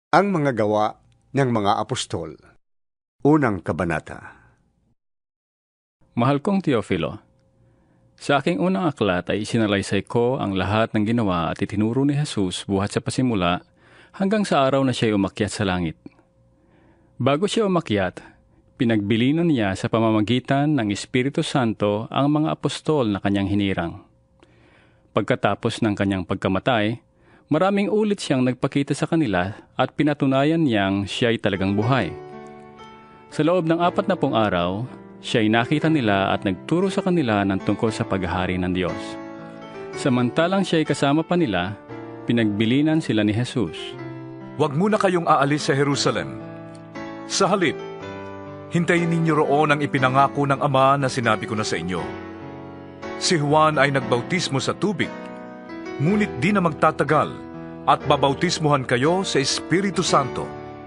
Ang mga gawa ng mga apostol. Unang kabanata. Mahal kong Teofilo, sa aking unang aklat ay isinalaysay ko ang lahat ng ginawa at itinuro ni Jesus buhat sa pasimula hanggang sa araw na siya'y umakyat sa langit. Bago siya umakyat, pinagbilinan niya sa pamamagitan ng Espiritu Santo ang mga apostol na kanyang hinirang. Pagkatapos ng kanyang pagkamatay, maraming ulit siyang nagpakita sa kanila at pinatunayan niyang siya'y talagang buhay. Sa loob ng 40 araw, siya'y nakita nila at nagturo sa kanila ng tungkol sa paghahari ng Diyos. Samantalang siya'y kasama pa nila, pinagbilinan sila ni Jesus. Huwag muna kayong aalis sa Jerusalem. Sa halip, hintayin ninyo roon ang ipinangako ng Ama na sinabi ko na sa inyo. Si Juan ay nagbautismo sa tubig, ngunit di na magtatagal at babautismuhan kayo sa Espiritu Santo.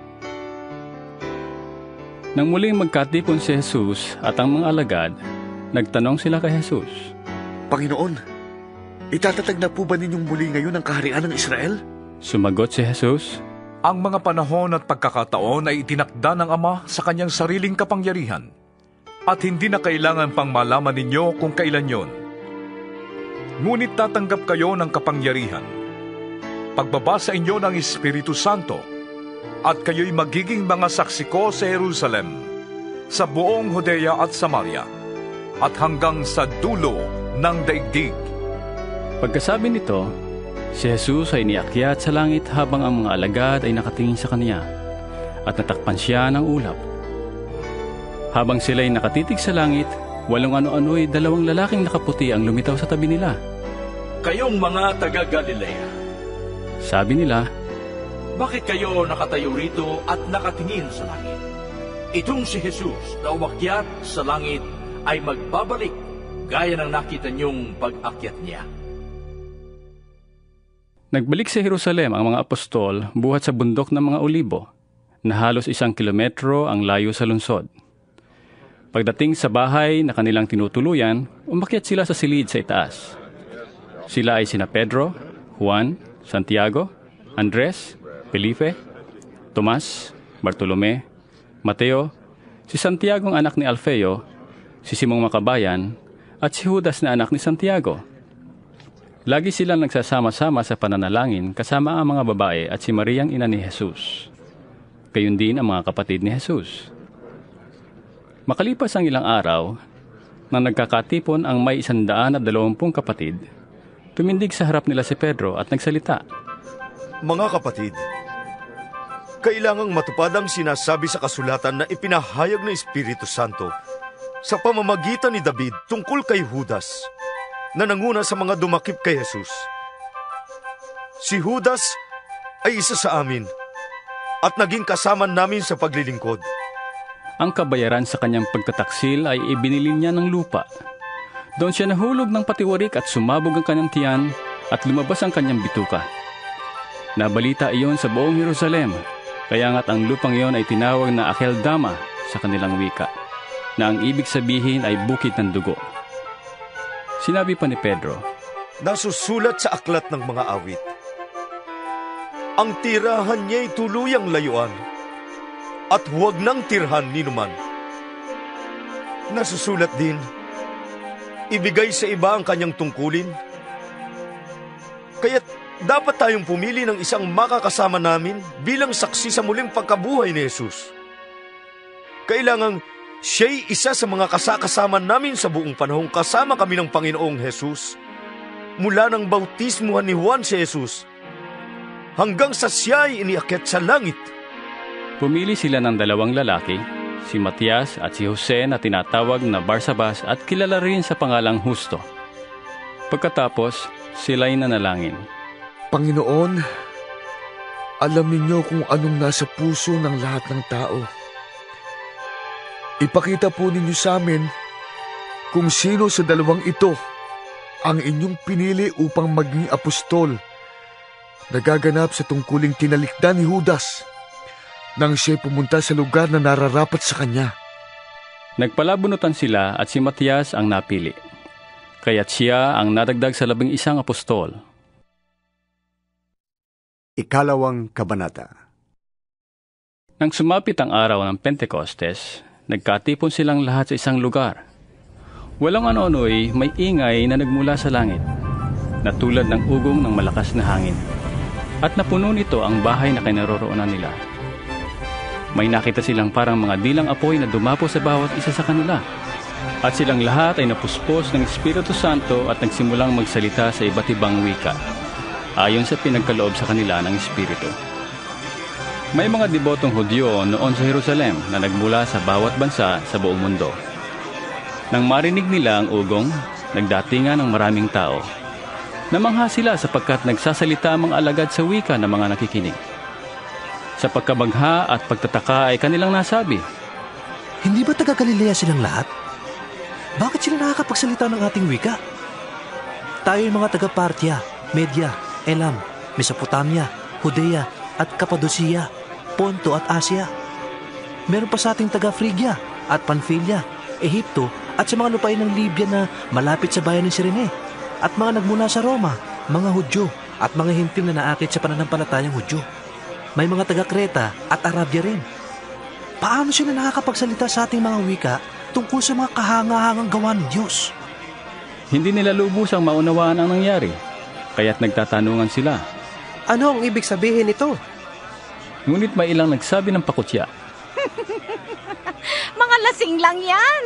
Nang muling magkatipon si Jesus at ang mga alagad, nagtanong sila kay Jesus. Panginoon, itatatag na po ba ninyong muli ngayon ang kaharian ng Israel? Sumagot si Jesus, Ang mga panahon at pagkakataon ay itinakda ng Ama sa kanyang sariling kapangyarihan, at hindi na kailangan pang malaman ninyo kung kailan yon. Ngunit tatanggap kayo ng kapangyarihan pagbaba sa inyo ng Espiritu Santo, at kayo'y magiging mga saksi ko sa Jerusalem, sa buong Judea at Samaria, at hanggang sa dulo ng daigdig. Pagkasabi nito, si Jesus ay niakyat sa langit habang ang mga alagad ay nakatingin sa kanya, at natakpan siya ng ulap. Habang sila'y nakatitig sa langit, walong ano-ano'y 2 lalaking nakaputi ang lumitaw sa tabi nila. Kayong mga taga-Galilea, Sabi nila, bakit kayo nakatayo rito at nakatingin sa langit? Itong si Jesus na umakyat sa langit ay magbabalik gaya ng nakita niyong pag-akyat niya. Nagbalik sa Jerusalem ang mga apostol buhat sa bundok ng mga Olibo, na halos 1 kilometro ang layo sa lungsod. Pagdating sa bahay na kanilang tinutuluyan, umakyat sila sa silid sa itaas. Sila ay sina Pedro, Juan, Santiago, Andres, Felipe, Tomas, Bartolome, Mateo, si Santiago ang anak ni Alfeo, si Simong Makabayan, at si Judas na anak ni Santiago. Lagi silang nagsasama-sama sa pananalangin kasama ang mga babae at si Mariang ina ni Jesus. Gayon din ang mga kapatid ni Jesus. Makalipas ang ilang araw, nang nagkakatipon ang may 120 kapatid, tumindig sa harap nila si Pedro at nagsalita. Mga kapatid, kailangang matupad ang sinasabi sa kasulatan na ipinahayag ng Espiritu Santo sa pamamagitan ni David tungkol kay Judas, na nanguna sa mga dumakip kay Jesus. Si Judas ay isa sa amin at naging kasama namin sa paglilingkod. Ang kabayaran sa kanyang pagtataksil ay ibinili niya ng lupa. Doon siya nahulog ng patiwarik at sumabog ang kanyang tiyan at lumabas ang kanyang bituka. Nabalita iyon sa buong Jerusalem, kaya nga't ang lupang iyon ay tinawag na Akeldama sa kanilang wika, na ang ibig sabihin ay bukid ng dugo. Sinabi pa ni Pedro, Nasusulat sa aklat ng mga awit, ang tirahan niya'y tuluyang layuan, at huwag nang tirhan ninuman. Nasusulat din, ibigay sa iba ang kanyang tungkulin. Kaya't dapat tayong pumili ng isang makakasama namin bilang saksi sa muling pagkabuhay ni Jesus. Kailangang siya'y isa sa mga kasakasama namin sa buong panahong kasama kami ng Panginoong Jesus, mula ng bautismuhan ni Juan si Jesus, hanggang sa siya'y iniakyat sa langit. pumili sila ng 2 lalaki, si Matias at si Jose na tinatawag na Barsabas at kilala rin sa pangalang Husto. Pagkatapos, sila'y nanalangin. Panginoon, alam ninyo kung anong nasa puso ng lahat ng tao. Ipakita po ninyo sa amin kung sino sa 2 ito ang inyong pinili upang maging apostol, nagaganap sa tungkuling tinalikdan ni Judas nang siya'y pumunta sa lugar na nararapat sa kanya. Nagpalabunutan sila at si Matias ang napili. Kaya't siya ang nadagdag sa 11 apostol. Ikalawang kabanata. Nang sumapit ang araw ng Pentecostes, nagkatipon silang lahat sa isang lugar. Walang ano-ano'y may ingay na nagmula sa langit, na tulad ng ugong ng malakas na hangin. At napuno nito ang bahay na kinaroroonan nila. May nakita silang parang mga dilang apoy na dumapo sa bawat isa sa kanila. At silang lahat ay napuspos ng Espiritu Santo at nagsimulang magsalita sa iba't ibang wika, ayon sa pinagkaloob sa kanila ng Espiritu. May mga debotong Hudyo noon sa Jerusalem na nagmula sa bawat bansa sa buong mundo. Nang marinig nila ang ugong, nagdatingan ng maraming tao. Namangha sila sapagkat nagsasalita ang mga alagad sa wika ng mga nakikinig. Sa pagkabagha at pagtataka ay kanilang nasabi, Hindi ba taga-Galilea silang lahat? Bakit sila nakakapagsalita ng ating wika? Tayo yung mga taga-Parthia, Media, Elam, Mesopotamia, Judea at Cappadocia, Ponto at Asia. Meron pa sa ating taga-Phrygia at Pamphylia, Ehipto at sa mga lupain ng Libya na malapit sa bayan ng Cyrene, at mga nagmula sa Roma, mga Hudyo at mga Hintil na naakit sa pananampalatayang Hudyo. May mga taga-Kreta at Arabia rin. Paano sila nakakapagsalita sa ating mga wika tungkol sa mga kahanga-hangang gawa ng Diyos? hindi nila lubos ang maunawaan ang nangyari, kaya't nagtatanungan sila. Ano ang ibig sabihin nito? Ngunit may ilang nagsabi ng pakutya. Mga lasing lang yan!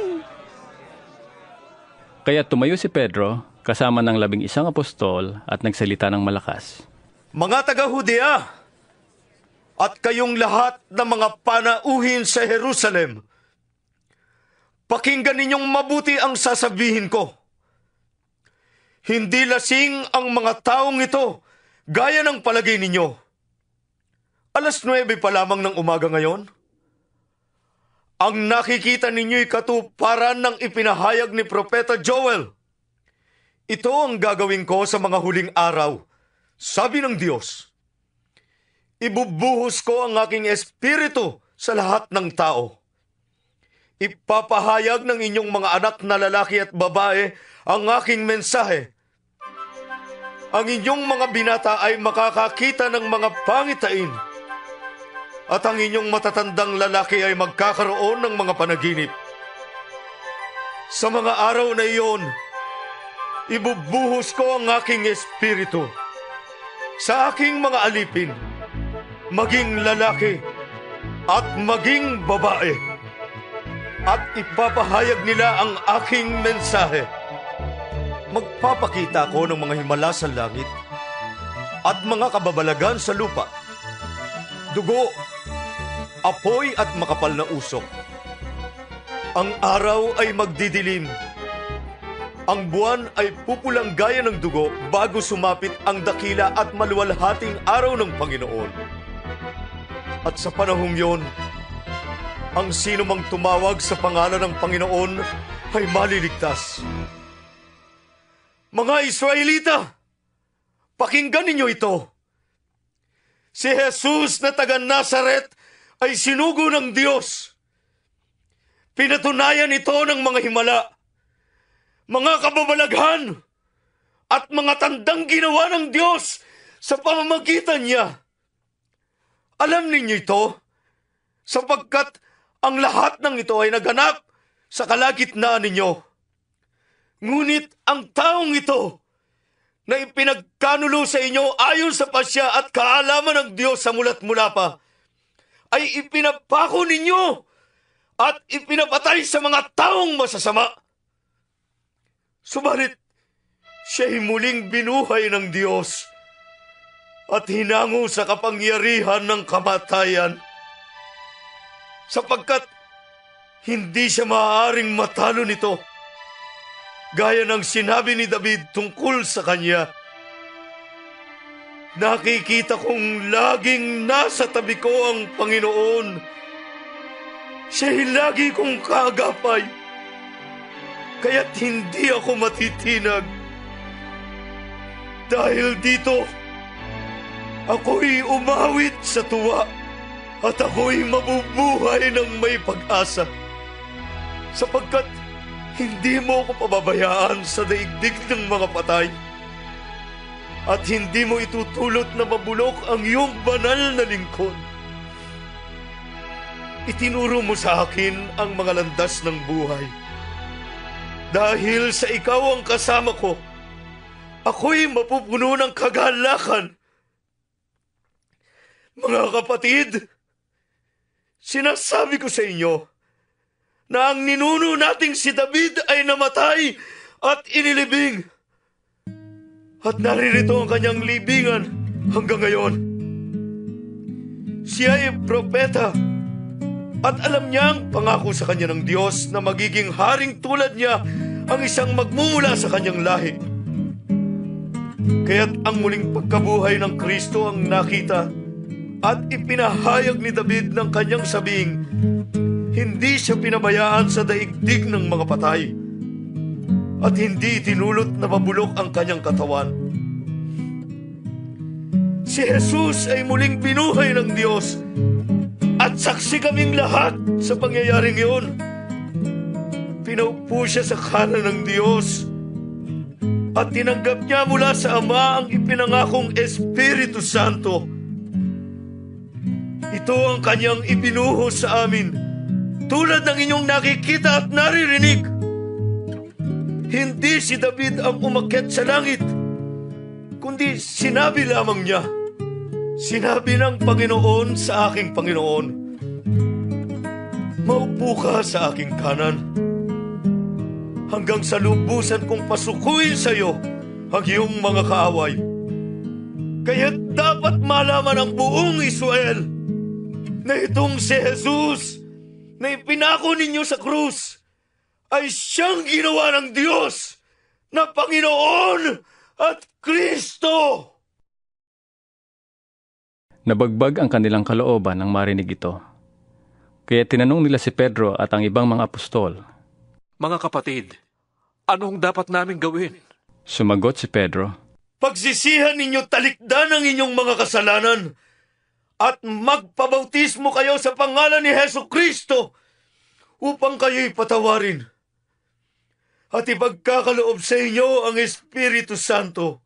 Kaya tumayo si Pedro, kasama ng 11 apostol at nagsalita ng malakas. Mga taga-Judea, at kayong lahat na mga panauhin sa Jerusalem, pakinggan ninyong mabuti ang sasabihin ko. Hindi lasing ang mga taong ito, gaya ng palagay ninyo. 9:00 pa lamang ng umaga ngayon. Ang nakikita ninyo'y katuparan ng ipinahayag ni Propeta Joel. Ito ang gagawin ko sa mga huling araw, sabi ng Diyos. Ibubuhos ko ang aking espiritu sa lahat ng tao. Ipapahayag ng inyong mga anak na lalaki at babae ang aking mensahe. Ang inyong mga binata ay makakakita ng mga pangitain, at ang inyong matatandang lalaki ay magkakaroon ng mga panaginip. Sa mga araw na iyon, ibubuhos ko ang aking espiritu sa aking mga alipin, maging lalaki at maging babae, at ipapahayag nila ang aking mensahe. Magpapakita ko ng mga himala sa langit at mga kababalagan sa lupa, dugo, apoy at makapal na usok. Ang araw ay magdidilim. Ang buwan ay pupulang gaya ng dugo bago sumapit ang dakila at maluwalhating araw ng Panginoon. At sa panahong yon, ang sino mang tumawag sa pangalan ng Panginoon ay maliligtas. Mga Israelita, pakinggan ninyo ito. Si Jesus na taga Nazaret ay sinugo ng Diyos. Pinatunayan ito ng mga himala, mga kababalaghan, at mga tandang ginawa ng Diyos sa pamamagitan niya. Alam ninyo ito, sapagkat ang lahat ng ito ay naganap sa kalagitnaan ninyo. Ngunit ang taong ito na ipinagkanulo sa inyo ayon sa pasya at kaalaman ng Diyos sa mula't mula pa, ay ipinapako ninyo at ipinapatay sa mga taong masasama. Subalit, siya'y muling binuhay ng Diyos at hinango sa kapangyarihan ng kamatayan, sapagkat hindi siya maaaring matalo nito, gaya ng sinabi ni David tungkol sa kanya. Nakikita kong laging nasa tabi ko ang Panginoon. Siya'y lagi kong kaagapay, kaya't hindi ako matitinag. Dahil dito, ako'y umawit sa tuwa at ako'y mabubuhay ng may pag-asa, sapagkat hindi mo ako pababayaan sa daigdig ng mga patay, at hindi mo itutulot na mabulok ang iyong banal na lingkod. Itinuro mo sa akin ang mga landas ng buhay. Dahil sa ikaw ang kasama ko, ako'y mapupuno ng kagalakan. Mga kapatid, sinasabi ko sa inyo na ang ninuno nating si David ay namatay at inilibing. At naririto ang kanyang libingan hanggang ngayon. Siya ay propeta at alam niyang pangako sa kanya ng Diyos na magiging haring tulad niya ang isang magmumula sa kanyang lahi. Kaya't ang muling pagkabuhay ng Kristo ang nakita at ipinahayag ni David ng kanyang sabing, hindi siya pinabayaan sa daigdig ng mga patay at hindi tinulot na mabulok ang kanyang katawan. Si Jesus ay muling binuhay ng Diyos at saksi kaming lahat sa pangyayaring iyon. Pinaupo siya sa kanan ng Diyos at tinanggap niya mula sa Ama ang ipinangakong Espiritu Santo. Ito ang kanyang ibinuhos sa amin, tulad ng inyong nakikita at naririnig. Hindi si David ang umakyat sa langit, kundi sinabi lamang niya, sinabi ng Panginoon sa aking Panginoon, maupo ka sa aking kanan, hanggang sa lubusan kong pasukuin sa iyo ang iyong mga kaaway. Kaya't dapat malaman ang buong Israel na itong si Jesus na ipinako ninyo sa krus ay siyang ginawa ng Diyos na Panginoon at Kristo. Nabagbag ang kanilang kalooban nang marinig ito. Kaya tinanong nila si Pedro at ang ibang mga apostol, Mga kapatid, anong dapat naming gawin? Sumagot si Pedro, Pagsisihan ninyo talikdan ang inyong mga kasalanan at magpabautismo kayo sa pangalan ni Hesukristo upang kayo'y patawarin. At ipagkakaloob sa inyo ang Espiritu Santo,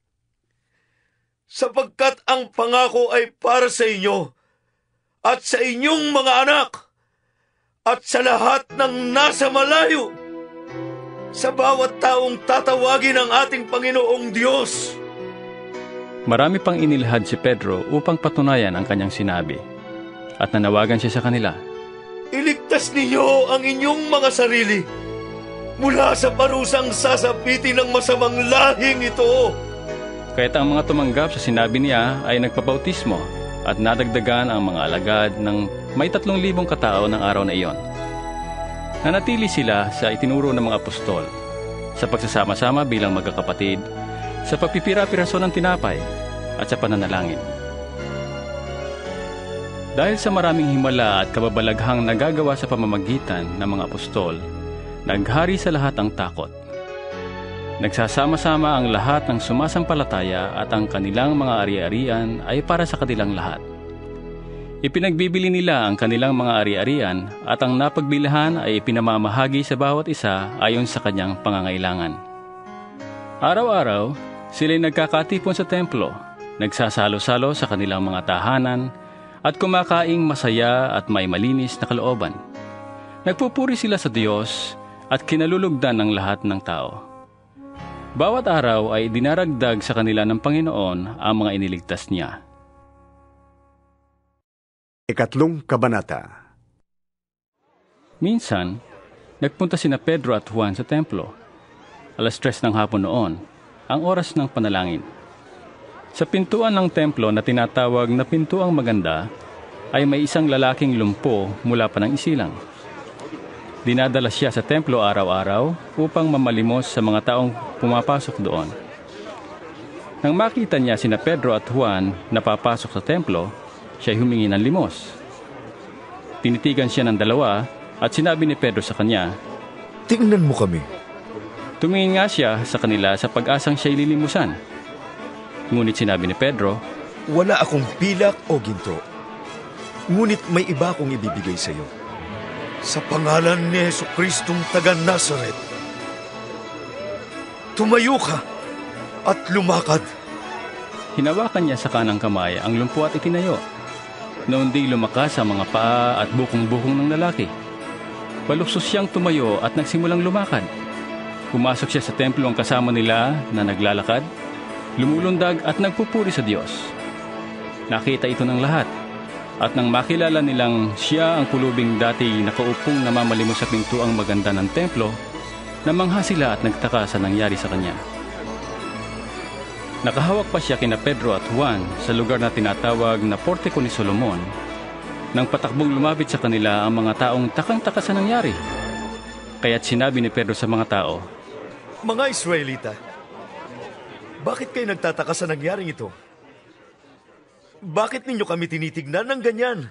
sapagkat ang pangako ay para sa inyo at sa inyong mga anak at sa lahat ng nasa malayo, sa bawat taong tatawagin ang ating Panginoong Diyos. Marami pang inilahad si Pedro upang patunayan ang kanyang sinabi. At nanawagan siya sa kanila, Iligtas ninyo ang inyong mga sarili mula sa parusang sasapitin ng masamang lahing ito. Kaya't ang mga tumanggap sa sinabi niya ay nagpabautismo at nadagdagan ang mga alagad ng may 3,000 katao ng araw na iyon. Nanatili sila sa itinuro ng mga apostol, sa pagsasama-sama bilang magkakapatid, sa pagpipira-piraso ng tinapay, at sa pananalangin. Dahil sa maraming himala at kababalaghang nagagawa sa pamamagitan ng mga apostol, naghari sa lahat ang takot. Nagsasama-sama ang lahat ng sumasampalataya at ang kanilang mga ari-arian ay para sa kanilang lahat. Ipinagbibili nila ang kanilang mga ari-arian at ang napagbilihan ay ipinamamahagi sa bawat isa ayon sa kanyang pangangailangan. Araw-araw, sila'y nagkakatipon sa templo, nagsasalo-salo sa kanilang mga tahanan at kumakaing masaya at may malinis na kalooban. Nagpupuri sila sa Diyos at kinalulugdan ng lahat ng tao. Bawat araw ay dinaragdag sa kanila ng Panginoon ang mga iniligtas niya. Ikatlong Kabanata. Minsan, nagpunta sina Pedro at Juan sa templo. 3:00 ng hapon noon, ang oras ng panalangin. Sa pintuan ng templo na tinatawag na Pintuang Maganda, ay may isang lalaking lumpo mula pa ng isilang. Dinadala siya sa templo araw-araw upang mamalimos sa mga taong pumapasok doon. Nang makita niya sina Pedro at Juan na papasok sa templo, siya humingi ng limos. Tinitigan siya ng dalawa at sinabi ni Pedro sa kanya, Tingnan mo kami. Tumingin nga siya sa kanila sa pag-asang siya'y lilimusan. Ngunit sinabi ni Pedro, Wala akong pilak o ginto, ngunit may iba akong ibibigay sa iyo. Sa pangalan ni Jesucristong taga Nazaret, tumayo ka at lumakad. Hinawakan niya sa kanang kamay ang lumpo at itinayo. Noon di lumakas ang mga paa at bukong-bukong ng lalaki. Baluksos siyang tumayo at nagsimulang lumakad. Pumasok siya sa templo ang kasama nila na naglalakad, lumulundag at nagpupuri sa Diyos. Nakita ito ng lahat, at nang makilala nilang siya ang pulubing dati nakaupong namamalimos sa pintuang maganda ng templo, namangha sila at nagtaka sa nangyari sa kanya. Nakahawak pa siya kina Pedro at Juan sa lugar na tinatawag na Portiko ni Solomon, nang patakbong lumapit sa kanila ang mga taong takang-taka sa nangyari. Kaya't sinabi ni Pedro sa mga tao, Mga Israelita, bakit kayo nagtataka sa nangyaring ito? Bakit ninyo kami tinitignan ng ganyan?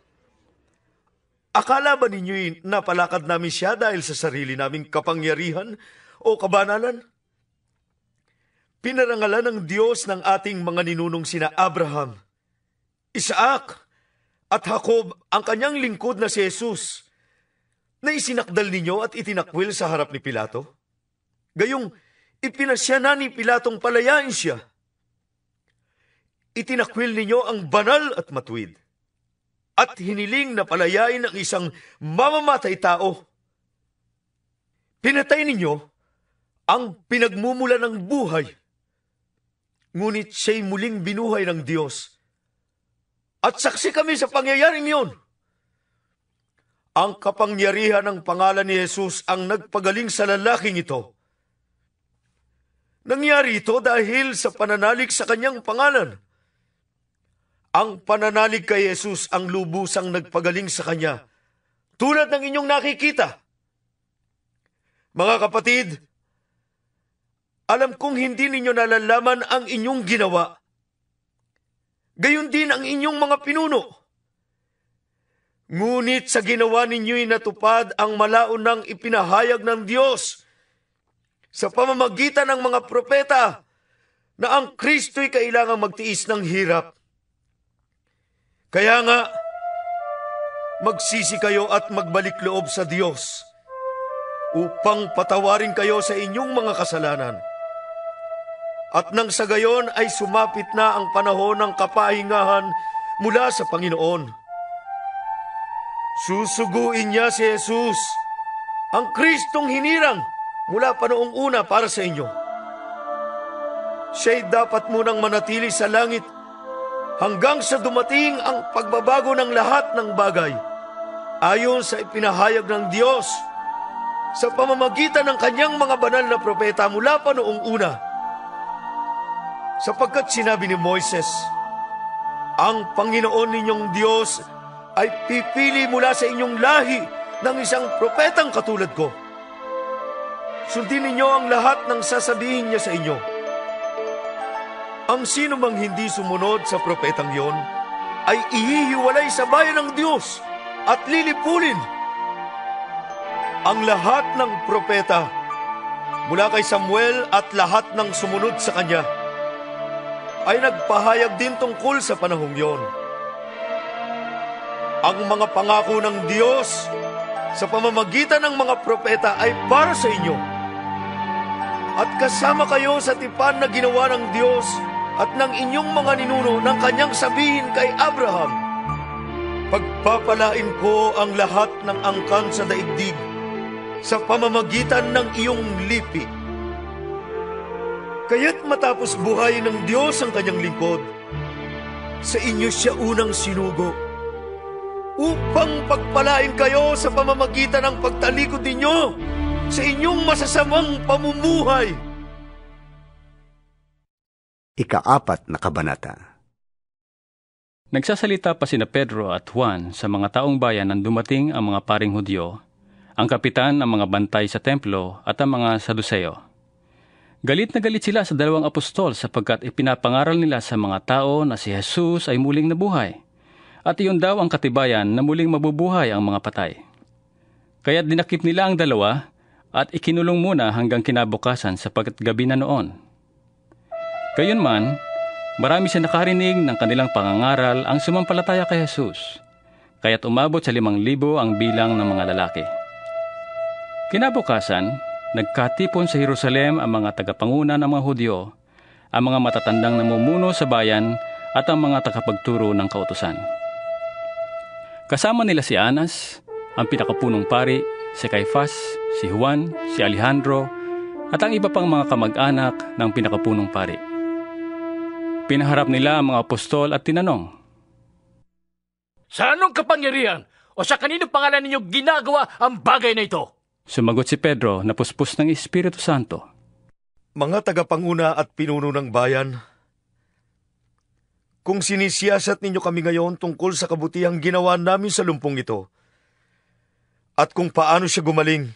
Akala ba ninyo'y napalakad namin siya dahil sa sarili naming kapangyarihan o kabanalan? Pinarangalan ng Diyos ng ating mga ninunong sina Abraham, Isaac, at Jacob ang kanyang lingkod na si Jesus, na isinakdal ninyo at itinakwil sa harap ni Pilato. Gayong ipinasya na ni Pilatong palayain siya. Itinakwil ninyo ang banal at matuwid, at hiniling na palayain ang isang mamamatay tao. Pinatay ninyo ang pinagmumula ng buhay, ngunit siya'y muling binuhay ng Diyos. At saksi kami sa pangyayaring iyon. Ang kapangyarihan ng pangalan ni Jesus ang nagpagaling sa lalaking ito. Nangyari ito dahil sa pananalig sa kanyang pangalan. Ang pananalig kay Jesus ang lubusang nagpagaling sa kanya, tulad ng inyong nakikita. Mga kapatid, alam kong hindi ninyo nalalaman ang inyong ginawa. Gayon din ang inyong mga pinuno. Ngunit sa ginawa ninyo'y natupad ang malaon ng ipinahayag ng Diyos sa pamamagitan ng mga propeta na ang Kristo'y kailangang magtiis ng hirap. Kaya nga, magsisi kayo at magbalik loob sa Diyos upang patawarin kayo sa inyong mga kasalanan. At nang sa gayon ay sumapit na ang panahon ng kapahingahan mula sa Panginoon. Susuguin niya si Jesus, ang Kristong hinirang mula pa noong una para sa inyo. Siya'y dapat munang manatili sa langit hanggang sa dumating ang pagbabago ng lahat ng bagay, ayon sa ipinahayag ng Diyos sa pamamagitan ng kanyang mga banal na propeta mula pa noong una. Sapagkat sinabi ni Moises, ang Panginoon ninyong Diyos ay pipili mula sa inyong lahi ng isang propetang katulad ko. Sundin ninyo ang lahat ng sasabihin niya sa inyo. Ang sino mang hindi sumunod sa propetang yon ay ihihiwalay sa bayan ng Diyos at lilipulin. Ang lahat ng propeta, mula kay Samuel at lahat ng sumunod sa kanya, ay nagpahayag din tungkol sa panahong yon. Ang mga pangako ng Diyos sa pamamagitan ng mga propeta ay para sa inyo. At kasama kayo sa tipan na ginawa ng Diyos at ng inyong mga ninuno ng kanyang sabihin kay Abraham, pagpapalain ko ang lahat ng angkan sa daigdig sa pamamagitan ng iyong lipi. Kaya't matapos buhayin ng Diyos ang kanyang lingkod, sa inyo siya unang sinugo, upang pagpalain kayo sa pamamagitan ng pagtalikod ninyo sa inyong masasamang pamumuhay. Ika-4 na kabanata. Nagsasalita pa sina Pedro at Juan sa mga taong bayan nang dumating ang mga paring Hudyo, ang kapitan ng mga bantay sa templo at ang mga Saduseo. Galit na galit sila sa dalawang apostol sapagkat ipinapangaral nila sa mga tao na si Jesus ay muling nabuhay, at iyon daw ang katibayan na muling mabubuhay ang mga patay. Kaya't dinakip nila ang dalawa at ikinulong muna hanggang kinabukasan sapagkat gabi na noon. Gayunman, marami sa nakarinig ng kanilang pangangaral ang sumampalataya kay Jesus, kaya't umabot sa 5,000 ang bilang ng mga lalaki. Kinabukasan, nagkatipon sa Jerusalem ang mga tagapanguna ng mga Hudyo, ang mga matatandang namumuno sa bayan at ang mga tagapagturo ng kautusan. Kasama nila si Anas, ang pinakapunong pari, si Caifás, si Juan, si Alejandro, at ang iba pang mga kamag-anak ng pinakapunong pari. Pinaharap nila ang mga apostol at tinanong, Sa anong kapangyarihan o sa kaninong pangalan ninyo ginagawa ang bagay na ito? Sumagot si Pedro na puspos ng Espiritu Santo. Mga tagapanguna at pinuno ng bayan, kung sinisiyasat ninyo kami ngayon tungkol sa kabutihang ginawa namin sa lumpong ito, at kung paano siya gumaling,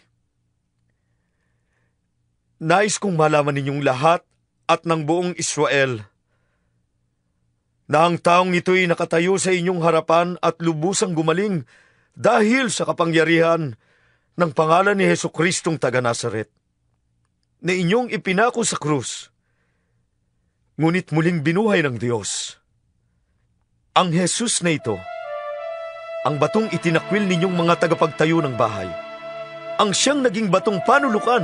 nais kong malaman ninyong lahat at ng buong Israel na ang taong ito'y nakatayo sa inyong harapan at lubusang gumaling dahil sa kapangyarihan ng pangalan ni Jesucristong taga Nazaret, na inyong ipinako sa krus, ngunit muling binuhay ng Diyos. Ang Jesus na ito, ang batong itinakwil ninyong mga tagapagtayo ng bahay, ang siyang naging batong panulukan.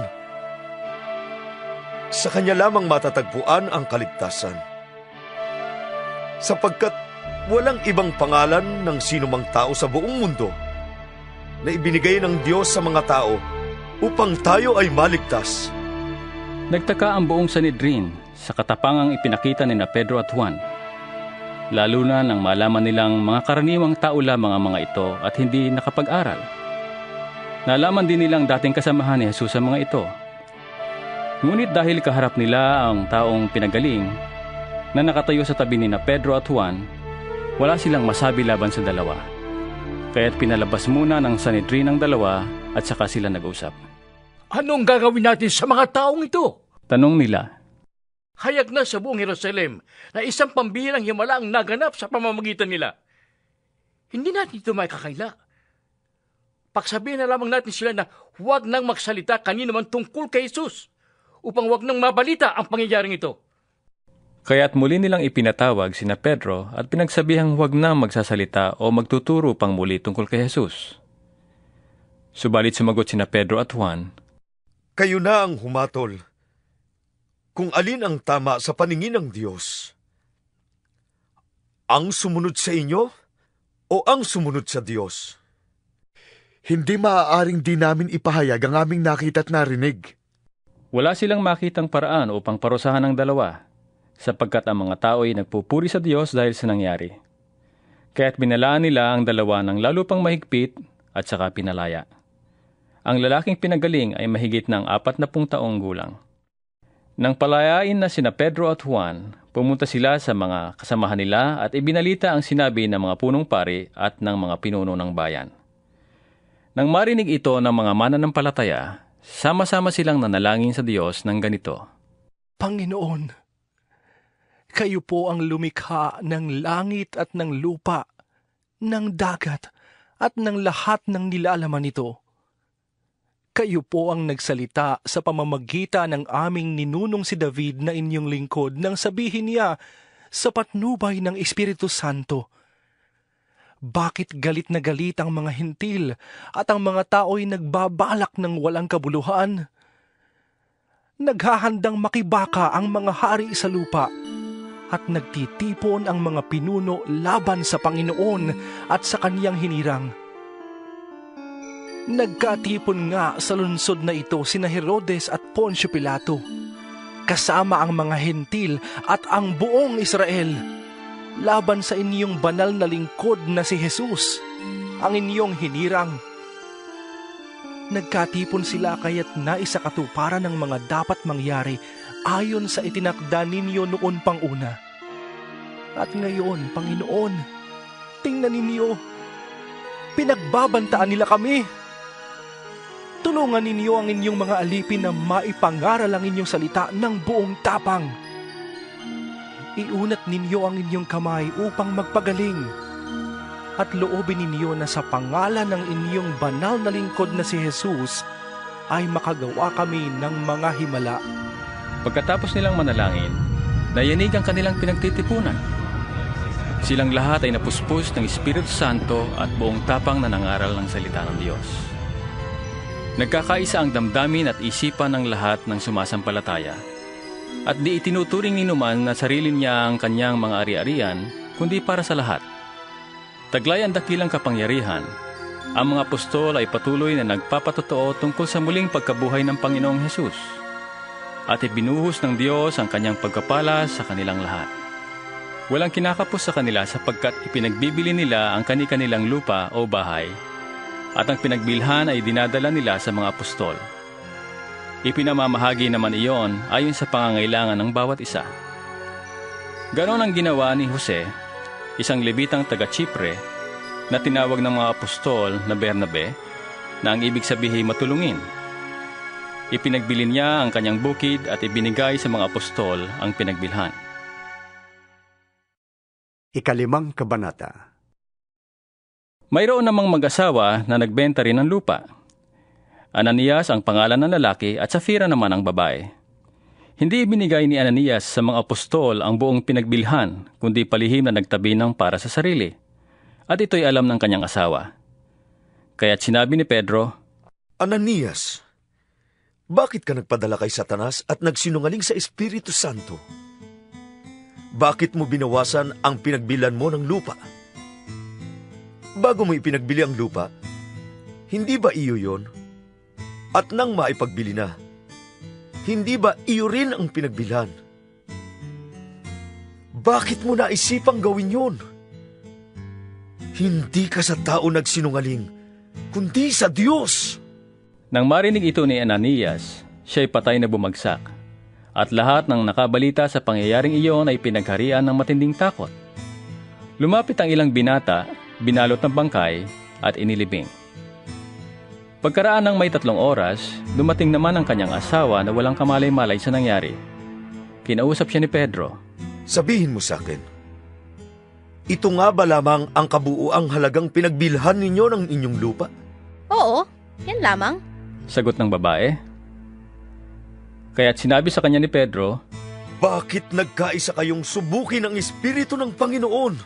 Sa kanya lamang matatagpuan ang kaligtasan, sapagkat walang ibang pangalan ng sinumang tao sa buong mundo na ibinigay ng Diyos sa mga tao upang tayo ay maligtas. Nagtaka ang buong Sanhedrin sa katapangang ipinakita ni na Pedro at Juan, lalo na nang malaman nilang mga karaniwang tao lamang ang mga ito at hindi nakapag-aral. Nalaman din nilang dating kasamahan ni Jesus sa mga ito. Ngunit dahil kaharap nila ang taong pinagaling na nakatayo sa tabi ni na Pedro at Juan, wala silang masabi laban sa dalawa. Kaya't pinalabas muna ng Sanhedrin ang dalawa at saka sila nag-usap. Anong gagawin natin sa mga taong ito? Tanong nila. Hayag na sa buong Jerusalem na isang pambihirang himala ang naganap sa pamamagitan nila. Hindi natin ito makakaila. Pagsabihin na lamang natin sila na huwag nang magsalita kanino man tungkol kay Jesus upang huwag nang mabalita ang pangyayaring ito. Kaya't muli nilang ipinatawag sina Pedro at pinagsabihang huwag na magsasalita o magtuturo pang muli tungkol kay Jesus. Subalit sumagot sina Pedro at Juan, Kayo na ang humatol kung alin ang tama sa paningin ng Diyos. Ang sumunod sa inyo o ang sumunod sa Diyos? Hindi maaaring di namin ipahayag ang aming nakita at narinig. Wala silang makitang paraan upang parusahan ng dalawa, sapagkat ang mga tao ay nagpupuri sa Diyos dahil sa nangyari. Kaya't binalaan nila ang dalawa ng lalo pang mahigpit at saka pinalaya. Ang lalaking pinagaling ay mahigit ng 40 taong gulang. Nang palayain na sina Pedro at Juan, pumunta sila sa mga kasamahan nila at ibinalita ang sinabi ng mga punong pari at ng mga pinuno ng bayan. Nang marinig ito ng mga mananampalataya, sama-sama silang nanalangin sa Diyos ng ganito, Panginoon, kayo po ang lumikha ng langit at ng lupa, ng dagat at ng lahat ng nilalaman nito. Kayo po ang nagsalita sa pamamagitan ng aming ninunong si David na inyong lingkod nang sabihin niya sa patnubay ng Espiritu Santo, bakit galit na galit ang mga hintil at ang mga tao'y nagbabalak ng walang kabuluhan? Naghahandang makibaka ang mga hari sa lupa at nagtitipon ang mga pinuno laban sa Panginoon at sa kaniyang hinirang. Nagkatipon nga sa lungsod na ito sina Herodes at Poncio Pilato, kasama ang mga hentil at ang buong Israel, laban sa inyong banal na lingkod na si Jesus, ang inyong hinirang. Nagkatipon sila kaya't naisakatuparan ng mga dapat mangyari ayon sa itinakda ninyo noon pang una. At ngayon, Panginoon, tingnan ninyo, pinagbabantaan nila kami. Tulungan ninyo ang inyong mga alipin na maipangaral ang inyong salita ng buong tapang. Iunat ninyo ang inyong kamay upang magpagaling at loobin ninyo na sa pangalan ng inyong banal na lingkod na si Jesus ay makagawa kami ng mga himala. Pagkatapos nilang manalangin, nayanig ang kanilang pinagtitipunan. Silang lahat ay napuspos ng Espiritu Santo at buong tapang na nangaral ng salita ng Diyos. Nagkakaisa ang damdamin at isipan ng lahat ng sumasampalataya, at di itinuturing ni numan na sarili niya ang kanyang mga ari-arian, kundi para sa lahat. Taglay ang dakilang kapangyarihan, ang mga apostol ay patuloy na nagpapatotoo tungkol sa muling pagkabuhay ng Panginoong Hesus. At ibinuhos ng Diyos ang kanyang pagkapala sa kanilang lahat. Walang kinakapos sa kanila sapagkat ipinagbibili nila ang kani-kanilang lupa o bahay, at ang pinagbilhan ay dinadala nila sa mga apostol. Ipinamamahagi naman iyon ayon sa pangangailangan ng bawat isa. Ganon ang ginawa ni Jose, isang Levitang taga-Chipre, na tinawag ng mga apostol na Bernabe, na ang ibig sabihin matulungin. Ipinagbili niya ang kanyang bukid at ibinigay sa mga apostol ang pinagbilhan. Ikalimang kabanata. Mayroon namang mag-asawa na nagbenta rin ng lupa. Ananias ang pangalan ng lalaki at Safira naman ang babae. Hindi ibinigay ni Ananias sa mga apostol ang buong pinagbilhan, kundi palihim na nagtabi ng para sa sarili. At ito'y alam ng kanyang asawa. Kaya't sinabi ni Pedro, Ananias, bakit ka nagpadala kay Satanas at nagsinungaling sa Espiritu Santo? Bakit mo binawasan ang pinagbilan mo ng lupa? Bago mo ipinagbili ang lupa, hindi ba iyo yon? At nang maipagbili na, hindi ba iyo rin ang pinagbilhan? Bakit mo naisipang gawin yon? Hindi ka sa tao nagsinungaling, kundi sa Diyos. Nang marinig ito ni Ananias, siya'y patay na bumagsak. At lahat ng nakabalita sa pangyayaring iyon ay pinagharian ng matinding takot. Lumapit ang ilang binata, binalot ng bangkay, at inilibing. Pagkaraan ng may 3 oras, dumating naman ang kanyang asawa na walang kamalay-malay sa nangyari. Kinausap siya ni Pedro. Sabihin mo sa akin, ito nga ba lamang ang kabuuang halagang pinagbilhan ninyo ng inyong lupa? Oo, yan lamang. Sagot ng babae. Kaya't sinabi sa kanya ni Pedro, bakit nagkaisa kayong subukin ang Espiritu ng Panginoon?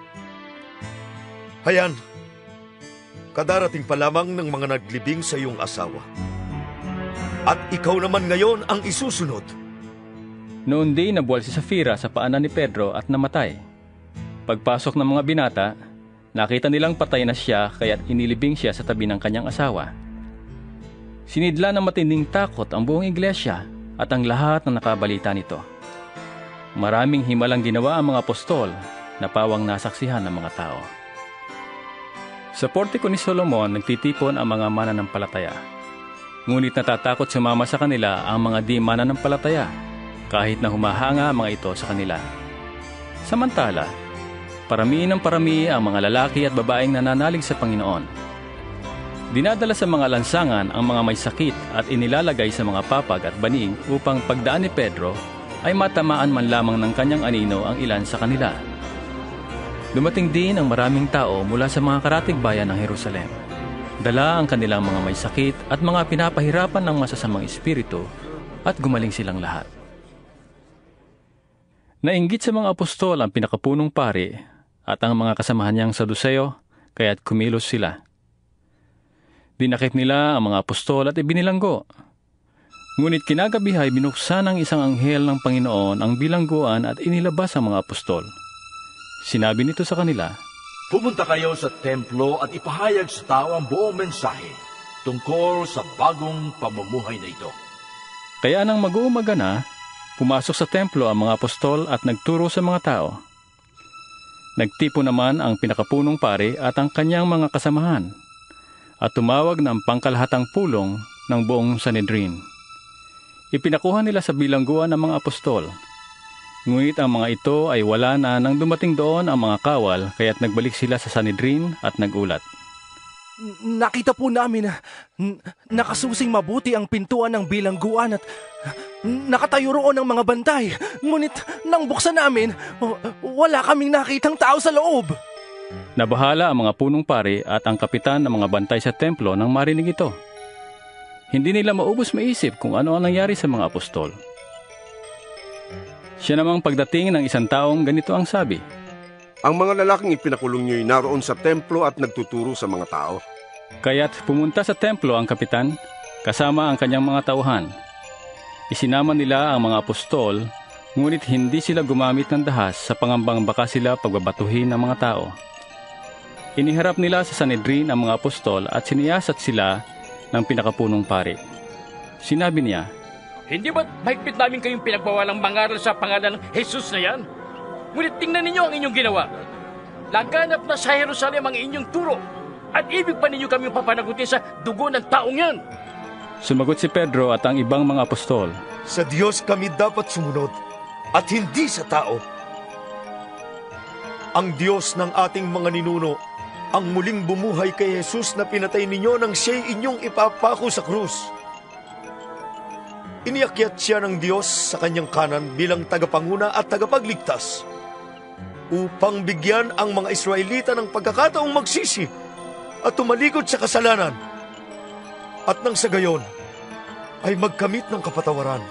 Hayan, kadarating pa lamang ng mga naglibing sa iyong asawa. At ikaw naman ngayon ang isusunod. Noon din nabuwal si Safira sa paanan ni Pedro at namatay. Pagpasok ng mga binata, nakita nilang patay na siya kaya't inilibing siya sa tabi ng kanyang asawa. Sinidla ng matinding takot ang buong iglesia at ang lahat ng nakabalita nito. Maraming himalang ginawa ang mga apostol na pawang nasaksihan ng mga tao. Sa portiko ni Solomon nagtitipon ang mga mananampalataya. Ngunit natatakot sumama sa kanila ang mga di mananampalataya kahit na humahanga ang mga ito sa kanila. Samantala, parami ng parami ang mga lalaki at babaeng nananalig sa Panginoon. Dinadala sa mga lansangan ang mga may sakit at inilalagay sa mga papag at banig upang pagdaan ni Pedro ay matamaan man lamang ng kanyang anino ang ilan sa kanila. Dumating din ang maraming tao mula sa mga karatig bayan ng Jerusalem. Dala ang kanilang mga may sakit at mga pinapahirapan ng masasamang espiritu at gumaling silang lahat. Nainggit sa mga apostol ang pinakapunong pari at ang mga kasamahan niyang Saduseo, kaya't kumilos sila. Dinakip nila ang mga apostol at ibinilanggo. Ngunit kinagabihay binuksan ng isang anghel ng Panginoon ang bilangguan at inilabas ang mga apostol. Sinabi nito sa kanila, Pumunta kayo sa templo at ipahayag sa tao ang buong mensahe tungkol sa bagong pamumuhay na ito. Kaya nang mag-uumaga na, pumasok sa templo ang mga apostol at nagturo sa mga tao. Nagtipo naman ang pinakapunong pari at ang kanyang mga kasamahan at tumawag ng pangkalahatang pulong ng buong Sanhedrin. Ipinakuha nila sa bilangguan ang mga apostol. Ngunit ang mga ito ay wala na nang dumating doon ang mga kawal kaya't nagbalik sila sa Sanhedrin at nagulat. Nakita po namin na nakasusing mabuti ang pintuan ng bilangguan at nakatayo roon ang mga bantay. Ngunit nang buksan namin, wala kaming nakitang tao sa loob. Nabahala ang mga punong pari at ang kapitan ng mga bantay sa templo nang marinig ito. Hindi nila maubos maisip kung ano ang nangyari sa mga apostol. Siya namang pagdating ng isang taong ganito ang sabi, Ang mga lalaking ipinakulong niyo'y naroon sa templo at nagtuturo sa mga tao. Kaya't pumunta sa templo ang kapitan, kasama ang kanyang mga tauhan. Isinama nila ang mga apostol, ngunit hindi sila gumamit ng dahas sa pangambang baka sila pagbabatuhin ng mga tao. Iniharap nila sa Sanhedrin ang mga apostol at siniyasat sila ng pinakapunong pari. Sinabi niya, Hindi ba't mahigpit namin kayong pinagbawalang mangaral sa pangalan ng Jesus na yan? Ngunit tingnan ninyo ang inyong ginawa. Laganap na sa Jerusalem ang inyong turo at ibig pa ninyo kaming papanagutin sa dugo ng taong yan. Sumagot si Pedro at ang ibang mga apostol, Sa Diyos kami dapat sumunod at hindi sa tao. Ang Diyos ng ating mga ninuno ang muling bumuhay kay Jesus na pinatay ninyo nang siya'y inyong ipapako sa krus. Iniakyat siya ng Diyos sa kanyang kanan bilang tagapanguna at tagapagligtas upang bigyan ang mga Israelita ng pagkakataong magsisi at tumalikod sa kasalanan at nang sa gayon ay magkamit ng kapatawaran.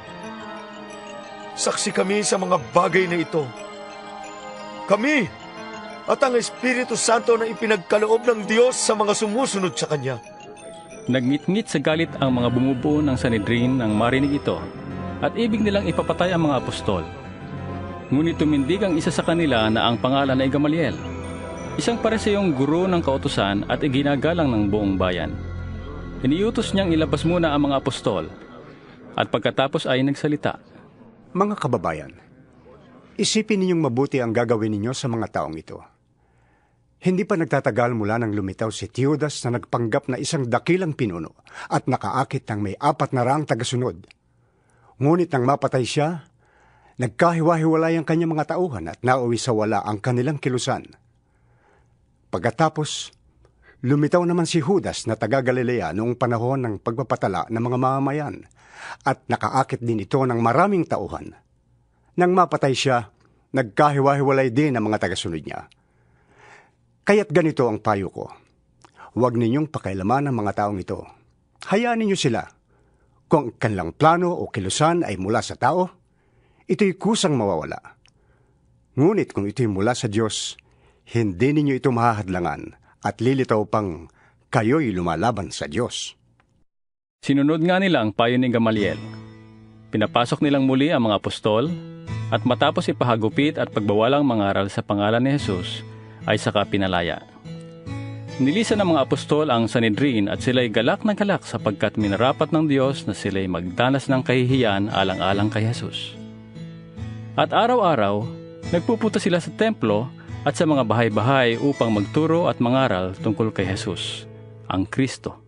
Saksi kami sa mga bagay na ito. Kami at ang Espiritu Santo na ipinagkaloob ng Diyos sa mga sumusunod sa Kanya. Nagngit-ngit sa galit ang mga bumubuo ng Sanhedrin nang marinig ito at ibig nilang ipapatay ang mga apostol. Ngunit tumindig ang isa sa kanila na ang pangalan ay Gamaliel, isang pareseyong guro ng kautusan at iginagalang ng buong bayan. Iniutos niyang ilabas muna ang mga apostol at pagkatapos ay nagsalita. Mga kababayan, isipin ninyong mabuti ang gagawin ninyo sa mga taong ito. Hindi pa nagtatagal mula nang lumitaw si Teudas na nagpanggap na isang dakilang pinuno at nakaakit ng may 400 tagasunod. Ngunit nang mapatay siya, nagkahiwa-hiwalay ang kanyang mga tauhan at nauwi sa wala ang kanilang kilusan. Pagkatapos, lumitaw naman si Judas na taga-Galilea noong panahon ng pagpapatala ng mga mamamayan at nakaakit din ito ng maraming tauhan. Nang mapatay siya, nagkahiwa-hiwalay din ang mga tagasunod niya. Kaya't ganito ang payo ko. Huwag ninyong pakailaman ang mga taong ito. Hayaan ninyo sila. Kung ang kanilang plano o kilusan ay mula sa tao, ito'y kusang mawawala. Ngunit kung ito'y mula sa Diyos, hindi ninyo ito mahahadlangan at lilitaw pang kayo'y lumalaban sa Diyos. Sinunod nga nila ang payo ni Gamaliel. Pinapasok nilang muli ang mga apostol at matapos ipahagupit at pagbawalang mangaral sa pangalan ni Jesus, ay saka pinalaya. Nilisan ng mga apostol ang Sanhedrin at sila'y galak na galak sapagkat minarapat ng Diyos na sila'y magdanas ng kahihiyan alang-alang kay Jesus. At araw-araw, nagpupunta sila sa templo at sa mga bahay-bahay upang magturo at mangaral tungkol kay Jesus, ang Kristo.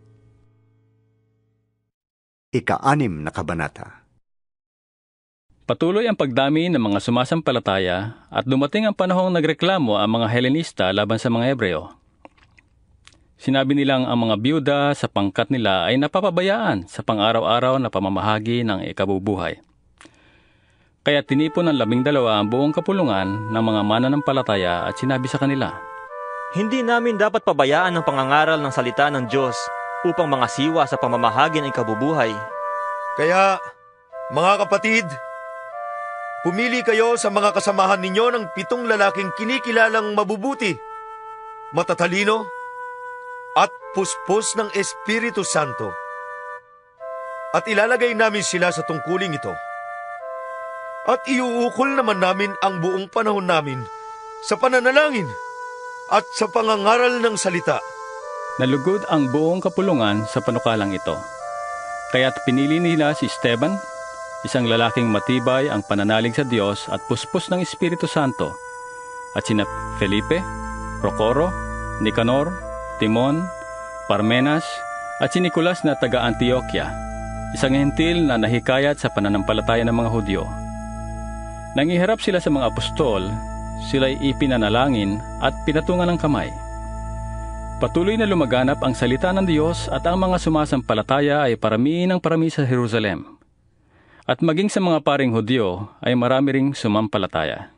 Ika-6 na kabanata. Patuloy ang pagdami ng mga sumasampalataya at dumating ang panahong nagreklamo ang mga Helenista laban sa mga Hebreo. Sinabi nilang ang mga byuda sa pangkat nila ay napapabayaan sa pang-araw-araw na pamamahagi ng ikabubuhay. Kaya tinipon ng 12 ang buong kapulungan ng mga mananampalataya at sinabi sa kanila, Hindi namin dapat pabayaan ang pangangaral ng salita ng Diyos upang mga siwa sa pamamahagi ng ikabubuhay. Kaya, mga kapatid, pumili kayo sa mga kasamahan ninyo ng 7 lalaking kinikilalang mabubuti, matatalino, at puspos ng Espiritu Santo. At ilalagay namin sila sa tungkuling ito. At iuukol naman namin ang buong panahon namin sa pananalangin at sa pangangaral ng salita. Nalugod ang buong kapulungan sa panukalang ito. Kaya't pinili nila si Esteban, isang lalaking matibay ang pananalig sa Diyos at puspos ng Espiritu Santo, at sina Felipe, Procoro, Nicanor, Timon, Parmenas, at si Nicolas na taga-Antioquia, isang hentil na nahikayat sa pananampalataya ng mga Hudyo. Nang iharap sila sa mga apostol, sila'y ipinanalangin at pinatungan ng kamay. Patuloy na lumaganap ang salita ng Diyos at ang mga sumasampalataya ay parami ng parami sa Jerusalem. At maging sa mga paring Hudyo ay marami ring sumampalataya.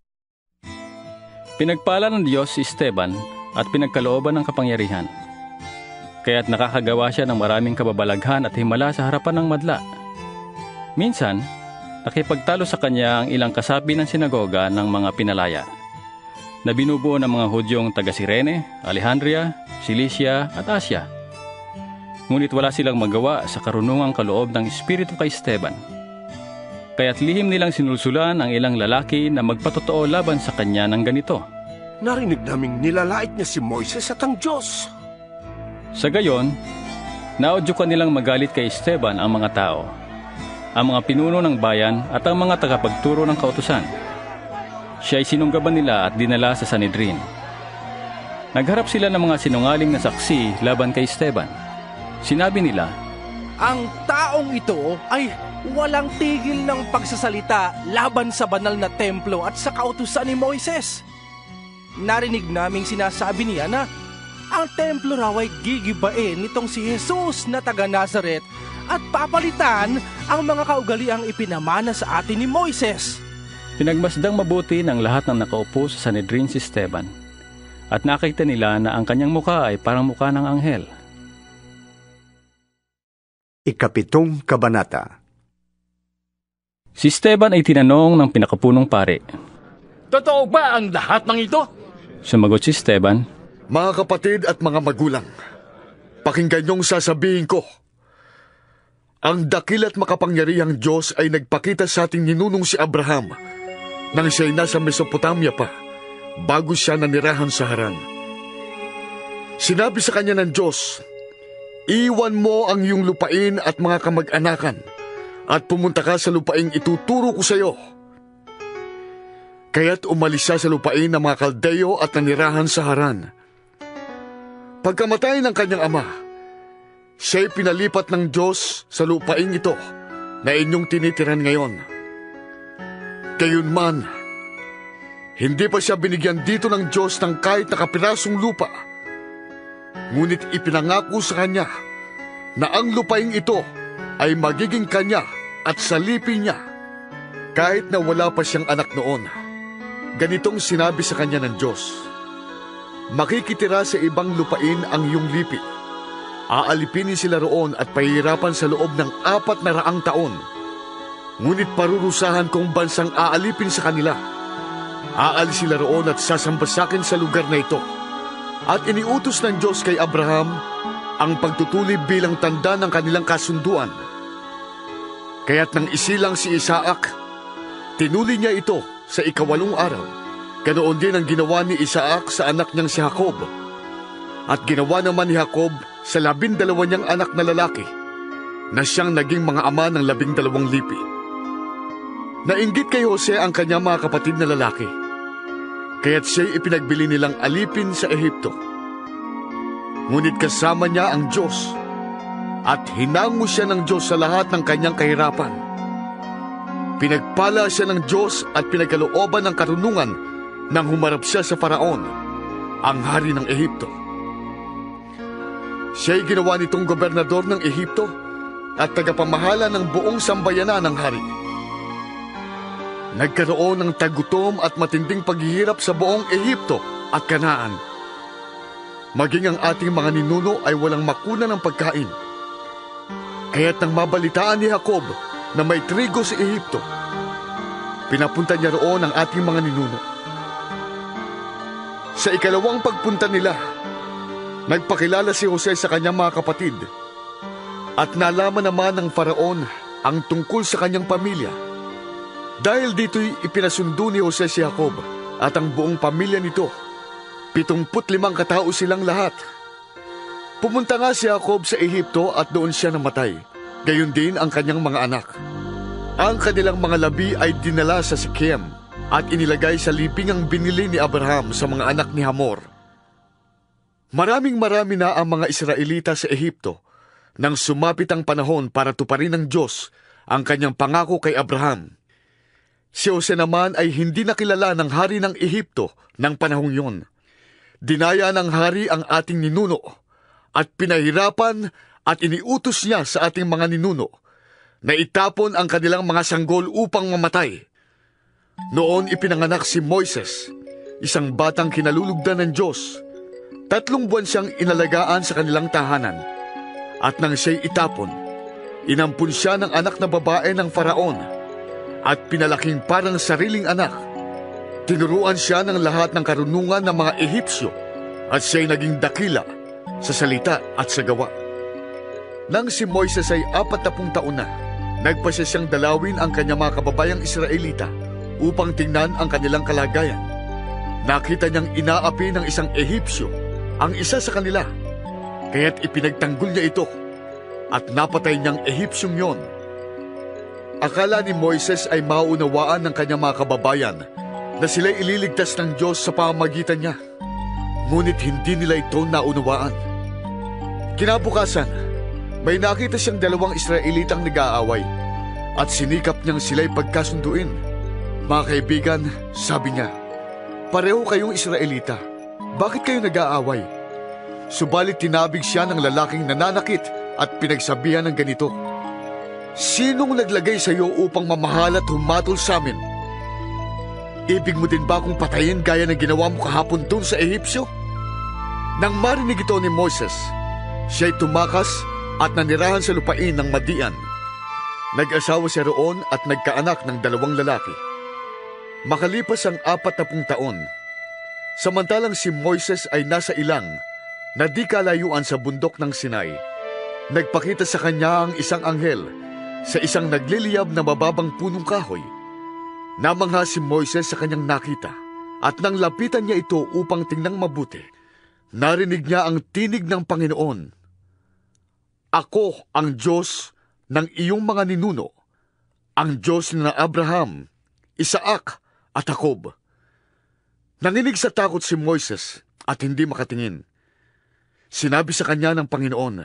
Pinagpala ng Diyos si Esteban at pinagkalooban ng kapangyarihan. Kaya't nakakagawa siya ng maraming kababalaghan at himala sa harapan ng madla. Minsan, nakipagtalo sa kanya ang ilang kasapi ng sinagoga ng mga pinalaya, na binubuo ng mga Hudyong taga Cirene, Alejandria, Cilicia at Asia. Ngunit wala silang magawa sa karunungang kaloob ng Espiritu kay Esteban. Kaya't lihim nilang sinulsulan ang ilang lalaki na magpatotoo laban sa kanya ng ganito. Narinig naming nilalait niya si Moises at ang Diyos. Sa gayon, naudyukan nilang magalit kay Esteban ang mga tao, ang mga pinuno ng bayan at ang mga tagapagturo ng kautusan. Siya ay sinunggaban nila at dinala sa Sanhedrin. Nagharap sila ng mga sinungaling na saksi laban kay Esteban. Sinabi nila, "Ang taong ito ay walang tigil ng pagsasalita laban sa banal na templo at sa kautusan ni Moises. Narinig naming sinasabi niya na ang templo raw ay gigibain nitong si Jesus na taga Nazaret at papalitan ang mga kaugaliang ipinamana sa atin ni Moises." Pinagmasdang mabuti ng lahat ng nakaupo sa Sanhedrin si Esteban, at nakita nila na ang kanyang mukha ay parang mukha ng anghel. Ikapitong Kabanata. Si Esteban ay tinanong ng pinakapunong pari. Totoo ba ang lahat ng ito? Sumagot si Esteban, "Mga kapatid at mga magulang, pakinggan niyong sasabihin ko. Ang dakil at makapangyarihang Diyos ay nagpakita sa ating ninunong si Abraham nang siya'y nasa Mesopotamia pa, bago siya nanirahan sa Haran. Sinabi sa kanya ng Diyos, 'Iwan mo ang iyong lupain at mga kamag-anakan at pumunta ka sa lupaing ituturo ko sa iyo.' Kaya't umalis siya sa lupain ng mga Kaldeo at nanirahan sa Haran. Pagkamatay ng kanyang ama, siya'y pinalipat ng Diyos sa lupaing ito na inyong tinitiran ngayon. Gayunman, hindi pa siya binigyan dito ng Diyos ng kahit na kapirasong lupa. Ngunit ipinangako sa kanya na ang lupaing ito ay magiging kanya at salipin niya kahit na wala pa siyang anak noon. Ganitong sinabi sa kanya ng Diyos, 'Makikitira sa ibang lupain ang iyong lipi. Aalipinin sila roon at pahihirapan sa loob ng 400 taon. Ngunit parurusahan kong bansang aalipin sa kanila. Aalis sila roon at sasambasakin sa lugar na ito.' At iniutos ng Diyos kay Abraham ang pagtutuli bilang tanda ng kanilang kasunduan. Kaya't nang isilang si Isaac, tinuli niya ito sa 8 araw. Ganoon din ang ginawa ni Isaac sa anak niyang si Jacob. At ginawa naman ni Jacob sa 12 niyang anak na lalaki, na siyang naging mga ama ng 12 lipi. Nainggit kay Jose ang kanyang mga kapatid na lalaki, kaya't siya'y ipinagbili nilang alipin sa Ehipto. Ngunit kasama niya ang Diyos, at hinango siya ng Diyos sa lahat ng kanyang kahirapan. Pinagpala siya ng Diyos at pinagkalooban ng karunungan nang humarap siya sa Faraon, ang hari ng Ehipto. Siya'y ginawa nitong gobernador ng Ehipto at tagapamahala ng buong sambayanan ng hari. Nagkaroon ng tagutom at matinding paghihirap sa buong Ehipto at Kanaan. Maging ang ating mga ninuno ay walang makuna ng pagkain. Kaya't nang mabalitaan ni Jacob na may trigo sa Ehipto, pinapunta niya roon ang ating mga ninuno. Sa 2 pagpunta nila, nagpakilala si Jose sa kanyang mga kapatid, at nalaman naman ng Faraon ang tungkol sa kanyang pamilya. Dahil dito'y ipinasundo ni Jose si Jacob at ang buong pamilya nito. 75 katao silang lahat. Pumunta nga si Jacob sa Ehipto at doon siya namatay. Gayon din ang kanyang mga anak. Ang kanilang mga labi ay dinala sa Sikem at inilagay sa lipingang binili ni Abraham sa mga anak ni Hamor. Marami na ang mga Israelita sa Ehipto nang sumapit ang panahon para tuparin ng Diyos ang kanyang pangako kay Abraham. Si Jose naman ay hindi nakilala ng hari ng Ehipto ng panahong yun. Dinaya ng hari ang ating ninuno at pinahirapan at iniutos niya sa ating mga ninuno na itapon ang kanilang mga sanggol upang mamatay. Noon ipinanganak si Moises, isang batang kinalulugdan ng Diyos. 3 buwan siyang inalagaan sa kanilang tahanan. At nang siya'y itapon, inampun siya ng anak na babae ng Faraon at pinalaking parang sariling anak. Tinuruan siya ng lahat ng karunungan ng mga Ehipsyo at siya'y naging dakila sa salita at sa gawa. Nang si Moises ay 40 taon na, nagpasya siyang dalawin ang kanyang mga kababayang Israelita upang tingnan ang kanilang kalagayan. Nakita niyang inaapi ng isang Ehipsyo ang isa sa kanila, kaya't ipinagtanggol niya ito at napatay niyang Ehipsyong yon. Akala ni Moises ay maunawaan ng kanyang mga kababayan na sila'y ililigtas ng Diyos sa pamamagitan niya. Ngunit hindi nila ito naunawaan. Kinabukasan, may nakita siyang 2 Israelitang nag-aaway at sinikap niyang sila'y pagkasunduin. Mga kaibigan, sabi niya, pareho kayong Israelita. Bakit kayo nag-aaway? Subalit tinabig siya ng lalaking nananakit at pinagsabihan ng ganito, sinong naglagay sa iyo upang mamahala at humatol sa amin? Ibig mo din ba akong patayin gaya ng ginawa mo kahapon doon sa Ehipsyo? Nang marinig ito ni Moises, siya'y tumakas at nanirahan sa lupain ng Madian. Nag-asawa siya roon at nagkaanak ng 2 lalaki. Makalipas ang 40 taon, samantalang si Moises ay nasa ilang na di kalayuan sa bundok ng Sinai, nagpakita sa kanya ang isang anghel sa isang nagliliyab na mababang punong kahoy. Namangha si Moises sa kanyang nakita at nang lapitan niya ito upang tingnang mabuti, narinig niya ang tinig ng Panginoon. Ako ang Diyos ng iyong mga ninuno, ang Diyos na Abraham, Isaac at Jacob. Nanginig sa takot si Moises at hindi makatingin. Sinabi sa kanya ng Panginoon,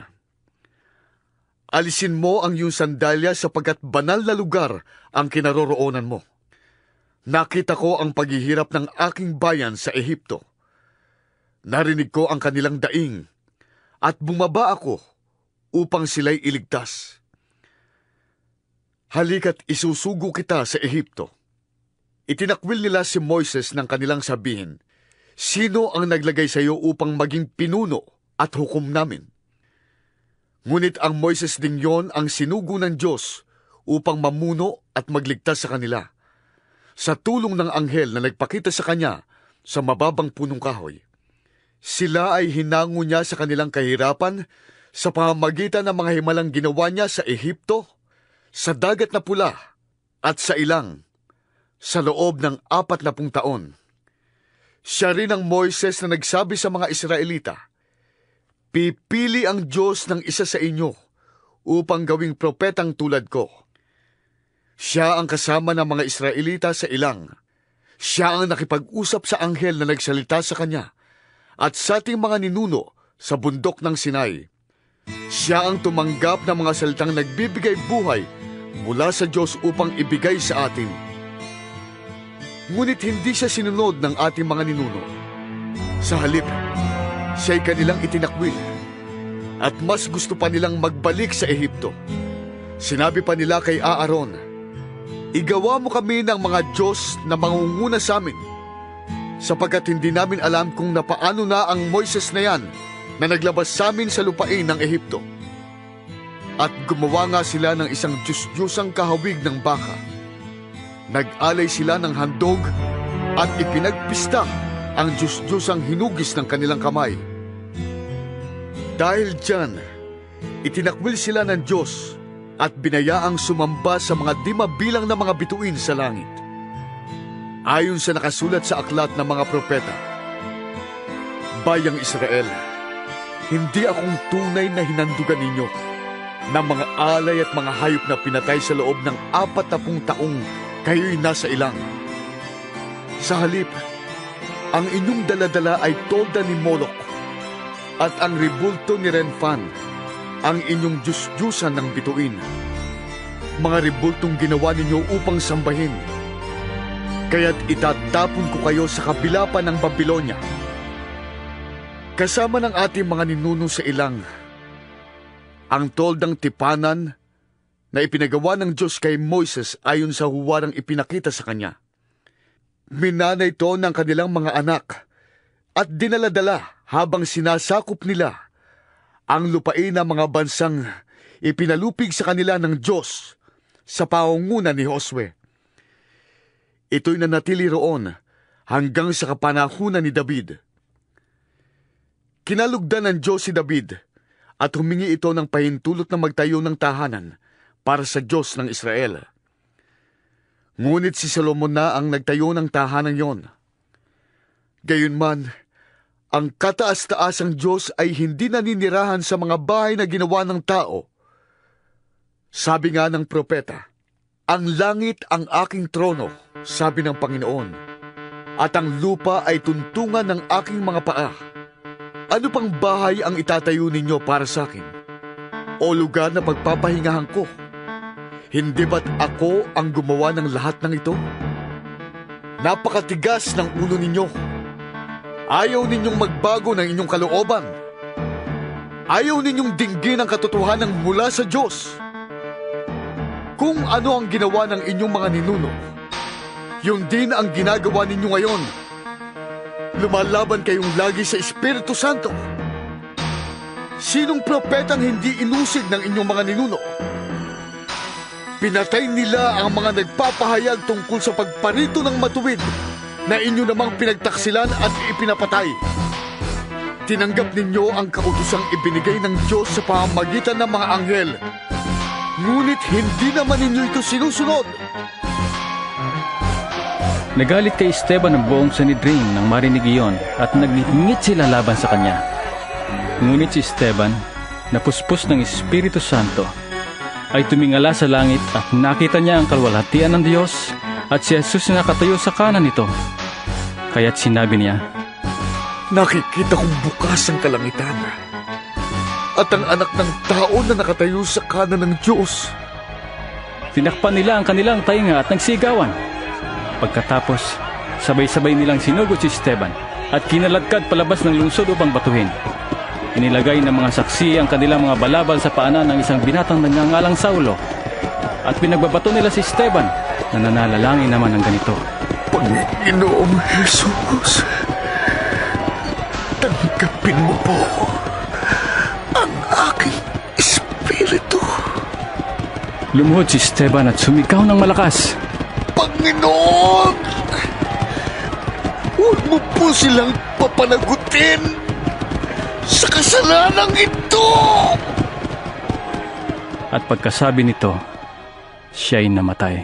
alisin mo ang iyong sandalya sapagkat banal na lugar ang kinaroroonan mo. Nakita ko ang paghihirap ng aking bayan sa Ehipto. Narinig ko ang kanilang daing at bumaba ako upang sila'y iligtas. Halika't isusugo kita sa Ehipto. Itinakwil nila si Moises ng kanilang sabihin, sino ang naglagay sa iyo upang maging pinuno at hukom namin? Ngunit ang Moises ding yon ang sinugo ng Diyos upang mamuno at magligtas sa kanila, sa tulong ng anghel na nagpakita sa kanya sa mababang punong kahoy. Sila ay hinango niya sa kanilang kahirapan sa pamamagitan ng mga himalang ginawa niya sa Ehipto, sa Dagat na Pula at sa ilang, sa loob ng 40 taon. Siya rin ang Moises na nagsabi sa mga Israelita, pipili ang Diyos ng isa sa inyo upang gawing propetang tulad ko. Siya ang kasama ng mga Israelita sa ilang. Siya ang nakipag-usap sa anghel na nagsalita sa kanya at sa ating mga ninuno sa bundok ng Sinai. Siya ang tumanggap ng mga salitang nagbibigay buhay mula sa Diyos upang ibigay sa atin. Ngunit hindi siya sinunod ng ating mga ninuno. Sa halip, siya'y kanilang itinakwil at mas gusto pa nilang magbalik sa Ehipto. Sinabi pa nila kay Aaron, igawa mo kami ng mga Diyos na mangunguna sa amin, sapagkat hindi namin alam kung napaano na ang Moises na yan na naglabas sa amin sa lupain ng Ehipto. At gumawa nga sila ng isang Diyos-Diyosang kahawig ng baka. Nag-alay sila ng handog at ipinagpista ang Diyos-Diyosang hinugis ng kanilang kamay. Dahil dyan, itinakwil sila ng Diyos at binayaang sumamba sa mga di mabilang na mga bituin sa langit. Ayon sa nakasulat sa aklat ng mga propeta, Bayang Israel, hindi akong tunay na hinandugan ninyo ng mga alay at mga hayop na pinatay sa loob ng 40 taong kayo'y nasa ilang. Sa halip, ang inyong daladala ay tolda ni Moloch at ang ribulto ni Renfan, ang inyong Diyos-Diyusan ng bituin. Mga ribultong ginawa ninyo upang sambahin. Kaya't itatapon ko kayo sa kabila pa ng Babylonia. Kasama ng ating mga ninuno sa ilang, ang toldang tipanan na ipinagawa ng Diyos kay Moises ayon sa huwarang ipinakita sa kanya. Minana ito ng kanilang mga anak at dinaladala habang sinasakop nila ang lupain ng mga bansang ipinalupig sa kanila ng Diyos sa pangunguna ni Josue. Ito'y nanatili roon hanggang sa kapanahunan ni David. Kinalugdan ng Diyos si David at humingi ito ng pahintulot na magtayo ng tahanan para sa Diyos ng Israel. Ngunit si Solomon na ang nagtayo ng tahanan yon. Gayunman, ang kataas-taasang Diyos ay hindi naninirahan sa mga bahay na ginawa ng tao. Sabi nga ng propeta, "Ang langit ang aking trono," sabi ng Panginoon, "at ang lupa ay tuntungan ng aking mga paa. Ano pang bahay ang itatayo ninyo para sa akin? O lugar na pagpapahingahan ko? Hindi ba't ako ang gumawa ng lahat ng ito? Napakatigas ng ulo ninyo. Ayaw ninyong magbago ng inyong kalooban. Ayaw ninyong dinggin ang katotohanan mula sa Diyos. Kung ano ang ginawa ng inyong mga ninuno, yun din ang ginagawa ninyo ngayon. Lumalaban kayong lagi sa Espiritu Santo. Sinong propetang hindi inusig ng inyong mga ninuno? Pinatay nila ang mga nagpapahayag tungkol sa pagparito ng matuwid na inyo namang pinagtaksilan at ipinapatay. Tinanggap ninyo ang kautosang ibinigay ng Diyos sa pamamagitan ng mga anghel. Ngunit hindi naman ninyo ito sinusunod. Nagalit kay Esteban ang buong Sanhedrin nang marinig iyon at nagngit sila laban sa kanya. Ngunit si Esteban, napuspos ng Espiritu Santo, ay tumingala sa langit at nakita niya ang kalwalhatian ng Diyos at si Jesus na nakatayo sa kanan nito. Kaya't sinabi niya, "Nakikita kong bukas ang kalangitan at ang anak ng tao na nakatayo sa kanan ng Diyos." Tinakpan nila ang kanilang tainga at nagsigawan. Pagkatapos, sabay-sabay nilang sinugot si Esteban at kinaladkad palabas ng lungsod upang batuhin. Inilagay ng mga saksi ang kanilang mga balabal sa paanan ng isang binatang nagngangalang Saulo. At pinagbabato nila si Esteban na nananalangin naman ng ganito, "Panginoong Jesus, tanggapin mo po ang aking espiritu." Lumuhod si Esteban at sumigaw ng malakas, "Panginoon, huwag mo po silang papanagutin sa kasalanang ito!" At pagkasabi nito, siya'y namatay.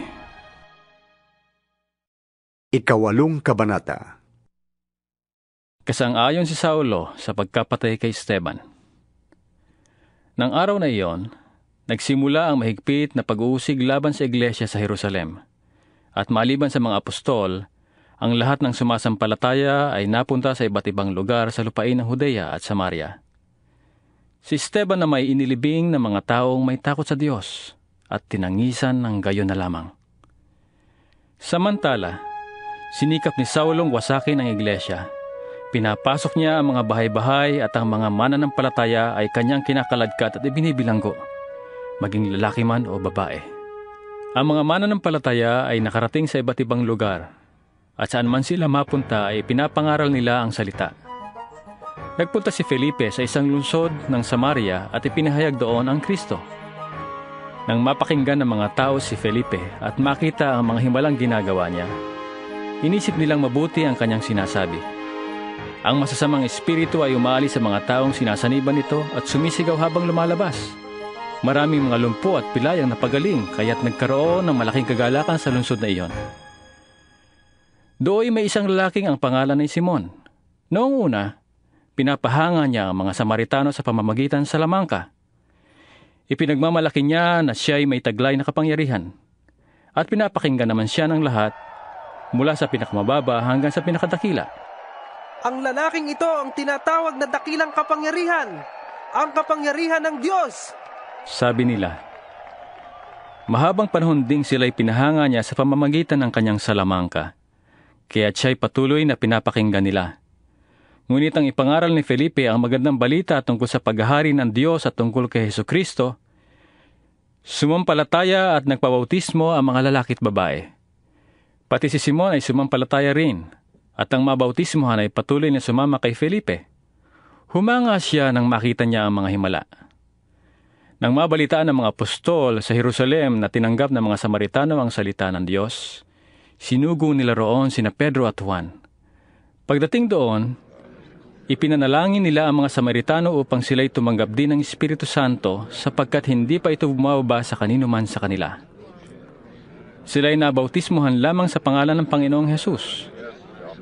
8 Kabanata. Kasang-ayon si Saulo sa pagkapatay kay Esteban. Nang araw na iyon, nagsimula ang mahigpit na pag-uusig laban sa iglesia sa Jerusalem. At maliban sa mga apostol, ang lahat ng sumasampalataya ay napunta sa iba't ibang lugar sa lupain ng Judea at Samaria. Si Esteban na may inilibing ng mga taong may takot sa Diyos at tinangisan ng gayon na lamang. Samantala, sinikap ni Saulong wasakin ang iglesia. Pinapasok niya ang mga bahay-bahay at ang mga mananampalataya ay kanyang kinakaladkat at ibinibilanggo, maging lalaki man o babae. Ang mga mananampalataya ay nakarating sa iba't ibang lugar at saan man sila mapunta ay pinapangaral nila ang salita. Nagpunta si Felipe sa isang lungsod ng Samaria at ipinahayag doon ang Kristo. Nang mapakinggan ng mga tao si Felipe at makita ang mga himalang ginagawa niya, inisip nilang mabuti ang kanyang sinasabi. Ang masasamang espiritu ay umaalis sa mga taong sinasaniban nito at sumisigaw habang lumalabas. Maraming mga lumpo at pilayang napagaling kaya't nagkaroon ng malaking kagalakan sa lungsod na iyon. Dooy may isang lalaking ang pangalan ay Simon. Noong una, pinapahanga niya ang mga Samaritano sa pamamagitan sa lamangka. Ipinagmamalaki niya na siya ay may taglay na kapangyarihan. At pinapakinggan naman siya ng lahat mula sa pinakamababa hanggang sa pinakadakila. Ang lalaking ito ang tinatawag na dakilang kapangyarihan, ang kapangyarihan ng Diyos. Sabi nila. Mahabang panahon ding sila'y pinahanga niya sa pamamagitan ng kanyang salamangka, kaya siya'y patuloy na pinapakinggan nila. Ngunit ang ipangaral ni Felipe ang magandang balita tungkol sa paghahari ng Diyos at tungkol kay Hesukristo, sumampalataya at nagpabautismo ang mga lalaki at babae. Pati si Simon ay sumampalataya rin, at ang mabautismohan ay patuloy na sumama kay Felipe. Humanga siya nang makita niya ang mga himala. Nang mabalitaan ng mga apostol sa Jerusalem na tinanggap ng mga Samaritano ang salita ng Diyos, sinugo nila roon sina Pedro at Juan. Pagdating doon, ipinanalangin nila ang mga Samaritano upang sila'y tumanggap din ng Espiritu Santo sapagkat hindi pa ito bumababa sa kanino man sa kanila. Sila'y nabautismohan lamang sa pangalan ng Panginoong Hesus.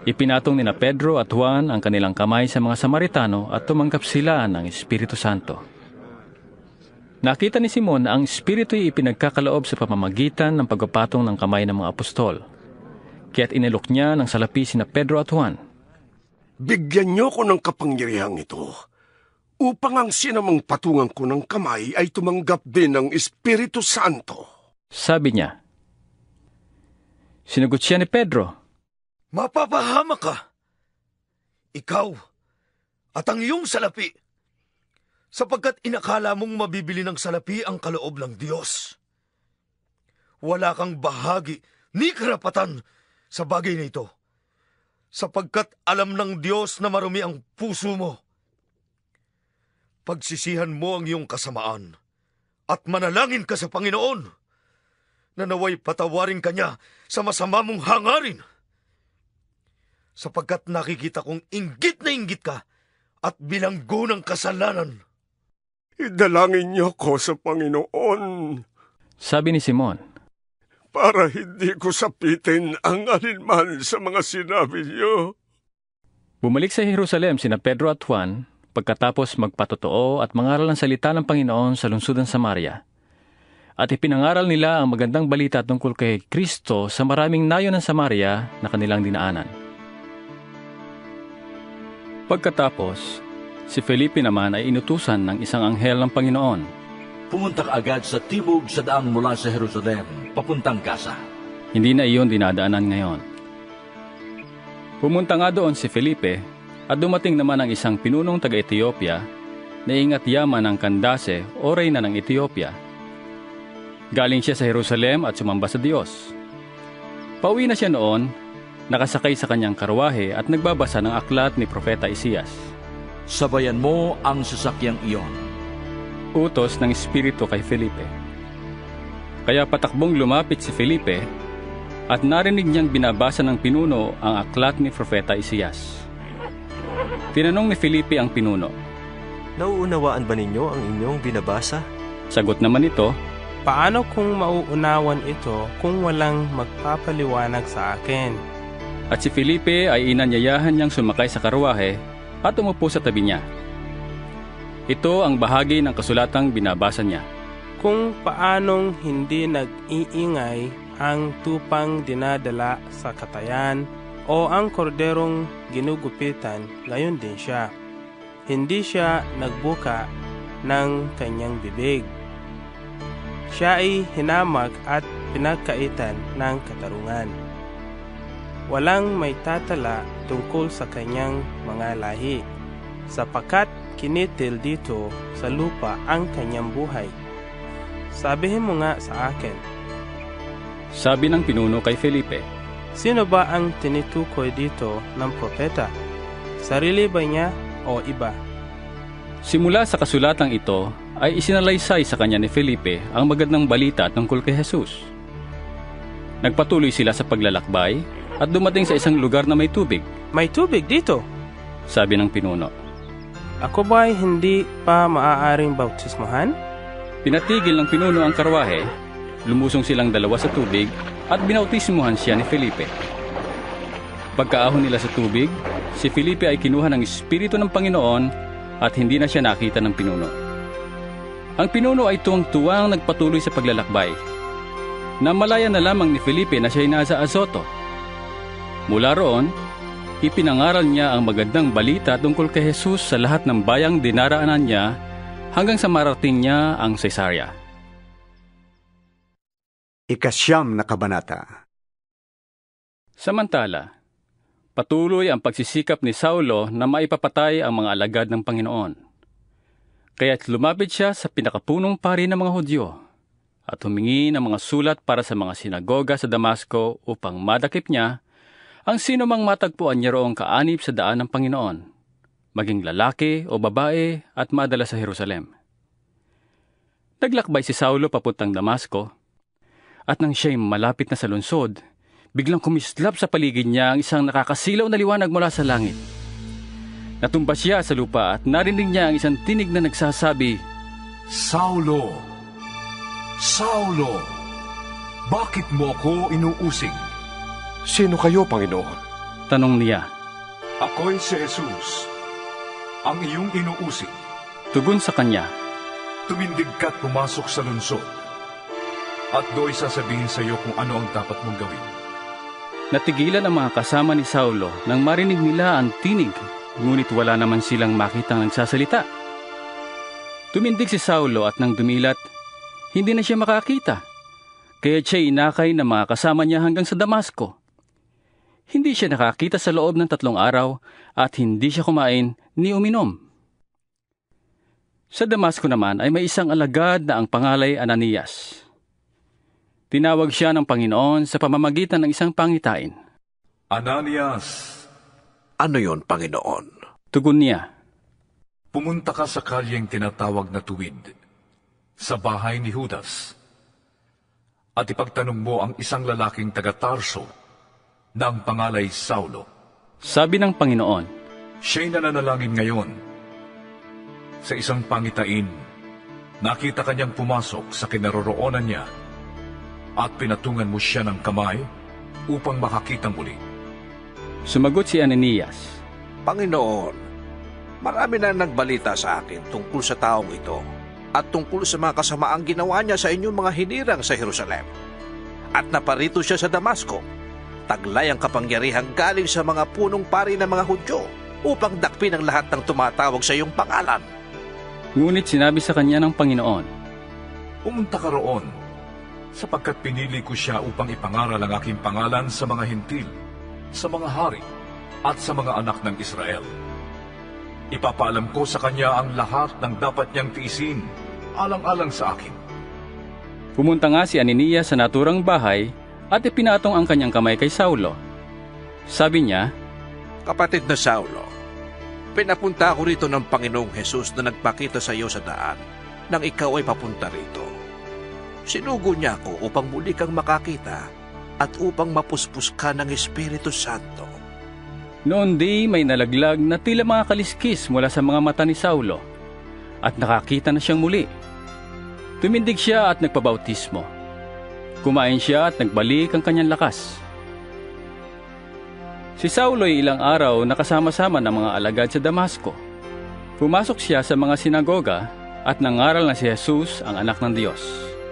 Ipinatong nina Pedro at Juan ang kanilang kamay sa mga Samaritano at tumanggap sila ng Espiritu Santo. Nakita ni Simon na ang Espiritu'y ipinagkakaloob sa pamamagitan ng pagpapatong ng kamay ng mga apostol. Kaya't inilok niya ng salapi sina Pedro at Juan. Bigyan niyo ko ng kapangyarihang ito, upang ang sinamang patungan ko ng kamay ay tumanggap din ng Espiritu Santo. Sabi niya. Sinagot siya ni Pedro. Mapapahama ka, ikaw at ang iyong salapi, sapagkat inakala mong mabibili ng salapi ang kaloob ng Diyos. Wala kang bahagi ni karapatan sa bagay na ito, sapagkat alam ng Diyos na marumi ang puso mo. Pagsisihan mo ang iyong kasamaan at manalangin ka sa Panginoon na naway patawarin ka niya sa masama mong hangarin. Sapagkat nakikita kong inggit na inggit ka at bilanggo ng kasalanan. Idalangin niyo ko sa Panginoon, sabi ni Simon, para hindi ko sapitin ang alinman sa mga sinabi niyo. Bumalik sa Jerusalem sina Pedro at Juan pagkatapos magpatotoo at mangaral ng salita ng Panginoon sa lungsod ng Samaria. At ipinangaral nila ang magandang balita tungkol kay Kristo sa maraming nayon ng Samaria na kanilang dinaanan. Pagkatapos, si Felipe naman ay inutusan ng isang anghel ng Panginoon. Pumunta ka agad sa tibog sa daang mula sa Jerusalem, papuntang Gaza. Hindi na iyon dinadaanan ngayon. Pumunta nga doon si Felipe at dumating naman ang isang pinunong taga-Ethiopia na ingat yaman ng Candace o reyna ng Ethiopia. Galing siya sa Jerusalem at sumamba sa Diyos. Pauwi na siya noon, nakasakay sa kanyang karwahe at nagbabasa ng aklat ni Propeta Isias. Sabayan mo ang sasakyang iyon. Utos ng Espiritu kay Felipe. Kaya patakbong lumapit si Felipe at narinig niyang binabasa ng pinuno ang aklat ni Propeta Isias. Tinanong ni Felipe ang pinuno, nauunawaan ba ninyo ang inyong binabasa? Sagot naman ito, paano kung mauunawan ito kung walang magpapaliwanag sa akin? At si Felipe ay inanyayahan niyang sumakay sa karwahe at umupo sa tabi niya. Ito ang bahagi ng kasulatang binabasa niya. Kung paanong hindi nag-iingay ang tupang dinadala sa katayan o ang korderong ginugupitan, gayon din siya. Hindi siya nagbuka ng kanyang bibig. Siya ay hinamag at pinagkaitan ng katarungan. Walang may tatala tungkol sa kanyang mga lahi, sapagkat kinitil dito sa lupa ang kanyang buhay. Sabihin mo nga sa akin. Sabi ng pinuno kay Felipe, sino ba ang tinitukoy dito ng propeta? Sarili ba niya o iba? Simula sa kasulatang ito ay isinalaysay sa kanya ni Felipe ang magandang balita tungkol kay Jesus. Nagpatuloy sila sa paglalakbay at dumating sa isang lugar na may tubig. May tubig dito? Sabi ng pinuno. Ako ba'y hindi pa maaaring bautismahan? Pinatigil ng pinuno ang karwahe, lumusong silang dalawa sa tubig at binautismuhan siya ni Felipe. Pagkaahon nila sa tubig, si Felipe ay kinuha ng Espiritu ng Panginoon at hindi na siya nakita ng pinuno. Ang pinuno ay tuwang-tuwang nagpatuloy sa paglalakbay. Namalaya na lamang ni Felipe na siya ay nasa Azoto. Mula roon, ipinangaral niya ang magandang balita tungkol kay Jesus sa lahat ng bayang dinaraanan niya hanggang sa marating niya ang Cesarea. Ikasyam na kabanata. Samantala, patuloy ang pagsisikap ni Saulo na maipapatay ang mga alagad ng Panginoon. Kaya't lumapit siya sa pinakapunong pari ng mga Hudyo at humingi ng mga sulat para sa mga sinagoga sa Damasco upang madakip niya ang sino mang matagpuan niya roong kaanib sa daan ng Panginoon, maging lalaki o babae at madala sa Jerusalem. Naglakbay si Saulo papuntang Damasco, at nang siya'y malapit na sa lungsod, biglang kumislap sa paligid niya ang isang nakakasilaw na liwanag mula sa langit. Natumba siya sa lupa at narinig niya ang isang tinig na nagsasabi, Saulo! Saulo! Bakit mo ako inuusig? Sino kayo, Panginoon? Tanong niya. Ako'y si Jesus, ang iyong inuusig. Tugon sa kanya. Tumindig ka't pumasok sa lungsod, at do'y sasabihin sa iyo kung ano ang dapat mong gawin. Natigilan ang mga kasama ni Saulo nang marinig nila ang tinig, ngunit wala naman silang makitang nagsasalita. Tumindig si Saulo at nang dumilat, hindi na siya makakita. Kaya siya inakay ng mga kasama niya hanggang sa Damasco. Hindi siya nakakita sa loob ng 3 araw at hindi siya kumain ni uminom. Sa Damasco naman ay may isang alagad na ang pangalay Ananias. Tinawag siya ng Panginoon sa pamamagitan ng isang pangitain. Ananias! Ano yon, Panginoon? Tugon niya. Pumunta ka sa kalyeng tinatawag na Tuwid, sa bahay ni Judas, at ipagtanong mo ang isang lalaking taga-Tarso na ang pangalay Saulo. Sabi ng Panginoon. Siya'y nananalangin ngayon. Sa isang pangitain, nakita kanyang pumasok sa kinaroroonan niya at pinatungan mo siya ng kamay upang makakitang muli. Sumagot si Ananias. Panginoon, marami na nagbalita sa akin tungkol sa taong ito at tungkol sa mga kasamaang ginawa niya sa inyong mga hinirang sa Jerusalem. At naparito siya sa Damasco, taglay ang kapangyarihang galing sa mga punong pari ng mga Hudyo upang dakpin ang lahat ng tumatawag sa iyong pangalan. Ngunit sinabi sa kanya ng Panginoon, pumunta ka roon, sapagkat pinili ko siya upang ipangaral ang aking pangalan sa mga hintil, sa mga hari, at sa mga anak ng Israel. Ipapaalam ko sa kanya ang lahat ng dapat niyang tiisin, alang-alang sa akin. Pumunta nga si Ananias sa naturang bahay at ipinatong ang kanyang kamay kay Saulo. Sabi niya, Kapatid na Saulo, pinapunta ako rito ng Panginoong Jesus na nagpakita sa iyo sa daan nang ikaw ay papunta rito. Sinugo niya ako upang muli kang makakita at upang mapuspos ka ng Espiritu Santo. Noon di may nalaglag na tila mga kaliskis mula sa mga mata ni Saulo at nakakita na siyang muli. Tumindig siya at nagpabautismo. Kumain siya at nagbalik ang kanyang lakas. Si Saulo ay ilang araw nakasama-sama ng mga alagad sa Damasco. Pumasok siya sa mga sinagoga at nangaral na si Jesus ang anak ng Diyos.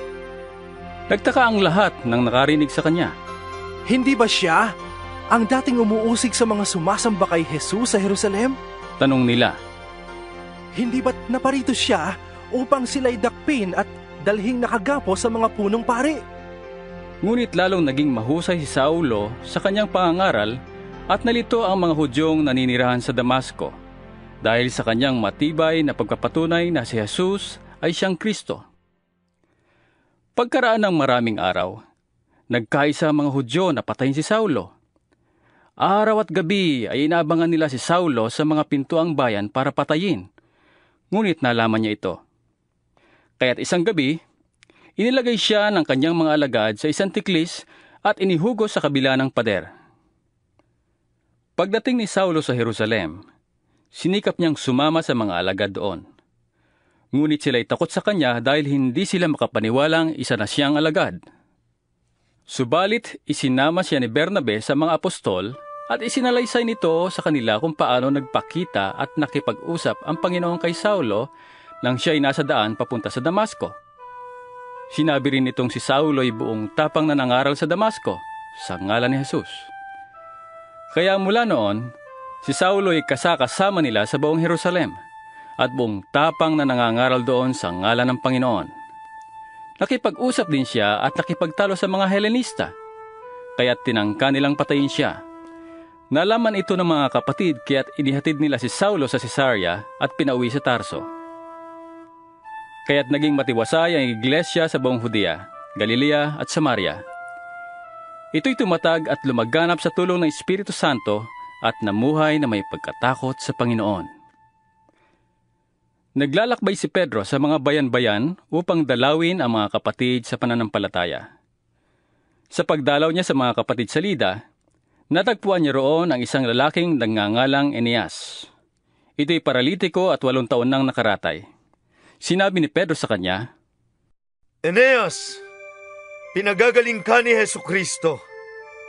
Nagtaka ang lahat nang nakarinig sa kanya. Hindi ba siya ang dating umuusig sa mga sumasamba kay Jesus sa Jerusalem? Tanong nila. Hindi ba't naparito siya upang sila'y dakpin at dalhing nakagapo sa mga punong pari? Ngunit lalong naging mahusay si Saulo sa kanyang pangangaral at nalito ang mga Hudyong naninirahan sa Damasco dahil sa kanyang matibay na pagpapatunay na si Jesus ay siyang Kristo. Pagkaraan ng maraming araw, nagkaisa ang mga Hudyo na patayin si Saulo. Araw at gabi ay inaabangan nila si Saulo sa mga pintuang bayan para patayin. Ngunit nalaman niya ito. Kaya't isang gabi, inilagay siya ng kanyang mga alagad sa isang tiklis at inihugos sa kabila ng pader. Pagdating ni Saulo sa Jerusalem, sinikap niyang sumama sa mga alagad doon. Ngunit sila'y takot sa kanya dahil hindi sila makapaniwalang isa na siyang alagad. Subalit, isinama siya ni Bernabe sa mga apostol at isinalaysay nito sa kanila kung paano nagpakita at nakipag-usap ang Panginoon kay Saulo nang siya ay nasa daan papunta sa Damasco. Sinabi rin nitong si Saulo ay buong tapang na nangaral sa Damasco sa ngalan ni Jesus. Kaya mula noon, si Saulo ay kasama nila sa buong Jerusalem at buong tapang na nangangaral doon sa ngalan ng Panginoon. Nakipag-usap din siya at nakipagtalo sa mga Helenista, kaya't tinangka nilang patayin siya. Nalaman ito ng mga kapatid kaya't inihatid nila si Saulo sa Cesarea at pinauwi sa Tarso. Kaya't naging matiwasay ang iglesia sa buong Judea, Galilea at Samaria. Ito'y tumatag at lumaganap sa tulong ng Espiritu Santo at namuhay na may pagkatakot sa Panginoon. Naglalakbay si Pedro sa mga bayan-bayan upang dalawin ang mga kapatid sa pananampalataya. Sa pagdalaw niya sa mga kapatid sa Lida, natagpuan niya roon ang isang lalaking nagngangalang Eneas. Ito'y paralitiko at 8 taon nang nakaratay. Sinabi ni Pedro sa kanya, Eneas, pinagagaling ka ni Jesucristo,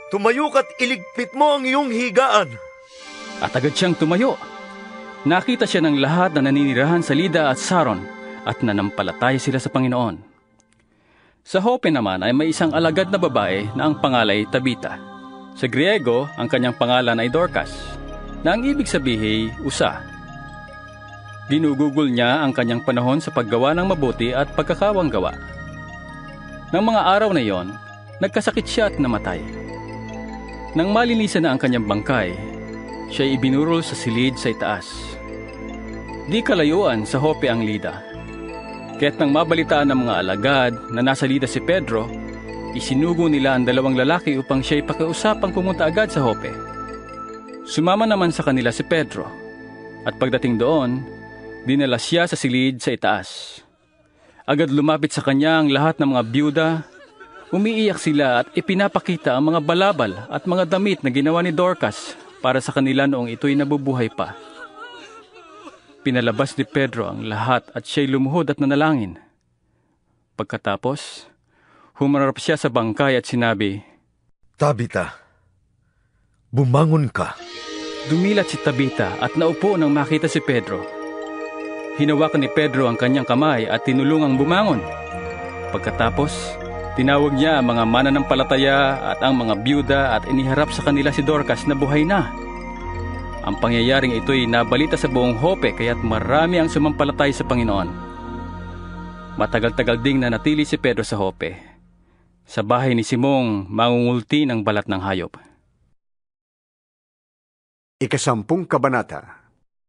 Tumayo ka't iligpit mo ang iyong higaan. At agad siyang tumayo. Nakita siya ng lahat na naninirahan sa Lida at Saron at nanampalataya sila sa Panginoon. Sa Joppe naman ay may isang alagad na babae na ang pangalay Tabita. Sa Griego, ang kanyang pangalan ay Dorcas, na ang ibig sabihin, usa. Ginugugol niya ang kanyang panahon sa paggawa ng mabuti at pagkakawanggawa. Nang mga araw na iyon, nagkasakit siya at namatay. Nang malinisan na ang kanyang bangkay, siya ay ibinurol sa silid sa itaas. Di kalayuan sa Joppe ang Lida. Kaya't nang mabalitaan ng mga alagad na nasa Lida si Pedro, isinugo nila ang dalawang lalaki upang siya'y pakiusapang pumunta agad sa Joppe. Sumama naman sa kanila si Pedro, at pagdating doon, dinala siya sa silid sa itaas. Agad lumapit sa kanya ang lahat ng mga byuda, umiiyak sila at ipinapakita ang mga balabal at mga damit na ginawa ni Dorcas para sa kanila noong ito'y nabubuhay pa. Pinalabas ni Pedro ang lahat at siya'y lumuhod at nanalangin. Pagkatapos, humarap siya sa bangkay at sinabi, Tabita, bumangon ka. Dumilat si Tabita at naupo nang makita si Pedro. Hinawakan ni Pedro ang kanyang kamay at tinulungang bumangon. Pagkatapos, tinawag niya ang mga mananampalataya at ang mga byuda at iniharap sa kanila si Dorcas na buhay na. Ang pangyayaring ito'y nabalita sa buong Joppe kaya't marami ang sumampalatay sa Panginoon. Matagal-tagal ding nanatili si Pedro sa Joppe, sa bahay ni Simong mangungulti ng balat ng hayop. 10 kabanata.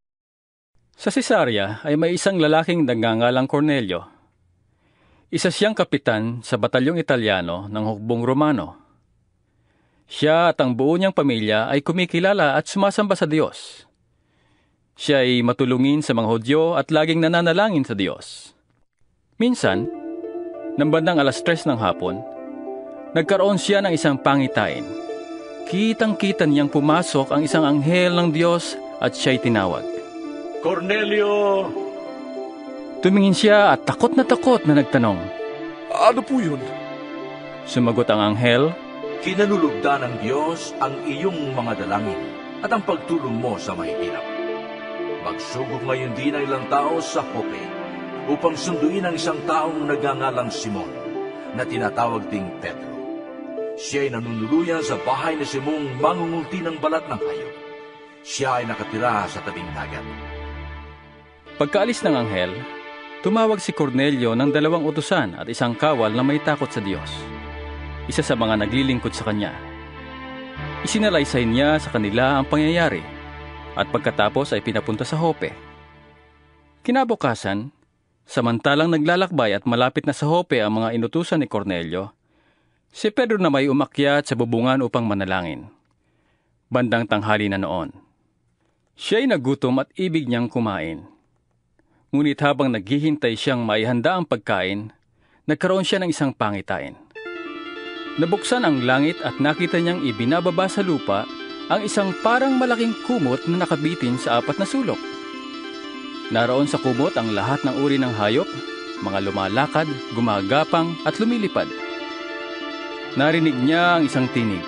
Sa Cesarea ay may isang lalaking nagngangalang Cornelio. Isa siyang kapitan sa batalyong Italyano ng hukbong Romano. Siya at ang buo niyang pamilya ay kumikilala at sumasamba sa Diyos. Siya ay matulungin sa mga Hudyo at laging nananalangin sa Diyos. Minsan, nang bandang 3:00 ng hapon, nagkaroon siya ng isang pangitain. Kitang-kita niyang pumasok ang isang anghel ng Diyos at siya'y tinawag. Cornelio! Tumingin siya at takot na nagtanong. Ano po yun? Sumagot ang anghel, Kinanulugdan ng Diyos ang iyong mga dalangin at ang pagtulong mo sa mahihirap. Magsugod ngayon din ang ilang tao sa Joppe upang sunduin ang isang taong nagngangalang Simon na tinatawag ding Pedro. Siya ay nanunuluyan sa bahay ni Simong mangungulti ng balat ng hayop. Siya ay nakatira sa tabing dagat. Pagkaalis ng anghel, tumawag si Cornelio ng 2 utusan at isang kawal na may takot sa Diyos. Isa sa mga naglilingkod sa kanya. Isinalaysay niya sa kanila ang pangyayari at pagkatapos ay pinapunta sa Joppe. Kinabukasan, samantalang naglalakbay at malapit na sa Joppe ang mga inutusan ni Cornelio, si Pedro na may umakyat sa bubungan upang manalangin. Bandang tanghali na noon. Siya'y nagutom at ibig niyang kumain. Ngunit habang naghihintay siyang maihanda ang pagkain, nagkaroon siya ng isang pangitain. Nabuksan ang langit at nakita niyang ibinababa sa lupa ang isang parang malaking kumot na nakabitin sa 4 na sulok. Naroon sa kumot ang lahat ng uri ng hayop, mga lumalakad, gumagapang at lumilipad. Narinig niya ang isang tinig.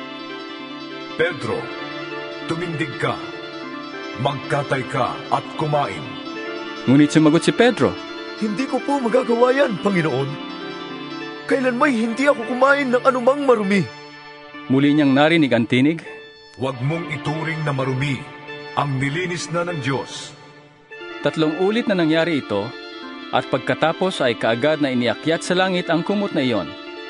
Pedro, tumindig ka, magkatay ka at kumain. Ngunit sumagot si Pedro, Hindi ko po magagawa yan, Panginoon. Kailanmay hindi ako kumain ng anumang marumi. Muli niyang narinig ang tinig, Huwag mong ituring na marumi ang nilinis na ng Diyos. 3 ulit na nangyari ito, at pagkatapos ay kaagad na iniakyat sa langit ang kumot na iyon.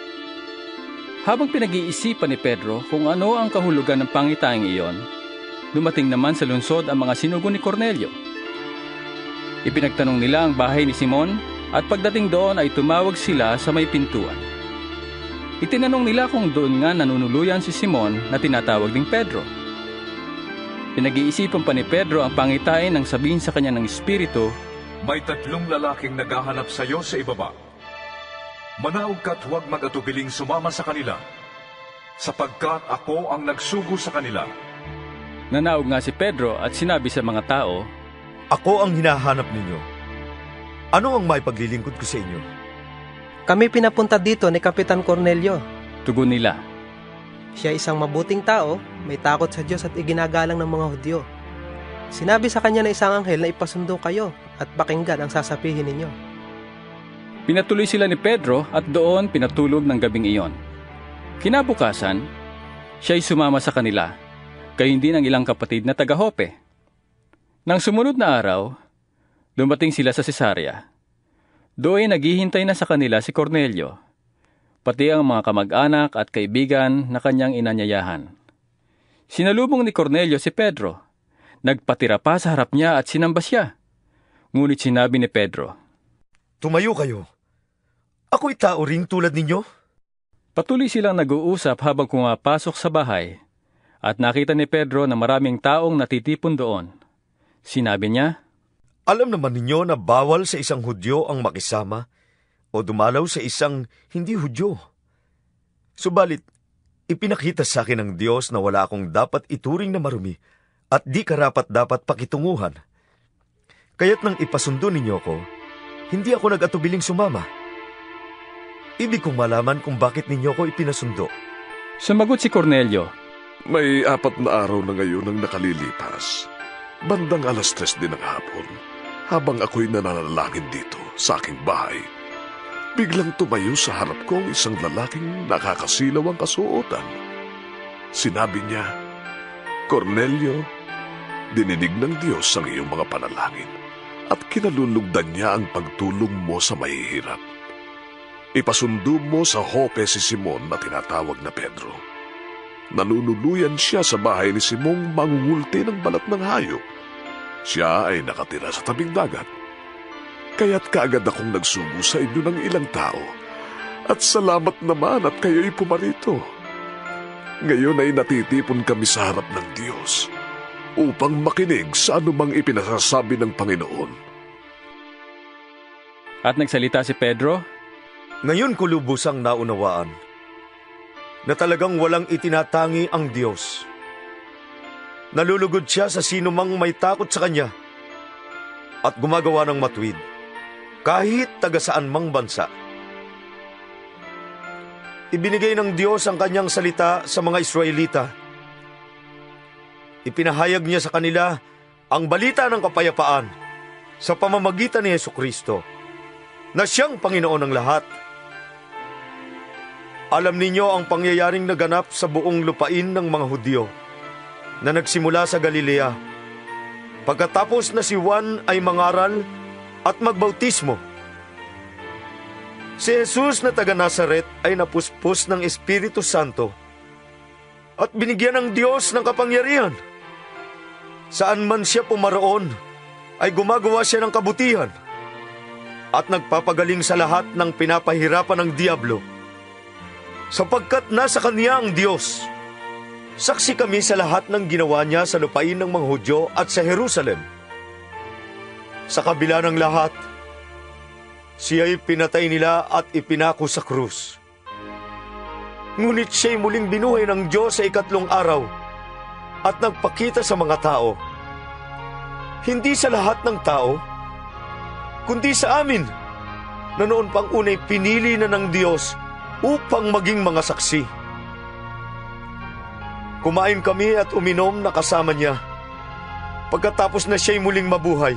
Habang pinag-iisipan ni Pedro kung ano ang kahulugan ng pangitaing iyon, dumating naman sa lungsod ang mga sinugo ni Cornelio. Ipinagtanong nila ang bahay ni Simon at pagdating doon ay tumawag sila sa may pintuan. Itinanong nila kung doon nga nanunuluyan si Simon na tinatawag ding Pedro. Pinag-iisipan pa ni Pedro ang pangitain nang sabihin sa kanya ng Espiritu, May 3 lalaking naghahanap sa iyo sa ibaba. Manaog ka't huwag mag-atubiling sumama sa kanila, sapagkat ako ang nagsugo sa kanila. Nanaog nga si Pedro at sinabi sa mga tao, Ako ang hinahanap ninyo. Ano ang maipaglilingkod ko sa inyo? Kami pinapunta dito ni Kapitan Cornelio. Tugon nila. Siya isang mabuting tao, may takot sa Diyos at iginagalang ng mga Hudyo. Sinabi sa kanya ng isang anghel na ipasundo kayo at pakinggan ang sasabihin ninyo. Pinatuloy sila ni Pedro at doon pinatulog ng gabing iyon. Kinabukasan, siya'y sumama sa kanila, gayon din ang ilang kapatid na taga-Jope. Nang sumunod na araw, dumating sila sa Cesarea. Doon naghihintay na sa kanila si Cornelio, pati ang mga kamag-anak at kaibigan na kanyang inanyayahan. Sinalubong ni Cornelio si Pedro. Nagpatira pa sa harap niya at sinamba siya. Ngunit sinabi ni Pedro, "Tumayo kayo. Ako'y tao ring tulad ninyo." Patuloy silang nag-uusap habang pumapasok sa bahay, at nakita ni Pedro na maraming taong natitipon doon. Sinabi niya, "Alam naman ninyo na bawal sa isang Hudyo ang makisama o dumalaw sa isang hindi Hudyo. Subalit, ipinakita sa akin ng Diyos na wala akong dapat ituring na marumi at di karapat-dapat pakitunguhan. Kaya't nang ipasundo ninyo ko, hindi ako nag-atubiling sumama. Ibig kong malaman kung bakit ninyo ko ipinasundo." Sumagot si Cornelio, "May 4 na araw na ngayon ang nakalilipas. Bandang 3:00 din ng hapon, habang ako'y nananalangin dito sa aking bahay. Biglang tumayo sa harap ko isang lalaking nakakasilaw ang kasuotan. Sinabi niya, 'Cornelio, dininig ng Diyos ang iyong mga panalangin at kinalulugdan niya ang pagtulong mo sa mahihirap. Ipasundo mo sa Jope si Simon na tinatawag na Pedro. Nanunuluyan siya sa bahay ni Simong mangungulti ng balat ng hayop. Siya ay nakatira sa tabing dagat. Kaya't kaagad akong nagsugo sa inyo ng ilang tao. At salamat naman at kayo'y pumarito. Ngayon ay natitipon kami sa harap ng Diyos upang makinig sa anumang ipinasasabi ng Panginoon." At nagsalita si Pedro, "Ngayon ko lubusang naunawaan na talagang walang itinatangi ang Diyos. Nalulugod siya sa sino mang may takot sa Kanya at gumagawa ng matuwid, kahit taga saan mang bansa. Ibinigay ng Diyos ang Kanyang salita sa mga Israelita. Ipinahayag niya sa kanila ang balita ng kapayapaan sa pamamagitan ni Hesukristo, na siyang Panginoon ng lahat. Alam ninyo ang pangyayaring naganap sa buong lupain ng mga Hudyo na nagsimula sa Galilea, pagkatapos na si Juan ay mangaral at magbautismo. Si Jesus na taga Nazaret ay napuspos ng Espiritu Santo at binigyan ng Diyos ng kapangyarihan. Saan man siya pumaroon, ay gumagawa siya ng kabutihan at nagpapagaling sa lahat ng pinapahirapan ng diablo, sapagkat nasa Kanya ang Diyos. Saksi kami sa lahat ng ginawa niya sa lupain ng mga Hudyo at sa Jerusalem. Sa kabila ng lahat, siya'y pinatay nila at ipinako sa krus. Ngunit siya'y muling binuhay ng Diyos sa 3 araw at nagpakita sa mga tao. Hindi sa lahat ng tao, kundi sa amin, na noon pang unay pinili na ng Diyos upang maging mga saksi. Kumain kami at uminom na kasama niya, pagkatapos na siya'y muling mabuhay.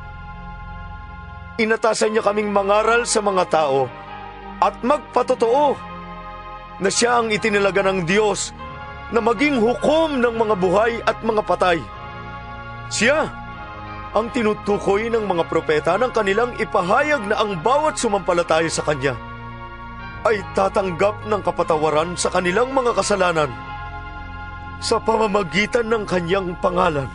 Inatasan niya kaming mangaral sa mga tao at magpatotoo na siya ang itinilaga ng Diyos na maging hukom ng mga buhay at mga patay. Siya ang tinutukoy ng mga propeta ng kanilang ipahayag na ang bawat sumampalataya sa Kanya ay tatanggap ng kapatawaran sa kanilang mga kasalanan sa pamamagitan ng Kanyang pangalan.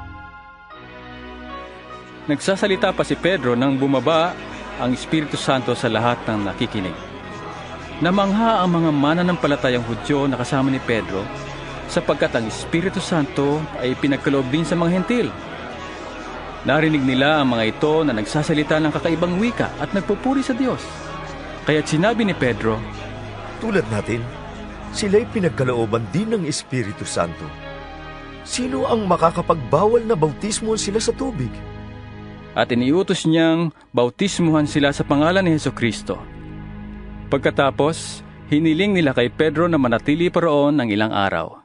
Nagsasalita pa si Pedro nang bumaba ang Espiritu Santo sa lahat ng nakikinig. Namangha ang mga mananampalatayang Hudyo na kasama ni Pedro, sapagkat ang Espiritu Santo ay pinagkaloob din sa mga Hentil. Narinig nila ang mga ito na nagsasalita ng kakaibang wika at nagpupuri sa Diyos. Kaya't sinabi ni Pedro, "Tulad natin, sila'y pinagkalooban din ng Espiritu Santo. Sino ang makakapagbawal na bautismuhan sila sa tubig?" At iniutos niyang bautismuhan sila sa pangalan ni Hesukristo. Pagkatapos, hiniling nila kay Pedro na manatili pa roon ng ilang araw.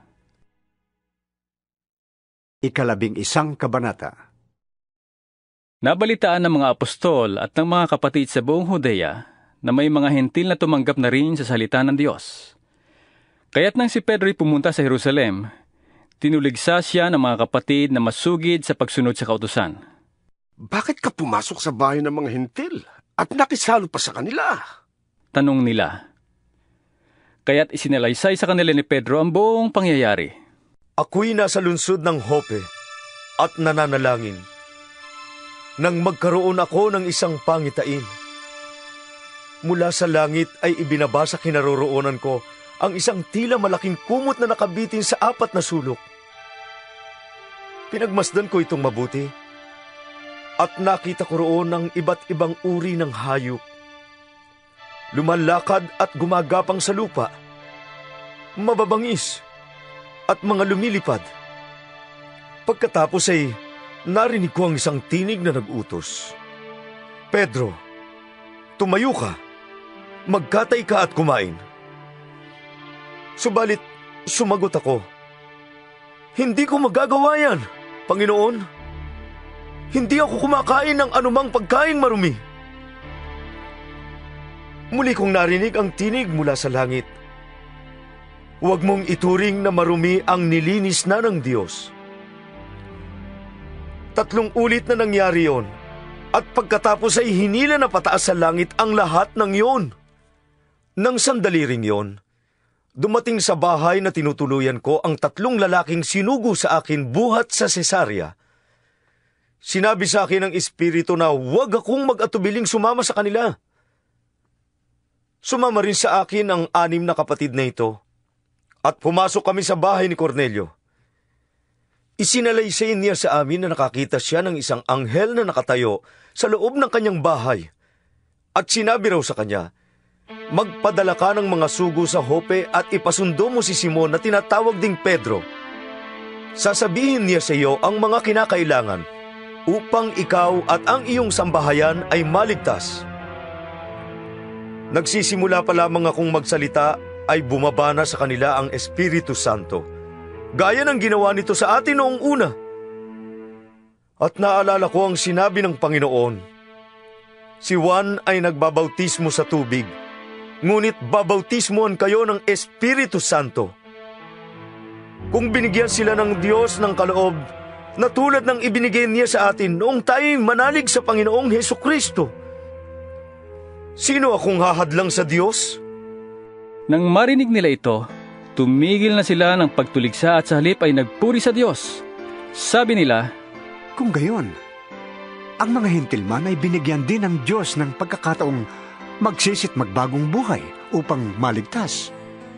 11 kabanata. Nabalitaan ng mga apostol at ng mga kapatid sa buong Judea na may mga hentil na tumanggap na rin sa salita ng Diyos. Kaya't nang si Pedro'y pumunta sa Jerusalem, tinuligsa siya ng mga kapatid na masugid sa pagsunod sa kautusan. Bakit ka pumasok sa bahay ng mga hentil at nakisalo pa sa kanila? Tanong nila. Kaya't isinalaysay sa kanila ni Pedro ang buong pangyayari. Ako'y nasa lungsod ng Jope at nananalangin nang magkaroon ako ng isang pangitain. Mula sa langit ay ibinaba sa kinaroroonan ko ang isang tila malaking kumot na nakabitin sa 4 na sulok. Pinagmasdan ko itong mabuti at nakita ko roon ng iba't ibang uri ng hayop. Lumalakad at gumagapang sa lupa, mababangis at mga lumilipad. Pagkatapos ay narinig ko ang isang tinig na nag-utos. Pedro, tumayo ka, magkatay ka at kumain. Subalit, sumagot ako, hindi ko magagawa yan, Panginoon. Hindi ako kumakain ng anumang pagkain marumi. Muli kong narinig ang tinig mula sa langit. Huwag mong ituring na marumi ang nilinis na ng Diyos. 3 ulit na nangyari yon, at pagkatapos ay hinila na pataas sa langit ang lahat ng yon. Nang sandali ring yon, dumating sa bahay na tinutuluyan ko ang 3 lalaking sinugo sa akin buhat sa Cesarea. Sinabi sa akin ng Espiritu na huwag akong mag-atubiling sumama sa kanila. Sumama rin sa akin ang 6 na kapatid na ito, at pumasok kami sa bahay ni Cornelio. Isinalaysay niya sa amin na nakakita siya ng isang anghel na nakatayo sa loob ng kanyang bahay, at sinabi raw sa kanya, magpadala ka ng mga sugo sa Jope at ipasundo mo si Simon na tinatawag ding Pedro. Sasabihin niya sa iyo ang mga kinakailangan upang ikaw at ang iyong sambahayan ay maligtas. Nagsisimula pa lamang akong magsalita ay bumaba na sa kanila ang Espiritu Santo, gaya ng ginawa nito sa atin noong una. At naalala ko ang sinabi ng Panginoon, si Juan ay nagbabautismo sa tubig, ngunit babautismohan kayo ng Espiritu Santo. Kung binigyan sila ng Diyos ng kaloob, na tulad ng ibinigay niya sa atin noong tayo'y manalig sa Panginoong Hesukristo, sino akong hahadlang sa Diyos? Nang marinig nila ito, tumigil na sila ng pagtuligsa at sa halip ay nagpuri sa Diyos. Sabi nila, kung gayon, ang mga hentil man ay binigyan din ng Diyos ng pagkakataong magsisit magbagong buhay upang maligtas.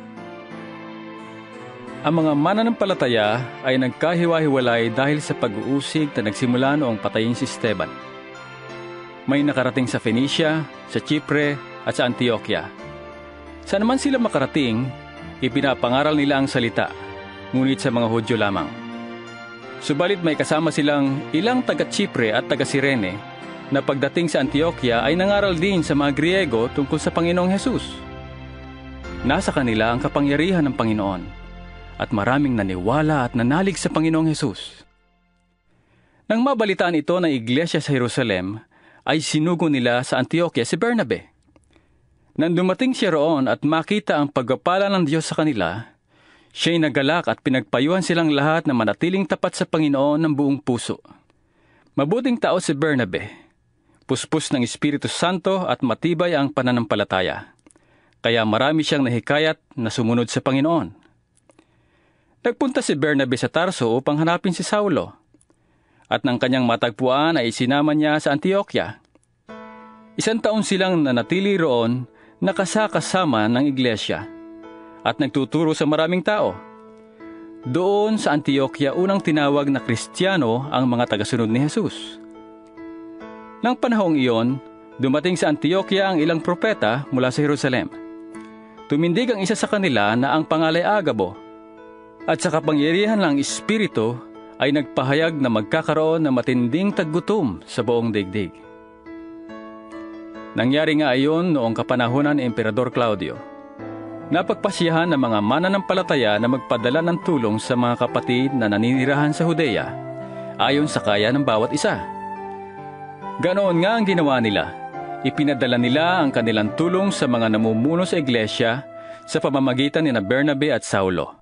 Ang mga mananampalataya ay nagkahiwa-hiwalay dahil sa pag-uusig na nagsimula noong patayin si Esteban. May nakarating sa Phoenicia, sa Chipre at sa Antioquia. Saan naman sila makarating, ipinapangaral nila ang salita, ngunit sa mga Hudyo lamang. Subalit may kasama silang ilang taga-Chipre at taga-Sirene na pagdating sa Antioquia ay nangaral din sa mga Griego tungkol sa Panginoong Hesus. Nasa kanila ang kapangyarihan ng Panginoon at maraming naniwala at nanalig sa Panginoong Hesus. Nang mabalitaan ito ng iglesia sa Jerusalem, ay sinugo nila sa Antioquia si Bernabe. Nang dumating siya roon at makita ang pagpapala ng Diyos sa kanila, siya'y nagalak at pinagpayuhan silang lahat na manatiling tapat sa Panginoon ng buong puso. Mabuting tao si Bernabe, puspos ng Espiritu Santo at matibay ang pananampalataya. Kaya marami siyang nahikayat na sumunod sa Panginoon. Nagpunta si Bernabe sa Tarso upang hanapin si Saulo. At nang kanyang matagpuan ay isinama niya sa Antioquia. 1 taon silang nanatili roon nakasakasama ng iglesia at nagtuturo sa maraming tao. Doon sa Antioquia unang tinawag na Kristiyano ang mga tagasunod ni Jesus. Nang panahong iyon, dumating sa Antioquia ang ilang propeta mula sa Jerusalem. Tumindig ang isa sa kanila na ang pangalay Agabo, at sa kapangyarihan ng Espiritu ay nagpahayag na magkakaroon ng matinding taggutom sa buong daigdig. Nangyari nga ayon noong kapanahunan ni Emperador Claudio. Napagpasyahan ng mga mananampalataya na magpadala ng tulong sa mga kapatid na naninirahan sa Judea, ayon sa kaya ng bawat isa. Ganoon nga ang ginawa nila. Ipinadala nila ang kanilang tulong sa mga namumuno sa iglesia sa pamamagitan ni Bernabe at Saulo.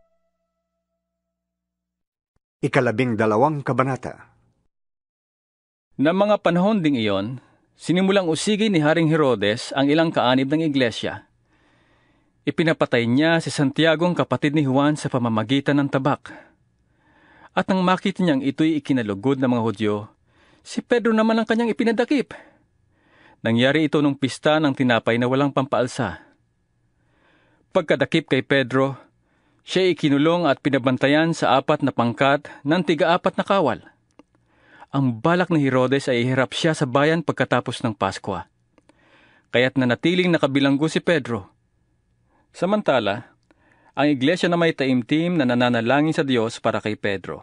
12 kabanata. Na mga panahon ding iyon, sinimulang usigin ni Haring Herodes ang ilang kaanib ng iglesia. Ipinapatay niya si Santiago ang kapatid ni Juan sa pamamagitan ng tabak. At nang makita niyang ito'y ikinalugod ng mga Hudyo, si Pedro naman ang kanyang ipinadakip. Nangyari ito nung pista ng tinapay na walang pampaalsa. Pagkadakip kay Pedro, siya ikinulong at pinabantayan sa 4 na pangkat ng 3 na kawal. Ang balak ni Herodes ay ihirap siya sa bayan pagkatapos ng Paskwa. Kaya't nanatiling nakabilanggo si Pedro. Samantala, ang iglesia na may taimtim na nananalangin sa Diyos para kay Pedro.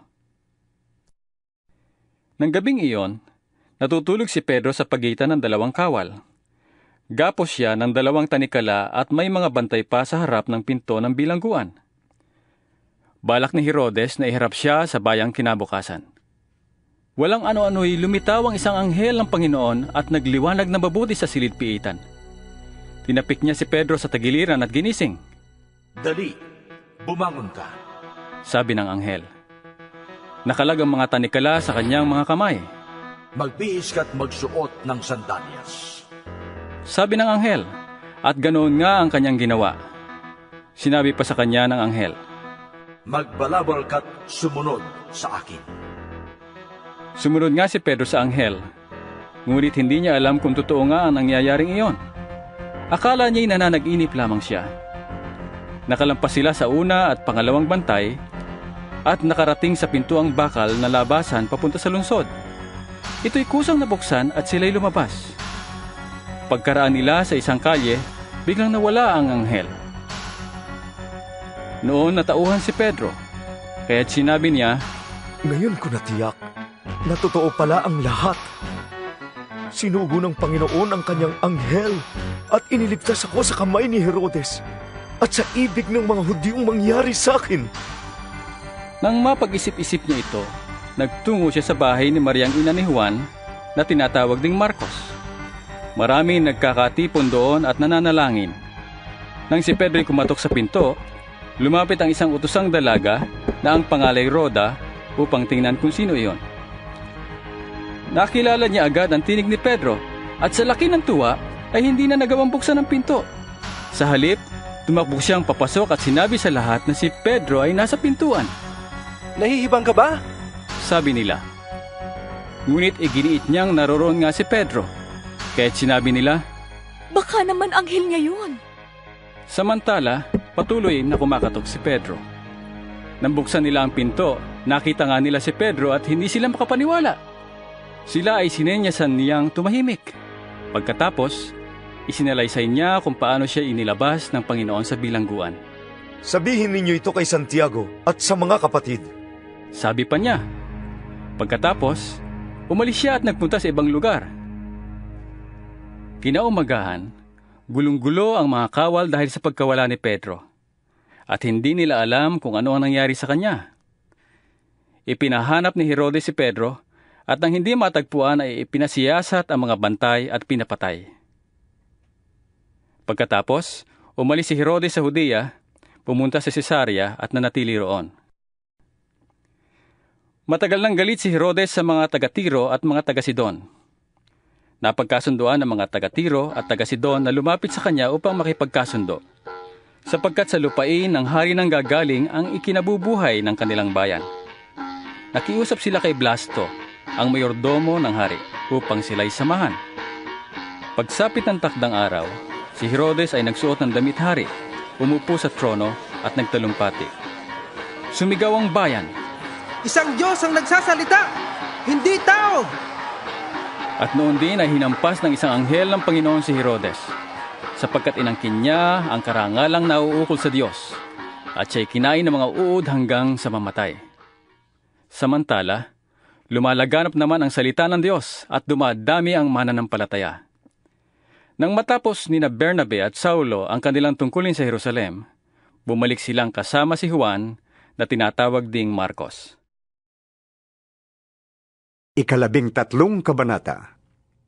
Nang gabing iyon, natutulog si Pedro sa pagitan ng 2 kawal. Gapos siya ng 2 tanikala at may mga bantay pa sa harap ng pinto ng bilangguan. Balak ni Herodes na iharap siya sa bayang kinabukasan. Walang ano-ano'y lumitaw ang isang anghel ng Panginoon at nagliwanag na mabuti sa silid-piitan. Tinapik niya si Pedro sa tagiliran at ginising. Dali, bumangon ka, sabi ng anghel. Nakalag ang mga tanikala sa kanyang mga kamay. Magbihis ka't magsuot ng sandalyas, sabi ng anghel, at ganoon nga ang kanyang ginawa. Sinabi pa sa kanya ng anghel, magbalabal ka't sumunod sa akin. Sumunod nga si Pedro sa anghel, ngunit hindi niya alam kung totoo nga ang nangyayaring iyon. Akala niya'y nananaginip lamang siya. Nakalampas sila sa una at pangalawang bantay at nakarating sa pintuang bakal na labasan papunta sa lungsod. Ito'y kusang nabuksan at sila'y lumabas. Pagkaraan nila sa isang kalye, biglang nawala ang anghel. Noon natauhan si Pedro, kaya't sinabi niya, ngayon ko natiyak na totoo pala ang lahat. Sinugo ng Panginoon ang kanyang anghel at iniligtas ako sa kamay ni Herodes at sa ibig ng mga Hudyong mangyari sa akin. Nang mapag-isip-isip niya ito, nagtungo siya sa bahay ni Mariang ina ni Juan na tinatawag ding Marcos. Maraming nagkakatipon doon at nananalangin. Nang si Pedro'y kumatok sa pinto, lumapit ang isang utosang dalaga na ang pangalay Roda upang tingnan kung sino iyon. Nakilala niya agad ang tinig ni Pedro at sa laki ng tuwa ay hindi na nagawang buksan ang pinto. Sa halip, tumakbo siyang papasok at sinabi sa lahat na si Pedro ay nasa pintuan. Nahihibang ka ba? Sabi nila. Ngunit iginiit niyang naroroon nga si Pedro. Kaya't sinabi nila, baka naman anghel niya yun. Samantala, patuloy na kumakatok si Pedro. Nang buksan nila ang pinto, nakita nga nila si Pedro at hindi sila makapaniwala. Sila ay sinenyasan niyang tumahimik. Pagkatapos, isinalaysay niya kung paano siya inilabas ng Panginoon sa bilangguan. Sabihin ninyo ito kay Santiago at sa mga kapatid, sabi pa niya. Pagkatapos, umalis siya at nagpunta sa ibang lugar. Kinaumagahan, gulong-gulo ang mga kawal dahil sa pagkawala ni Pedro. At hindi nila alam kung ano ang nangyari sa kanya. Ipinahanap ni Herodes si Pedro at nang hindi matagpuan ay ipinasiyasat ang mga bantay at pinapatay. Pagkatapos, umalis si Herodes sa Judea, pumunta sa Cesarea at nanatili roon. Matagal nang galit si Herodes sa mga taga-Tiro at mga taga-Sidon. Napagkasunduan ng mga taga-Tiro at taga-Sidon na lumapit sa kanya upang makipagkasundo, sapagkat sa lupain ng hari nang gagaling ang ikinabubuhay ng kanilang bayan. Nakiusap sila kay Blasto, ang mayordomo ng hari, upang sila'y samahan. Pagsapit ng takdang araw, si Herodes ay nagsuot ng damit hari, umupo sa trono at nagtalumpati. Sumigaw ang bayan, isang Diyos ang nagsasalita, hindi tao! At noon din ay hinampas ng isang anghel ng Panginoon si Herodes, sapagkat inangkin niya ang karangalang nauukol sa Diyos, at siya'y kinain ng mga uod hanggang sa mamatay. Samantala, lumalaganap naman ang salita ng Diyos at dumadami ang mananampalataya. Nang matapos ni Bernabe at Saulo ang kanilang tungkulin sa Jerusalem, bumalik silang kasama si Juan na tinatawag ding Marcos. 13 kabanata.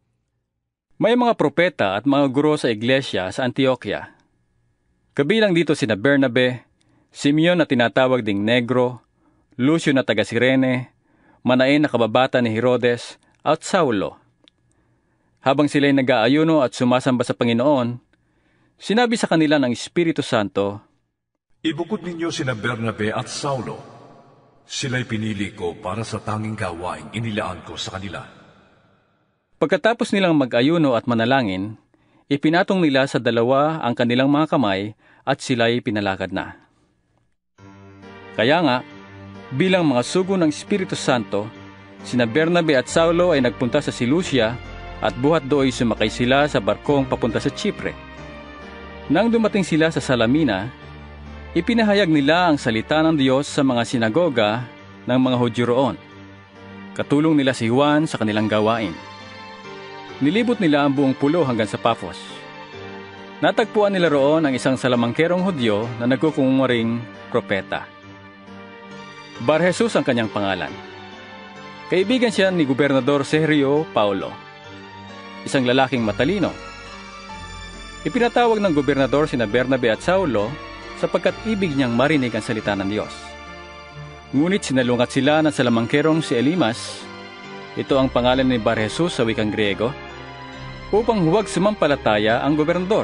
May mga propeta at mga guro sa iglesia sa Antioquia. Kabilang dito sina Bernabe, Simeon na tinatawag ding Negro, Lucio na taga Cirene, Manaen na kababata ni Herodes, at Saulo. Habang sila'y nag-aayuno at sumasamba sa Panginoon, sinabi sa kanila ng Espiritu Santo, Ibukod ninyo sina Bernabe at Saulo. Sila'y pinili ko para sa tanging gawaing inilaan ko sa kanila. Pagkatapos nilang mag-ayuno at manalangin, ipinatong nila sa dalawa ang kanilang mga kamay at sila'y pinalakad na. Kaya nga, bilang mga sugo ng Espiritu Santo, sina Bernabe at Saulo ay nagpunta sa Seleucia at buhat do'y sumakay sila sa barkong papunta sa Chipre. Nang dumating sila sa Salamina, ipinahayag nila ang salita ng Diyos sa mga sinagoga ng mga Hudyo roon. Katulong nila si Juan sa kanilang gawain. Nilibot nila ang buong pulo hanggang sa Paphos. Natagpuan nila roon ang isang salamangkerong Hudyo na nagkukunwaring propeta. Bar-Jesus ang kanyang pangalan. Kaibigan siya ni Gobernador Sergio Paulo, isang lalaking matalino. Ipinatawag ng gobernador sina Bernabe at Saulo sapagkat ibig niyang marinig ang salita ng Diyos. Ngunit sinalungat sila ng salamangkerong si Elimas, ito ang pangalan ni Bar-Jesus sa wikang Griego, upang huwag sumampalataya ang gobernador.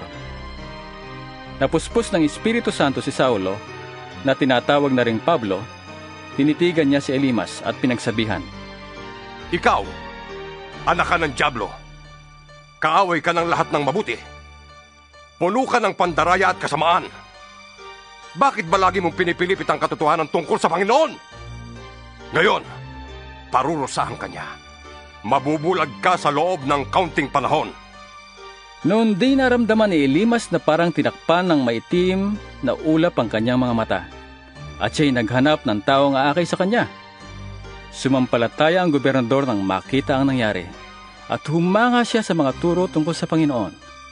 Napuspos ng Espiritu Santo si Saulo, na tinatawag na ring Pablo, tinitigan niya si Elimas at pinagsabihan, Ikaw, anak ka ng dyablo, kaaway ka ng lahat ng mabuti, puno ka ng pandaraya at kasamaan. Bakit ba lagi mong pinipilipit ang katotohanan tungkol sa Panginoon? Ngayon, parurusahan ka niya. Mabubulag ka sa loob ng kaunting panahon. Noon di naramdaman ni Elimas na parang tinakpan ng maitim na ulap ang kanyang mga mata. At siya'y naghanap ng taong aakay sa kanya. Sumampalataya ang gobernador nang makita ang nangyari. At humanga siya sa mga turo tungkol sa Panginoon.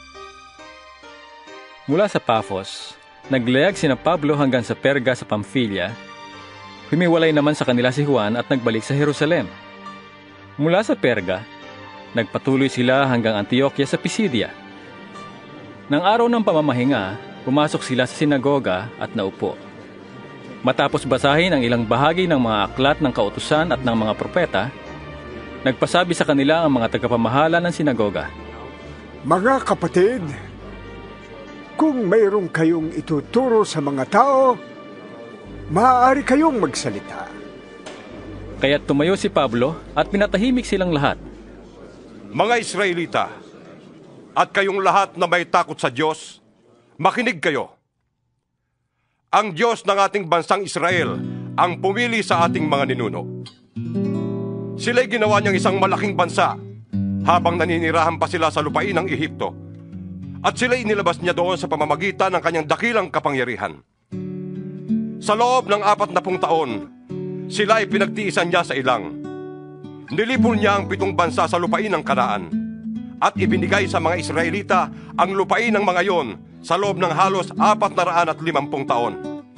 Mula sa Paphos, naglayag sina Pablo hanggang sa Perga sa Pamphylia. Humiwalay naman sa kanila si Juan at nagbalik sa Jerusalem. Mula sa Perga, nagpatuloy sila hanggang Antioquia sa Pisidia. Nang araw ng pamamahinga, pumasok sila sa sinagoga at naupo. Matapos basahin ang ilang bahagi ng mga aklat ng kautusan at ng mga propeta, nagpasabi sa kanila ang mga tagapamahala ng sinagoga. Mga kapatid, kung mayroong kayong ituturo sa mga tao, maaari kayong magsalita. Kaya't tumayo si Pablo at pinatahimik silang lahat. Mga Israelita, at kayong lahat na may takot sa Diyos, makinig kayo. Ang Diyos ng ating bansang Israel ang pumili sa ating mga ninuno. Sila'y ginawa niyang isang malaking bansa habang naninirahan pa sila sa lupain ng Ehipto. At sila'y inilabas niya doon sa pamamagitan ng kanyang dakilang kapangyarihan. Sa loob ng 40 taon, sila ay pinagtiisan niya sa ilang. Nilipol niya ang 7 bansa sa lupain ng Kanaan at ibinigay sa mga Israelita ang lupain ng mga iyon sa loob ng halos 450 taon.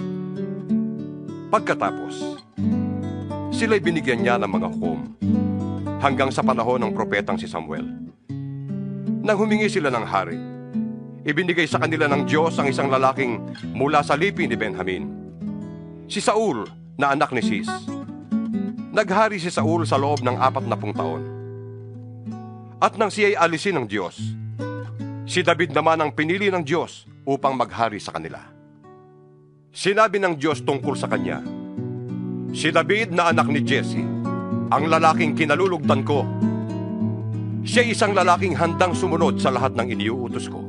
Pagkatapos, sila'y binigyan niya ng mga hukom hanggang sa panahon ng propetang si Samuel. Nang humingi sila ng hari, ibinigay sa kanila ng Diyos ang isang lalaking mula sa lipi ni Benjamin, si Saul na anak ni Cis. Naghari si Saul sa loob ng 40 taon. At nang siya'y alisin ng Diyos, si David naman ang pinili ng Diyos upang maghari sa kanila. Sinabi ng Diyos tungkol sa kanya, si David na anak ni Jesse, ang lalaking kinalulugdan ko. Siya isang lalaking handang sumunod sa lahat ng iniuutos ko.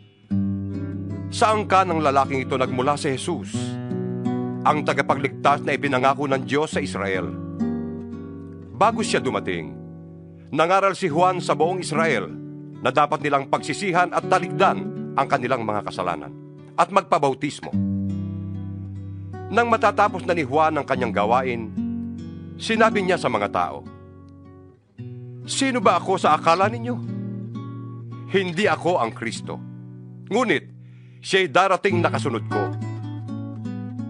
Saan ka ng lalaking ito nagmula si Jesus, ang tagapagligtas na ipinangako ng Diyos sa Israel? Bago siya dumating, nangaral si Juan sa buong Israel na dapat nilang pagsisihan at talikdan ang kanilang mga kasalanan at magpabautismo. Nang matatapos na ni Juan ang kanyang gawain, sinabi niya sa mga tao, sino ba ako sa akala ninyo? Hindi ako ang Kristo. Ngunit, siya'y darating na kasunod ko.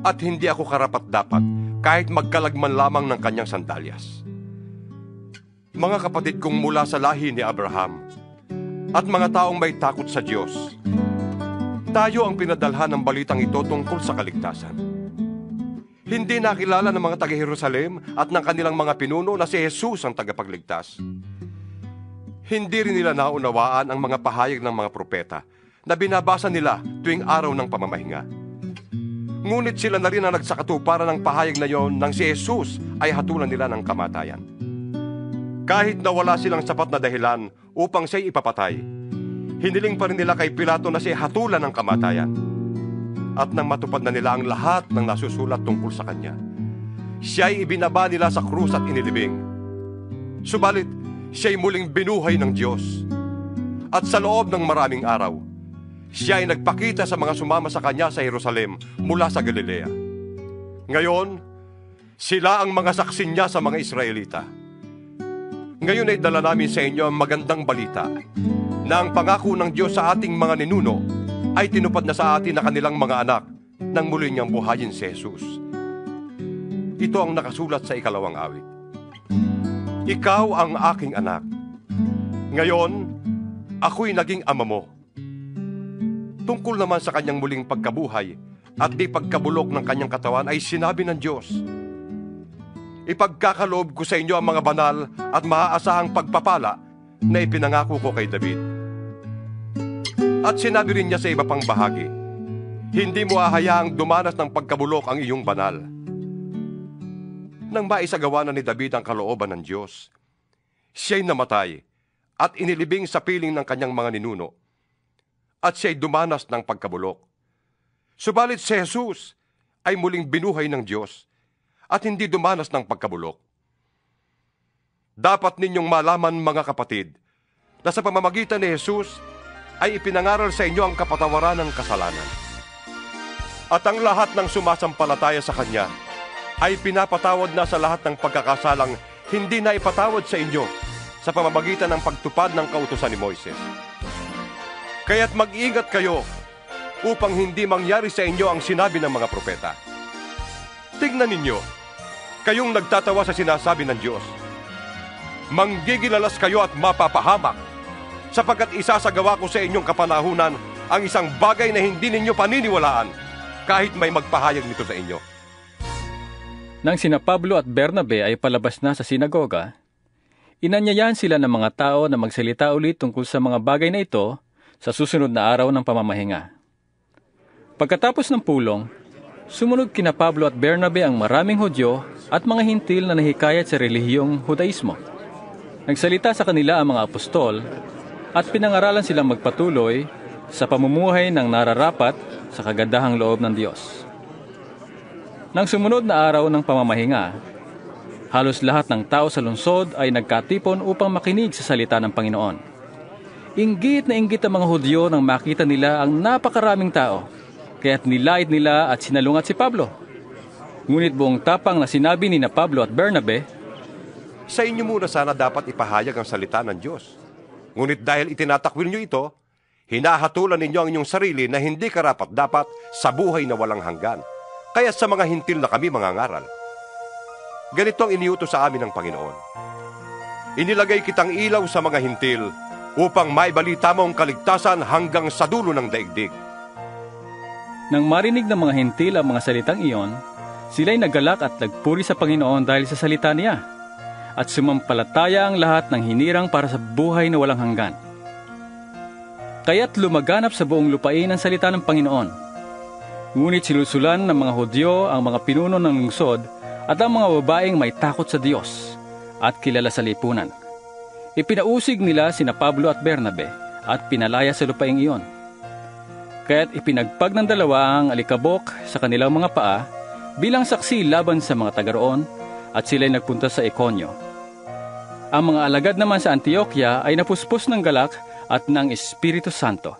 at hindi ako karapat-dapat kahit magkalagman lamang ng kanyang sandalyas. Mga kapatid kong mula sa lahi ni Abraham at mga taong may takot sa Diyos, tayo ang pinadalhan ng balitang ito tungkol sa kaligtasan. Hindi nakilala ng mga taga-Jerusalem at ng kanilang mga pinuno na si Jesus ang tagapagligtas. Hindi rin nila naunawaan ang mga pahayag ng mga propeta na binabasa nila tuwing araw ng pamamahinga. Ngunit sila na rin ang nagsakatuparan ng pahayag na yon nang si Jesus ay hatulan nila ng kamatayan. Kahit na wala silang sapat na dahilan upang siya'y ipapatay, hiniling pa rin nila kay Pilato na siya'y hatulan ng kamatayan. At nang matupad na nila ang lahat ng nasusulat tungkol sa kanya, siya'y ibinaba nila sa krus at inilibing. Subalit, siya'y muling binuhay ng Diyos. At sa loob ng maraming araw, siya ay nagpakita sa mga sumama sa kanya sa Jerusalem mula sa Galilea. Ngayon, sila ang mga saksi niya sa mga Israelita. Ngayon ay dala namin sa inyo ang magandang balita na ang pangako ng Diyos sa ating mga ninuno ay tinupad na sa atin na kanilang mga anak nang muli niyang buhayin si Jesus. Ito ang nakasulat sa 2 awit. Ikaw ang aking anak. Ngayon, ako'y naging ama mo. Tungkol naman sa kanyang muling pagkabuhay at di pagkabulok ng kanyang katawan ay sinabi ng Diyos, ipagkakaloob ko sa inyo ang mga banal at maaasahang pagpapala na ipinangako ko kay David. At sinabi rin niya sa iba pang bahagi, hindi mo hahayaang dumanas ng pagkabulok ang iyong banal. Nang maisagawa na ni David ang kalooban ng Diyos, siya'y namatay at inilibing sa piling ng kanyang mga ninuno, at siya'y dumanas ng pagkabulok. Subalit si Jesus ay muling binuhay ng Diyos at hindi dumanas ng pagkabulok. Dapat ninyong malaman, mga kapatid, na sa pamamagitan ni Jesus ay ipinangaral sa inyo ang kapatawaran ng kasalanan. At ang lahat ng sumasampalataya sa Kanya ay pinapatawad na sa lahat ng pagkakasalang hindi na ipatawad sa inyo sa pamamagitan ng pagtupad ng kautusan ni Moises. Kaya't mag-ingat kayo upang hindi mangyari sa inyo ang sinabi ng mga propeta. Tignan ninyo, kayong nagtatawa sa sinasabi ng Diyos. Manggigilalas kayo at mapapahamak, sapagkat isasagawa ko sa inyong kapanahunan ang isang bagay na hindi ninyo paniniwalaan, kahit may magpahayag nito sa inyo. Nang sina Pablo at Bernabe ay palabas na sa sinagoga, inanyayahan sila ng mga tao na magsalita ulit tungkol sa mga bagay na ito sa susunod na araw ng pamamahinga. Pagkatapos ng pulong, sumunod kina Pablo at Bernabe ang maraming Hudyo at mga Hintil na nahikayat sa relihiyong Hudaismo. Nagsalita sa kanila ang mga apostol at pinangaralan silang magpatuloy sa pamumuhay ng nararapat sa kagandahang loob ng Diyos. Nang sumunod na araw ng pamamahinga, halos lahat ng tao sa lungsod ay nagkatipon upang makinig sa salita ng Panginoon. Inggit na inggit ang mga Hudyo nang makita nila ang napakaraming tao, kaya't nilait nila at sinalungat si Pablo. Ngunit buong tapang na sinabi ni na Pablo at Bernabe, sa inyo muna sana dapat ipahayag ang salita ng Diyos. Ngunit dahil itinatakwil nyo ito, hinahatulan ninyo ang inyong sarili na hindi karapat-dapat sa buhay na walang hanggan. Kaya sa mga Hintil na kami mangangaral. Ganito ang iniutos sa amin ng Panginoon. Inilagay kitang ilaw sa mga Hintil upang maibalita mo ang kaligtasan hanggang sa dulo ng daigdig. Nang marinig ng mga Hintil ang mga salitang iyon, sila'y naggalak at nagpuri sa Panginoon dahil sa salita niya, at sumampalataya ang lahat ng hinirang para sa buhay na walang hanggan. Kaya't lumaganap sa buong lupain ang salita ng Panginoon. Ngunit sinusulan ng mga Hudyo ang mga pinuno ng lungsod at ang mga babaeng may takot sa Diyos at kilala sa lipunan. Ipinausig nila sina Pablo at Bernabe at pinalaya sa lupaing iyon. Kaya't ipinagpag ng dalawa ang alikabok sa kanilang mga paa bilang saksi laban sa mga taga-roon at sila'y nagpunta sa Ikonyo. Ang mga alagad naman sa Antioquia ay napuspos ng galak at ng Espiritu Santo.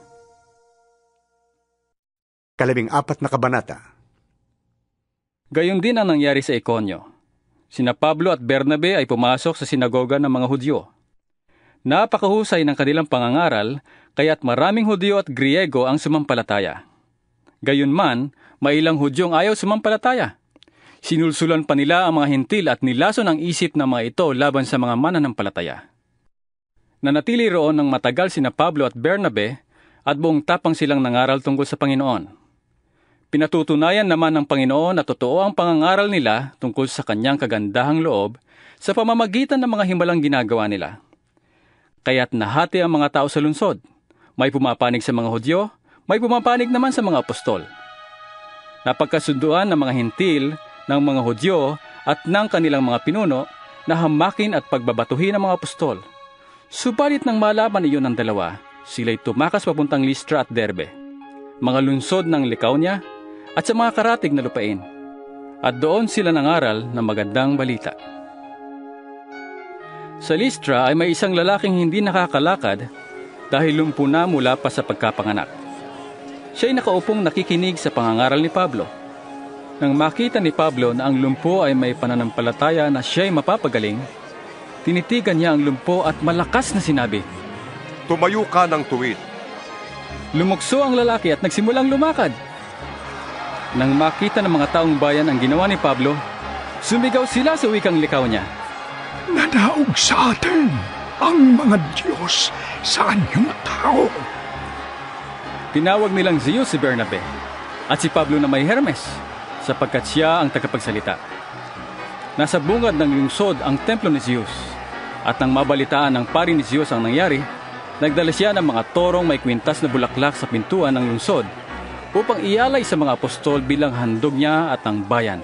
14 na kabanata. Gayon din ang nangyari sa Ikonyo. Sina Pablo at Bernabe ay pumasok sa sinagoga ng mga Hudyo. Napakahusay ng kanilang pangangaral, kaya't maraming Hudyo at Griego ang sumampalataya. Gayunman, may ilang Hudyong ayaw sumampalataya. Sinulsulan pa nila ang mga hintil at nilason ang isip ng mga ito laban sa mga mananampalataya. Nanatili roon ng matagal sina Pablo at Bernabe at buong tapang silang nangaral tungkol sa Panginoon. Pinatutunayan naman ng Panginoon na totoo ang pangangaral nila tungkol sa kanyang kagandahang loob sa pamamagitan ng mga himalang ginagawa nila. Kaya't nahati ang mga tao sa lungsod. May pumapanig sa mga Hudyo, may pumapanig naman sa mga apostol. Napagkasunduan ng mga hintil, ng mga Hudyo at ng kanilang mga pinuno na hamakin at pagbabatuhin ang mga apostol. Subalit nang malaman iyon ng dalawa, sila'y tumakas papuntang Listra at Derbe, mga lungsod ng Lycaonia at sa mga karatig na lupain. At doon sila nangaral ng magandang balita. Sa Listra ay may isang lalaking hindi nakakalakad dahil lumpo na mula pa sa pagkapanganak. Siya'y nakaupong nakikinig sa pangangaral ni Pablo. Nang makita ni Pablo na ang lumpo ay may pananampalataya na siya'y mapapagaling, tinitigan niya ang lumpo at malakas na sinabi, "Tumayo ka ng tuwid." Lumukso ang lalaki at nagsimulang lumakad. Nang makita ng mga taong bayan ang ginawa ni Pablo, sumigaw sila sa wikang Lycaonia, "Nanaog sa atin ang mga Diyos sa anyong tao." Tinawag nilang Zeus si Bernabe at si Pablo na may Hermes, sapagkat siya ang tagapagsalita. Nasa bungad ng lungsod ang templo ni Zeus, at nang mabalitaan ng pari ni Zeus ang nangyari, nagdala siya ng mga torong may kwintas na bulaklak sa pintuan ng lungsod upang ialay sa mga apostol bilang handog niya at ang bayan.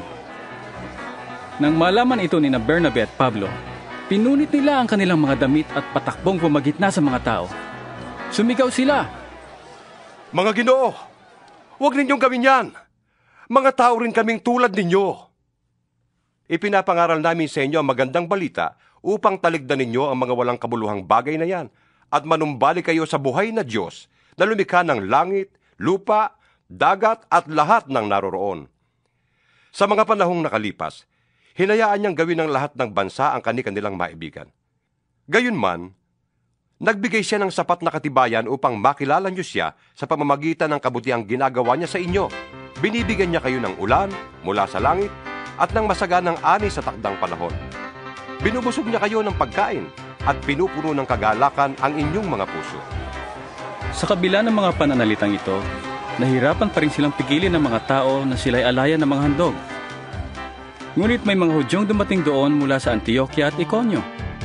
Nang malaman ito ni Bernabe at Pablo, pinunit nila ang kanilang mga damit at patakbong pumagitna sa mga tao. Sumigaw sila, "Mga Ginoo, huwag ninyong gawin yan. Mga tao rin kaming tulad ninyo. Ipinapangaral namin sa inyo ang magandang balita upang taligdan ninyo ang mga walang kabuluhang bagay na yan at manumbalik kayo sa buhay na Diyos na lumikha ng langit, lupa, dagat at lahat ng naroroon. Sa mga panahong nakalipas, hinayaan niyang gawin ng lahat ng bansa ang kani-kanilang maibigan. Gayunman, nagbigay siya ng sapat na katibayan upang makilala niyo siya sa pamamagitan ng kabutihang ginagawa niya sa inyo. Binibigyan niya kayo ng ulan mula sa langit at ng masaganang ani sa takdang panahon. Binubusog niya kayo ng pagkain at pinupuno ng kagalakan ang inyong mga puso." Sa kabila ng mga pananalitang ito, nahirapan pa rin silang pigilin ng mga tao na sila'y alayan ng mga handog. Ngunit may mga Hudyong dumating doon mula sa Antioquia at Iconio.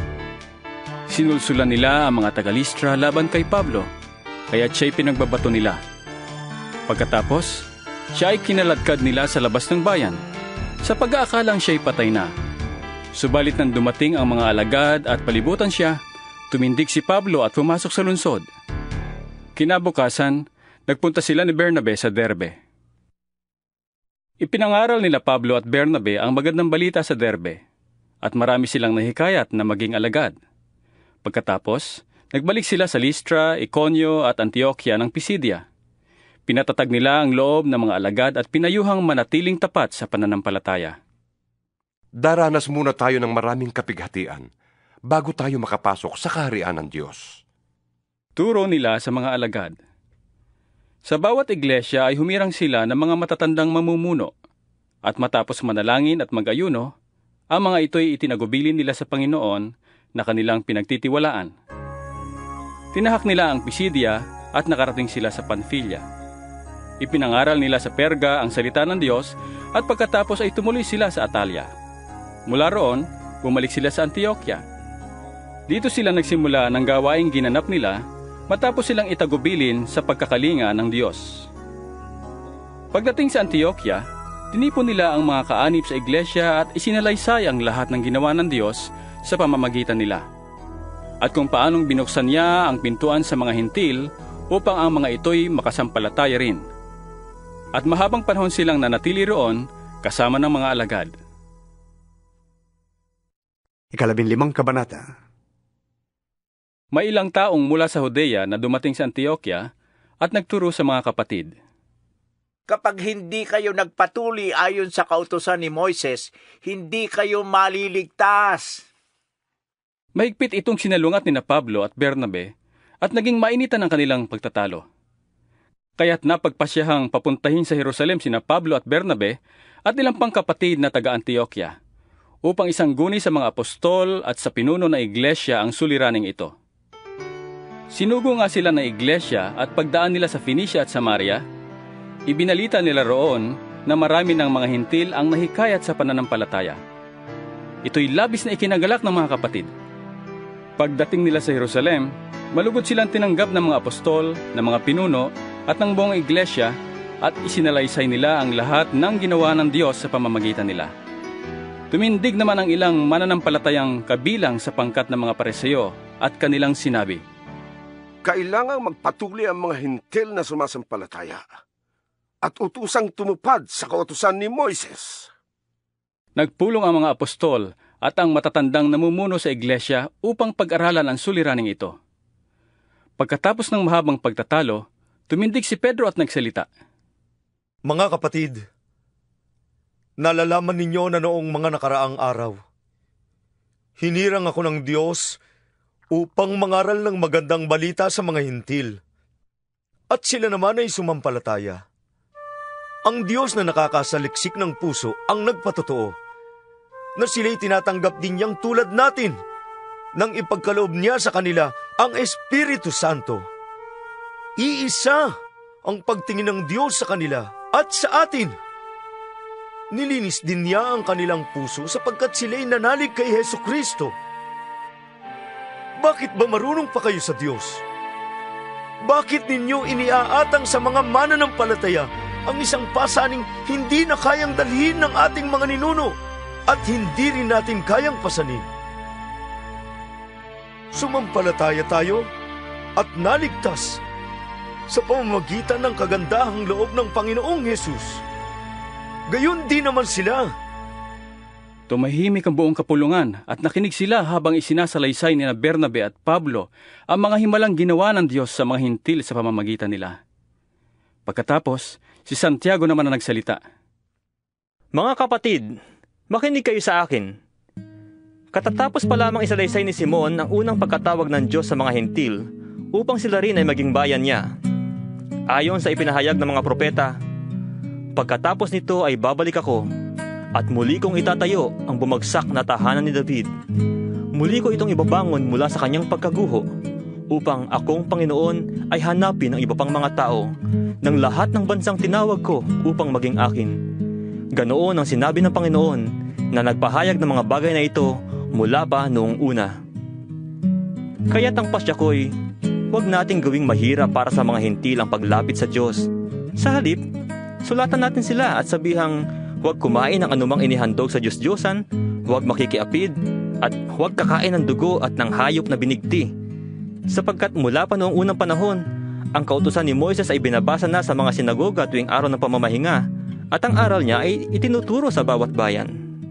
Sinulsulan nila ang mga taga-Listra laban kay Pablo, kaya't siya'y pinagbabato nila. Pagkatapos, siya ay kinaladkad nila sa labas ng bayan, sa pag-aakalang siya'y patay na. Subalit nang dumating ang mga alagad at palibutan siya, tumindig si Pablo at pumasok sa lungsod. Kinabukasan, nagpunta sila ni Bernabe sa Derbe. Ipinangaral nila Pablo at Bernabe ang magandang balita sa Derbe, at marami silang nahikayat na maging alagad. Pagkatapos, nagbalik sila sa Listra, Iconio at Antioquia ng Pisidia. Pinatatag nila ang loob ng mga alagad at pinayuhang manatiling tapat sa pananampalataya. Daranas muna tayo ng maraming kapighatian bago tayo makapasok sa kaharian ng Diyos. Turo nila sa mga alagad. Sa bawat iglesia ay humirang sila ng mga matatandang mamumuno, at matapos manalangin at mag-ayuno, ang mga ito'y itinagubilin nila sa Panginoon na kanilang pinagtitiwalaan. Tinahak nila ang Pisidia at nakarating sila sa Panfilia. Ipinangaral nila sa Perga ang salita ng Diyos at pagkatapos ay tumuloy sila sa Atalia. Mula roon, bumalik sila sa Antioquia. Dito sila nagsimula ng gawaing ginanap nila matapos silang itagubilin sa pagkakalinga ng Diyos. Pagdating sa Antioquia, tinipon nila ang mga kaanib sa iglesia at isinalaysay ang lahat ng ginawa ng Diyos sa pamamagitan nila, at kung paanong binuksan niya ang pintuan sa mga hintil upang ang mga ito'y makasampalataya rin. At mahabang panahon silang nanatili roon kasama ng mga alagad. 15 kabanata. May ilang taong mula sa Judea na dumating sa Antioquia at nagturo sa mga kapatid. Kapag hindi kayo nagpatuli ayon sa kautusan ni Moises, hindi kayo maliligtas. Mahigpit itong sinalungat ni Pablo at Bernabe at naging mainitan ang kanilang pagtatalo. Kaya't napagpasyahang papuntahin sa Jerusalem sina Pablo at Bernabe at ilang pang kapatid na taga-Antioquia upang isangguni sa mga apostol at sa pinuno na iglesia ang suliraning ito. Sinugo nga sila ng iglesia at pagdaan nila sa Phoenicia at Samaria, ibinalita nila roon na marami ng mga hintil ang nahikayat sa pananampalataya. Ito'y labis na ikinagalak ng mga kapatid. Pagdating nila sa Jerusalem, malugod silang tinanggap ng mga apostol, ng mga pinuno at ng buong iglesia at isinalaysay nila ang lahat ng ginawa ng Diyos sa pamamagitan nila. Tumindig naman ang ilang mananampalatayang kabilang sa pangkat ng mga Pariseo at kanilang sinabi, Kailangang magpatuloy ang mga hintil na sumasampalataya at utusang tumupad sa kautusan ni Moises. Nagpulong ang mga apostol at ang matatandang namumuno sa iglesia upang pag-aralan ang suliraning ito. Pagkatapos ng mahabang pagtatalo, tumindig si Pedro at nagsalita. Mga kapatid, nalalaman ninyo na noong mga nakaraang araw, hinirang ako ng Diyos upang mangaral ng magandang balita sa mga hintil. At sila naman ay sumampalataya. Ang Diyos na nakakasaliksik ng puso ang nagpatotoo na sila'y tinatanggap din niyang tulad natin nang ipagkaloob niya sa kanila ang Espiritu Santo. Iisa ang pagtingin ng Diyos sa kanila at sa atin. Nilinis din niya ang kanilang puso sapagkat sila'y nanalig kay Hesukristo. Bakit ba marunong pa kayo sa Diyos? Bakit ninyo iniaatang sa mga mananampalataya ang isang pasaning hindi na kayang dalhin ng ating mga ninuno at hindi rin natin kayang pasanin? Sumampalataya tayo at naligtas sa pamamagitan ng kagandahang loob ng Panginoong Hesus. Gayon din naman sila. Tumahimik ang buong kapulungan at nakinig sila habang isinasalaysay ni Bernabe at Pablo ang mga himalang ginawa ng Diyos sa mga hintil sa pamamagitan nila. Pagkatapos, si Santiago naman ang nagsalita. Mga kapatid, makinig kayo sa akin. Katatapos pa lamang isalaysay ni Simon ang unang pagkatawag ng Diyos sa mga hintil upang sila rin ay maging bayan niya. Ayon sa ipinahayag ng mga propeta, pagkatapos nito ay babalik ako at muli kong itatayo ang bumagsak na tahanan ni David. Muli ko itong ibabangon mula sa kanyang pagkaguho upang akong Panginoon ay hanapin ng iba pang mga tao ng lahat ng bansang tinawag ko upang maging akin. Ganoon ang sinabi ng Panginoon na nagpahayag ng mga bagay na ito mula pa noong una. Kaya't ang pasya ko'y huwag nating gawing mahirap para sa mga hintil ang paglapit sa Diyos. Sa halip, sulatan natin sila at sabihang huwag kumain ng anumang inihandog sa Diyos-Diyosan, huwag makikiapid, at huwag kakain ng dugo at ng hayop na binigti. Sapagkat mula pa noong unang panahon, ang kautusan ni Moises ay binabasa na sa mga sinagoga tuwing araw ng pamamahinga, at ang aral niya ay itinuturo sa bawat bayan.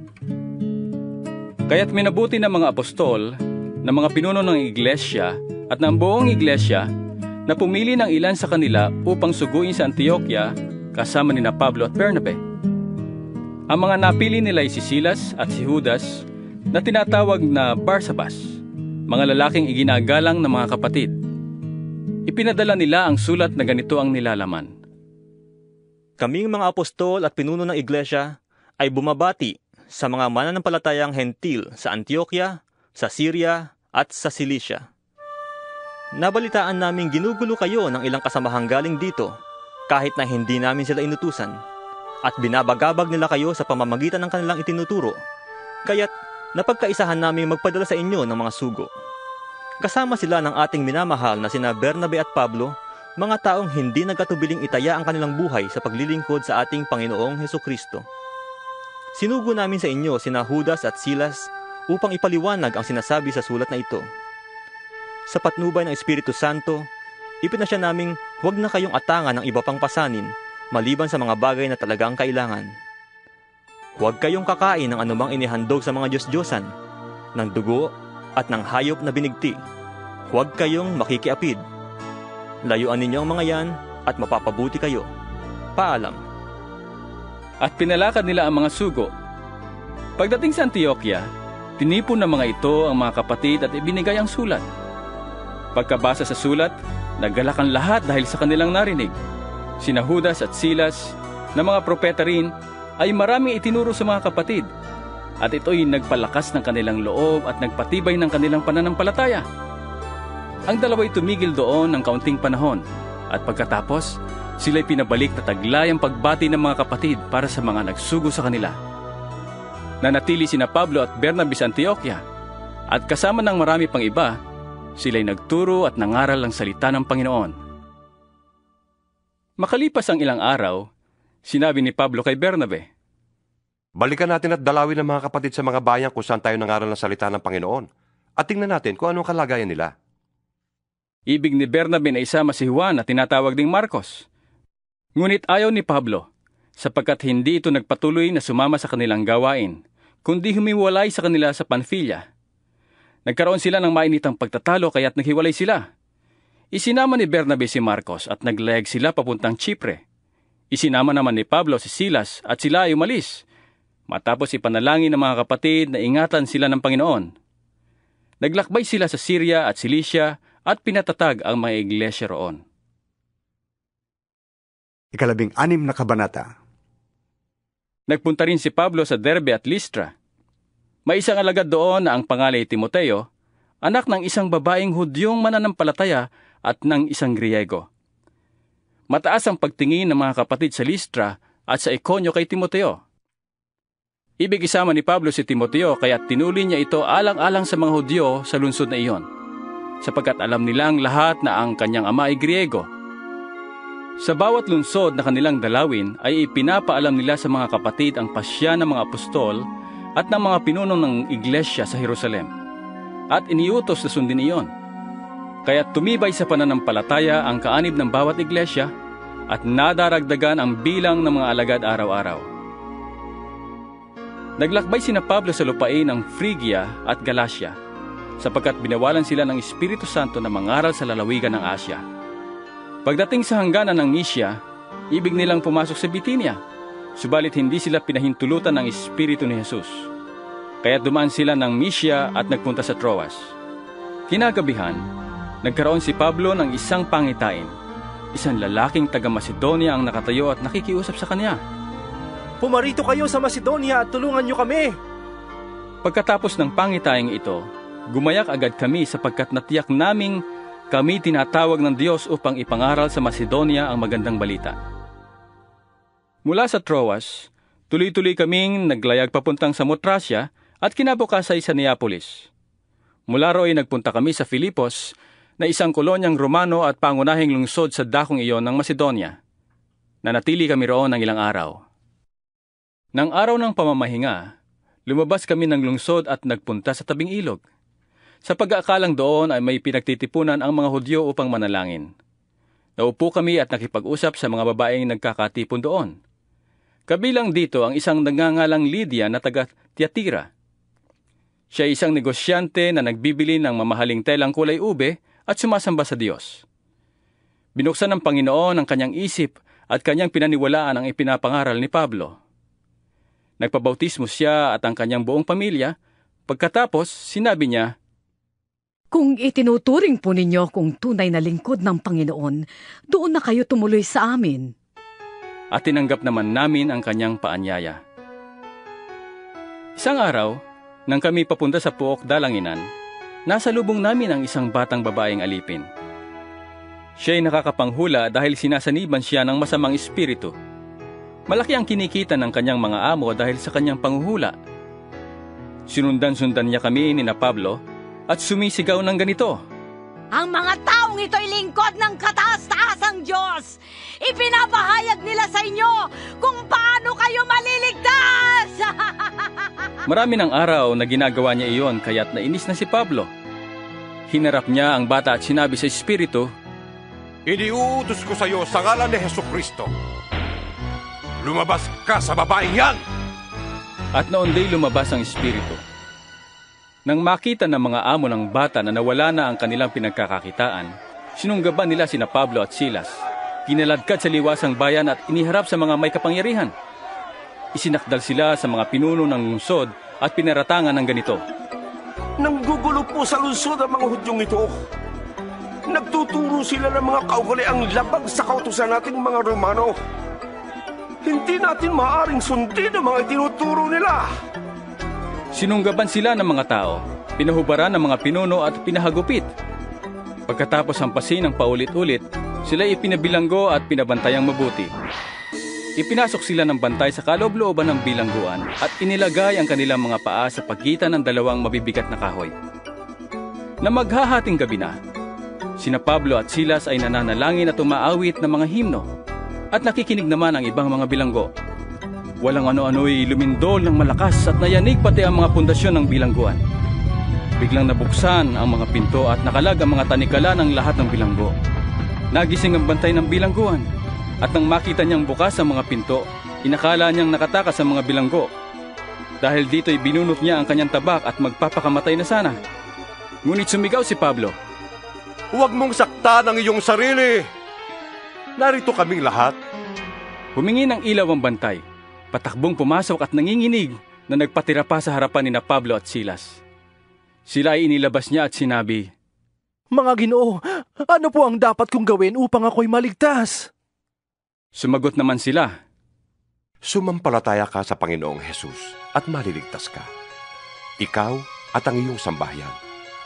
Kaya't minabuti ng mga apostol, ng mga pinuno ng iglesia, at ng buong iglesia, na pumili ng ilan sa kanila upang suguin sa Antioquia kasama ni Pablo at Bernabe. Ang mga napili nila ay si Silas at si Judas na tinatawag na Barsabas, mga lalaking iginagalang ng mga kapatid. Ipinadala nila ang sulat na ganito ang nilalaman. Kaming mga apostol at pinuno ng iglesia ay bumabati sa mga mananampalatayang hentil sa Antioquia, sa Syria at sa Cilicia. Nabalitaan naming ginugulo kayo ng ilang kasamahang galing dito kahit na hindi namin sila inutusan at binabagabag nila kayo sa pamamagitan ng kanilang itinuturo. Kaya't napagkaisahan namin magpadala sa inyo ng mga sugo. Kasama sila ng ating minamahal na sina Bernabe at Pablo, mga taong hindi nagkatubiling itaya ang kanilang buhay sa paglilingkod sa ating Panginoong Hesukristo. Sinugo namin sa inyo sina Judas at Silas upang ipaliwanag ang sinasabi sa sulat na ito. Sa patnubay ng Espiritu Santo, ipinasya naming huwag na kayong atangan ng iba pang pasanin maliban sa mga bagay na talagang kailangan. Huwag kayong kakain ng anumang inihandog sa mga Diyos-Diyosan, ng dugo at ng hayop na binigti. Huwag kayong makikiapid. Layuan ninyo ang mga yan at mapapabuti kayo. Paalam. At pinalakad nila ang mga sugo. Pagdating sa Antioquia, tinipon ng mga ito ang mga kapatid at ibinigay ang sulat. Pagkabasa sa sulat, naggalak ang lahat dahil sa kanilang narinig. Sina Judas at Silas, na mga propeta rin, ay maraming itinuro sa mga kapatid, at ito'y nagpalakas ng kanilang loob at nagpatibay ng kanilang pananampalataya. Ang dalawa'y tumigil doon ng kaunting panahon, at pagkatapos, sila'y pinabalik na taglay ang pagbati ng mga kapatid para sa mga nagsugo sa kanila. Nanatili sina Pablo at Bernabe sa Antioquia, at kasama ng marami pang iba, sila'y nagturo at nangaral ang salita ng Panginoon. Makalipas ang ilang araw, sinabi ni Pablo kay Bernabe, Balikan natin at dalawin ang mga kapatid sa mga bayan kung saan tayo nangaral ng salita ng Panginoon, at tingnan natin kung anong kalagayan nila. Ibig ni Bernabe na isama si Juan na tinatawag ding Marcos. Ngunit ayaw ni Pablo, sapagkat hindi ito nagpatuloy na sumama sa kanilang gawain, kundi humiwalay sa kanila sa Panfilia. Nagkaroon sila ng mainitang pagtatalo kaya't naghiwalay sila. Isinama ni Bernabe si Marcos at naglayag sila papuntang Chipre. Isinama naman ni Pablo si Silas at sila ay umalis, matapos ipanalangin ng mga kapatid na ingatan sila ng Panginoon. Naglakbay sila sa Syria at Cilicia at pinatatag ang mga iglesia roon. 16 na kabanata. Nagpunta rin si Pablo sa Derbe at Listra. May isang alagad doon na ang pangalan ay Timoteo, anak ng isang babaeng Hudyong mananampalataya at ng isang Griego. Mataas ang pagtingin ng mga kapatid sa Listra at sa Iconio kay Timoteo. Ibig isama ni Pablo si Timoteo kaya tinuli niya ito alang-alang sa mga Hudyo sa lungsod na iyon, sapagkat alam nilang lahat na ang kanyang ama ay Griego. Sa bawat lungsod na kanilang dalawin ay ipinapaalam nila sa mga kapatid ang pasya ng mga apostol at ng mga pinuno ng iglesia sa Jerusalem, at iniutos na sundin iyon. Kaya tumibay sa pananampalataya ang kaanib ng bawat iglesia at nadaragdagan ang bilang ng mga alagad araw-araw. Naglakbay sina Pablo sa lupain ng Phrygia at Galatia, sapagkat binawalan sila ng Espiritu Santo na mangaral sa lalawigan ng Asya. Pagdating sa hangganan ng Mysia, ibig nilang pumasok sa Bitinia, subalit hindi sila pinahintulutan ng Espiritu ni Jesus. Kaya dumaan sila ng Mysia at nagpunta sa Troas. Kinagabihan, nagkaroon si Pablo ng isang pangitain. Isang lalaking taga-Macedonia ang nakatayo at nakikiusap sa kanya. Pumarito kayo sa Macedonia at tulungan niyo kami. Pagkatapos ng pangitaing ito, gumayak agad kami sapagkat natiyak naming kami tinatawag ng Diyos upang ipangaral sa Macedonia ang magandang balita. Mula sa Troas, tuloy-tuloy kaming naglayag papuntang Samotracia at kinabukasan sa Neapolis. Mula ro'y nagpunta kami sa Filipos na isang kolonyang Romano at pangunahing lungsod sa dakong iyon ng Macedonia. Nanatili kami roon ng ilang araw. Nang araw ng pamamahinga, lumabas kami ng lungsod at nagpunta sa tabing ilog. Sa pag-aakalang doon ay may pinagtitipunan ang mga Hudyo upang manalangin. Naupo kami at nakipag-usap sa mga babaeng nagkakatipon doon. Kabilang dito ang isang nagngangalang Lydia na taga Tiatira. Siya ay isang negosyante na nagbibili ng mamahaling telang kulay ube at sumasamba sa Diyos. Binuksan ng Panginoon ang kanyang isip at kanyang pinaniwalaan ang ipinapangaral ni Pablo. Nagpabautismo siya at ang kanyang buong pamilya. Pagkatapos, sinabi niya, Kung itinuturing po ninyo kung tunay na lingkod ng Panginoon, doon na kayo tumuloy sa amin. At tinanggap naman namin ang kanyang paanyaya. Isang araw, nang kami papunta sa Puok Dalanginan, nasa lubong namin ang isang batang babaeng alipin. Siya'y nakakapanghula dahil sinasaniban siya ng masamang espiritu. Malaki ang kinikita ng kanyang mga amo dahil sa kanyang panghuhula. Sinundan-sundan niya kami ni na Pablo at sumisigaw ng ganito, Ang mga taong ito'y lingkod ng kataas-taasang Diyos. Ipinapahayag nila sa inyo kung paano kayo maliligtas! Marami ng araw na ginagawa niya iyon kaya't nainis na si Pablo. Hinarap niya ang bata at sinabi sa espiritu, Iniuutos ko sa iyo sa ngalan ni Hesukristo. Lumabas ka sa babaeng yan! At noon day lumabas ang espiritu. Nang makita ng mga amo ng bata na nawala na ang kanilang pinagkakakitaan, sinunggaban nila sina Pablo at Silas, kinaladkad sa liwasang bayan at iniharap sa mga may kapangyarihan. Isinakdal sila sa mga pinuno ng lungsod at pinaratangan ng ganito, Nanggugulo po sa lungsod ang mga Hudyong ito. nagtuturo sila ng mga kaugaliang labag sa kautusan nating mga Romano. Hindi natin maaaring sundin ang mga itinuturo nila. Sinunggaban sila ng mga tao, pinahubaran ng mga pinuno at pinahagupit. Pagkatapos hampasin ng paulit-ulit, sila ipinabilanggo at pinabantayang mabuti. Ipinasok sila ng bantay sa kaloob-looban ng bilangguan at inilagay ang kanilang mga paa sa pagitan ng dalawang mabibigat na kahoy. Na maghahating gabi na, sina Pablo at Silas ay nananalangin at umaawit ng mga himno at nakikinig naman ang ibang mga bilanggo. Walang ano-ano'y lumindol ng malakas at nayanig pati ang mga pundasyon ng bilangguan. Biglang nabuksan ang mga pinto at nakalag ang mga tanikala ng lahat ng bilanggo. Nagising ang bantay ng bilangguan. At nang makita niyang bukas ang mga pinto, inakala niyang nakatakas ang mga bilanggo. Dahil dito'y binunot niya ang kanyang tabak at magpapakamatay na sana. Ngunit sumigaw si Pablo, "Huwag mong saktan ang iyong sarili! Narito kaming lahat." Humingi ng ilaw ang bantay. Patakbong pumasok at nanginginig na nagpatira pa sa harapan ni Pablo at Silas. Sila ay inilabas niya at sinabi, "Mga Ginoo, ano po ang dapat kong gawin upang ako'y maligtas?" Sumagot naman sila, "Sumampalataya ka sa Panginoong Jesus at maliligtas ka, ikaw at ang iyong sambahayan."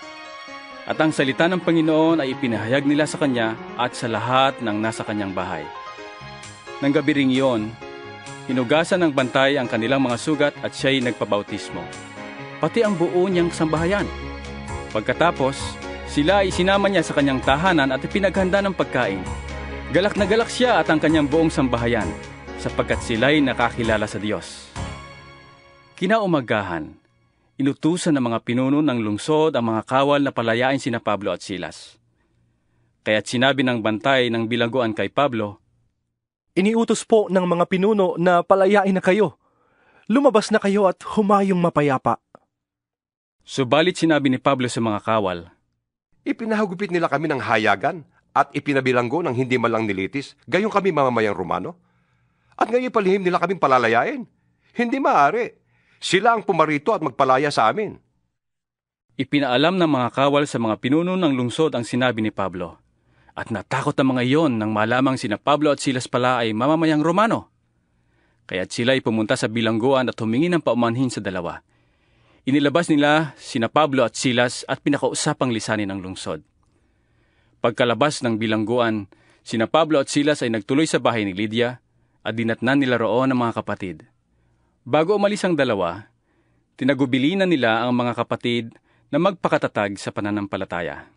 At ang salita ng Panginoon ay ipinahayag nila sa kanya at sa lahat ng nasa kanyang bahay. Nang gabi ring iyon, hinugasan ng bantay ang kanilang mga sugat at siya'y nagpabautismo, pati ang buo niyang sambahayan. Pagkatapos, sila ay sinama niya sa kanyang tahanan at ipinaghanda ng pagkain. Galak na galak siya at ang kanyang buong sambahayan, sapagkat sila'y nakakilala sa Diyos. Kinaumagahan, inutusan ng mga pinuno ng lungsod ang mga kawal na palayain sina Pablo at Silas. Kaya't sinabi ng bantay ng bilangguan kay Pablo, "Iniutos po ng mga pinuno na palayain na kayo. Lumabas na kayo at humayong mapayapa." Subalit sinabi ni Pablo sa mga kawal, "Ipinahagupit nila kami ng hayagan at ipinabilanggo ng hindi malang nilitis, gayong kami mamamayang Romano. At ngayon palihim nila kaming palalayain. Hindi maaari. Sila ang pumarito at magpalaya sa amin." Ipinaalam ng mga kawal sa mga pinuno ng lungsod ang sinabi ni Pablo. At natakot ang mga iyon nang malamang sina Pablo at Silas pala ay mamamayang Romano. Kaya't sila ay pumunta sa bilangguan at humingi ng paumanhin sa dalawa. Inilabas nila sina Pablo at Silas at pinakausapang lisanin ng lungsod. Pagkalabas ng bilangguan, sina Pablo at Silas ay nagtuloy sa bahay ni Lydia at dinatnan nila roon ang mga kapatid. Bago umalis ang dalawa, tinagubilinan nila ang mga kapatid na magpakatatag sa pananampalataya.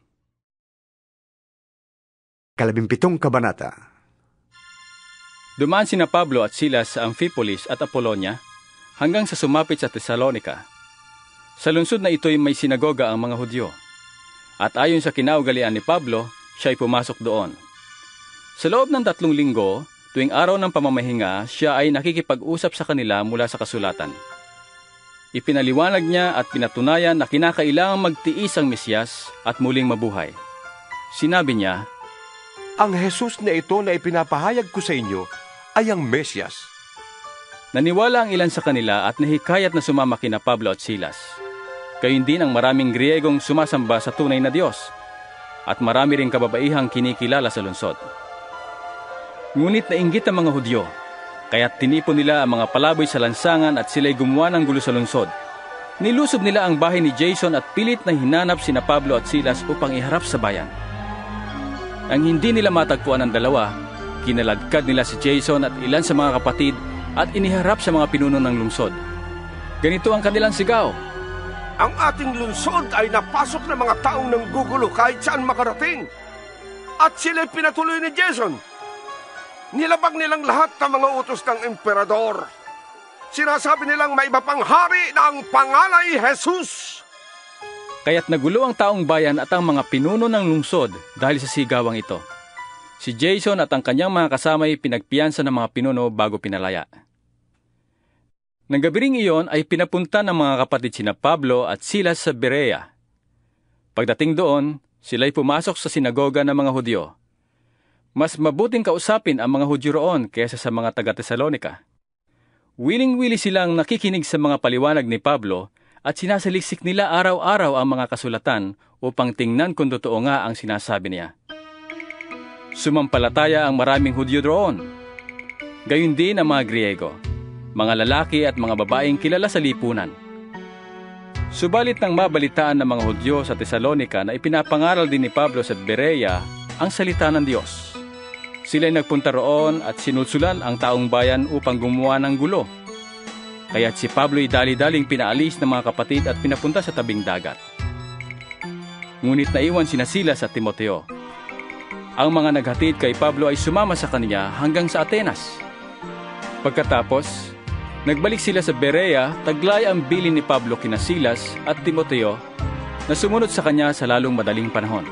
17 kabanata. Dumaan sina Pablo at Silas sa Amphipolis at Apolonia hanggang sa sumapit sa Tesalonica. Sa lungsod na ito'y may sinagoga ang mga Hudyo. At ayon sa kinaugalian ni Pablo, siya ay pumasok doon. Sa loob ng 3 linggo, tuwing araw ng pamamahinga, siya ay nakikipag-usap sa kanila mula sa kasulatan. Ipinaliwanag niya at pinatunayan na kinakailangang magtiis ang Mesiyas at muling mabuhay. Sinabi niya, "Ang Jesus na ito na ipinapahayag ko sa inyo ay ang Mesiyas." Naniwala ang ilan sa kanila at nahikayat na sumama kina Pablo at Silas. Gayon din ang maraming Griegong sumasamba sa tunay na Diyos, at marami ring kababaihang kinikilala sa lungsod. Ngunit nainggit ang mga Hudyo, kaya't tinipon nila ang mga palaboy sa lansangan at sila'y gumawa ng gulo sa lungsod. Nilusob nila ang bahay ni Jason at pilit na hinanap sina Pablo at Silas upang iharap sa bayan. Ang hindi nila matagpuan ng dalawa, kinaladkad nila si Jason at ilan sa mga kapatid at iniharap sa mga pinuno ng lungsod. Ganito ang kanilang sigaw, "Ang ating lungsod ay napasok ng mga taong nanggugulo kahit saan makarating. At sila'y pinatuloy ni Jason. Nilabag nilang lahat ng mga utos ng emperador. Sinasabi nilang may iba pang hari na ang pangalan ay Jesus." Kaya't nagulo ang taong bayan at ang mga pinuno ng lungsod dahil sa sigawang ito. Si Jason at ang kanyang mga kasamay pinagpiyansa ng mga pinuno bago pinalaya. Nang gabi ring iyon ay pinapunta ng mga kapatid sina Pablo at Silas sa Berea. Pagdating doon, sila'y pumasok sa sinagoga ng mga Hudyo. Mas mabuting kausapin ang mga Hudyo roon kaysa sa mga taga-Tesalonica. Wiling-wili silang nakikinig sa mga paliwanag ni Pablo at sinasaliksik nila araw-araw ang mga kasulatan upang tingnan kung totoo nga ang sinasabi niya. Sumampalataya ang maraming Hudyo roon. Gayon din ang mga Griego, mga lalaki at mga babaeng kilala sa lipunan. Subalit nang mabalitaan ng mga Hudyo sa Tesalonica na ipinapangaral din ni Pablo sa Berea ang salita ng Diyos, sila'y nagpunta roon at sinulsulan ang taong bayan upang gumawa ng gulo. Kaya't si Pablo'y dali-daling pinaalis ng mga kapatid at pinapunta sa tabing dagat. Ngunit naiwan sina Silas at Timoteo. Ang mga naghatid kay Pablo ay sumama sa kanya hanggang sa Atenas. Pagkatapos, nagbalik sila sa Berea, taglay ang bilin ni Pablo kina Silas at Timoteo na sumunod sa kanya sa lalong madaling panahon.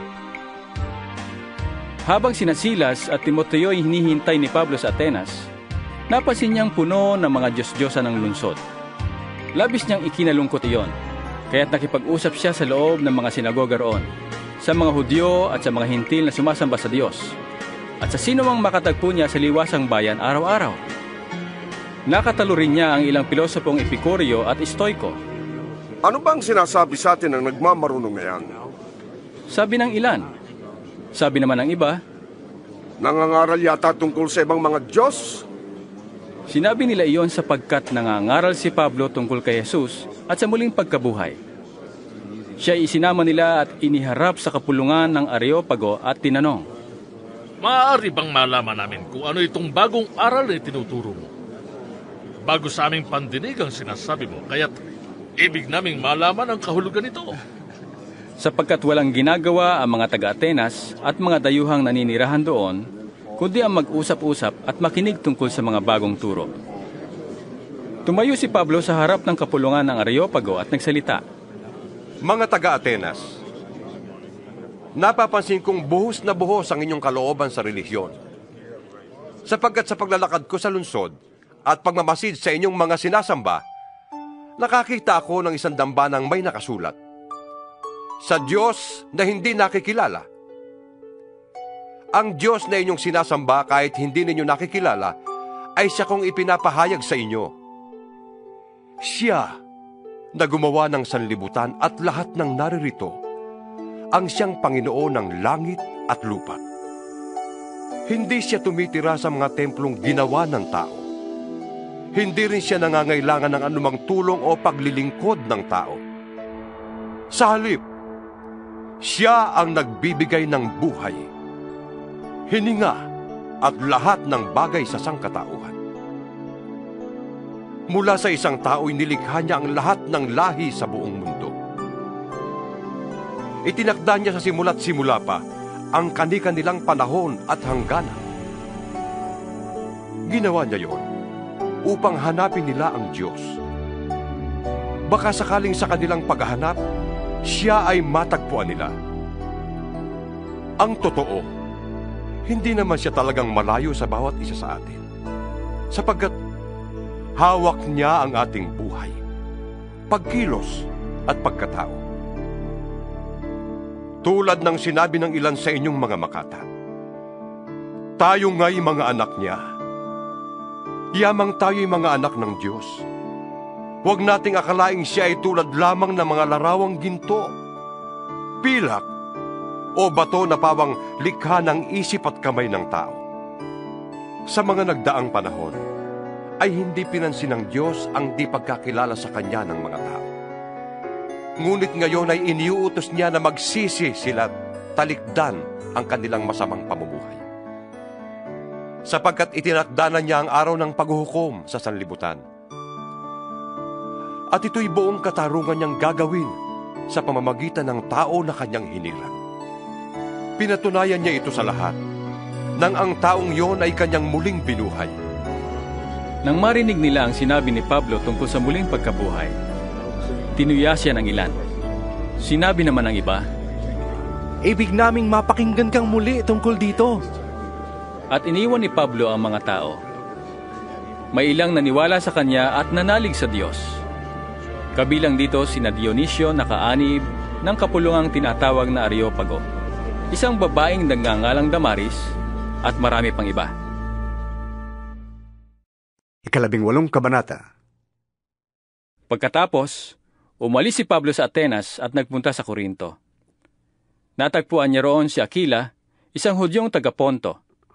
Habang sina Silas at Timoteo ay hinihintay ni Pablo sa Atenas, napansin niyang puno ng mga Diyos-Diyosan ng lungsod. Labis niyang ikinalungkot iyon, kaya't nakipag-usap siya sa loob ng mga sinagoga roon, sa mga Hudyo at sa mga Hintil na sumasamba sa Diyos, at sa sino mang makatagpo niya sa liwasang bayan araw-araw. Nakatalo rin niya ang ilang pilosopong Epikurio at Stoiko. Ano bang sinasabi sa atin ng nagmamarunong na yan? Sabi ng ilan. Sabi naman ng iba, nangangaral yata tungkol sa ibang mga Diyos. Sinabi nila iyon sapagkat nangangaral si Pablo tungkol kay Jesus at sa muling pagkabuhay. Siya ay isinama nila at iniharap sa kapulungan ng Areopago at tinanong, maaari bang malaman namin kung ano itong bagong aral na tinuturo mo? Bago sa aming pandinig ang sinasabi mo, kaya't ibig naming malaman ang kahulugan nito. Sapagkat walang ginagawa ang mga taga-Atenas at mga dayuhang naninirahan doon, kundi ang mag-usap-usap at makinig tungkol sa mga bagong turo. Tumayo si Pablo sa harap ng kapulungan ng Areopago at nagsalita, mga taga-Atenas, napapansin kong buhos na buhos ang inyong kalooban sa relihiyon. Sapagkat sa paglalakad ko sa lungsod at pagmamasid sa inyong mga sinasamba, nakakita ako ng isang dambanang may nakasulat, sa Diyos na hindi nakikilala. Ang Diyos na inyong sinasamba kahit hindi ninyo nakikilala ay siya kong ipinapahayag sa inyo. Siya na gumawa ng sanlibutan at lahat ng naririto, ang siyang Panginoon ng langit at lupa. Hindi siya tumitira sa mga templong ginawa ng tao. Hindi rin siya nangangailangan ng anumang tulong o paglilingkod ng tao. Sa halip, siya ang nagbibigay ng buhay, hininga at lahat ng bagay sa sangkatauhan. Mula sa isang tao'y nilikha niya ang lahat ng lahi sa buong mundo. Itinakda niya sa simula't simula pa ang kani-kanilang panahon at hangganan. Ginawa niya yon upang hanapin nila ang Diyos. Baka sakaling sa kanilang paghahanap, siya ay matagpuan nila. Ang totoo, hindi naman siya talagang malayo sa bawat isa sa atin, sapagkat hawak niya ang ating buhay, pagkilos at pagkatao. Tulad ng sinabi ng ilan sa inyong mga makata, tayo nga'y mga anak niya. Yamang tayo'y mga anak ng Diyos. Huwag nating akalaing siya ay tulad lamang ng mga larawang ginto, pilak, o bato na pawang likha ng isip at kamay ng tao. Sa mga nagdaang panahon, ay hindi pinansin ng Diyos ang di pagkakilala sa Kanya ng mga tao. Ngunit ngayon ay iniuutos niya na magsisi sila, talikdan ang kanilang masamang pamumuhay. Sapagkat itinakda na niya ang araw ng paghuhukom sa sanlibutan. At ito'y buong katarungan niyang gagawin sa pamamagitan ng tao na kanyang hinilang. Pinatunayan niya ito sa lahat, nang ang taong yon ay kanyang muling binuhay. Nang marinig nila ang sinabi ni Pablo tungkol sa muling pagkabuhay, tinuya siya ng ilan. Sinabi naman ng iba, ibig naming mapakinggan kang muli tungkol dito. At iniwan ni Pablo ang mga tao. May ilang naniwala sa kanya at nanalig sa Diyos. Kabilang dito sina Dionisio na kaanib ng kapulungang tinatawag na Areopago, isang babaeng nagngangalang Damaris, at marami pang iba. 18 kabanata. Pagkatapos, umalis si Pablo sa Atenas at nagpunta sa Corinto. Natagpuan niya roon si Aquila, isang Hudyong taga-Ponto.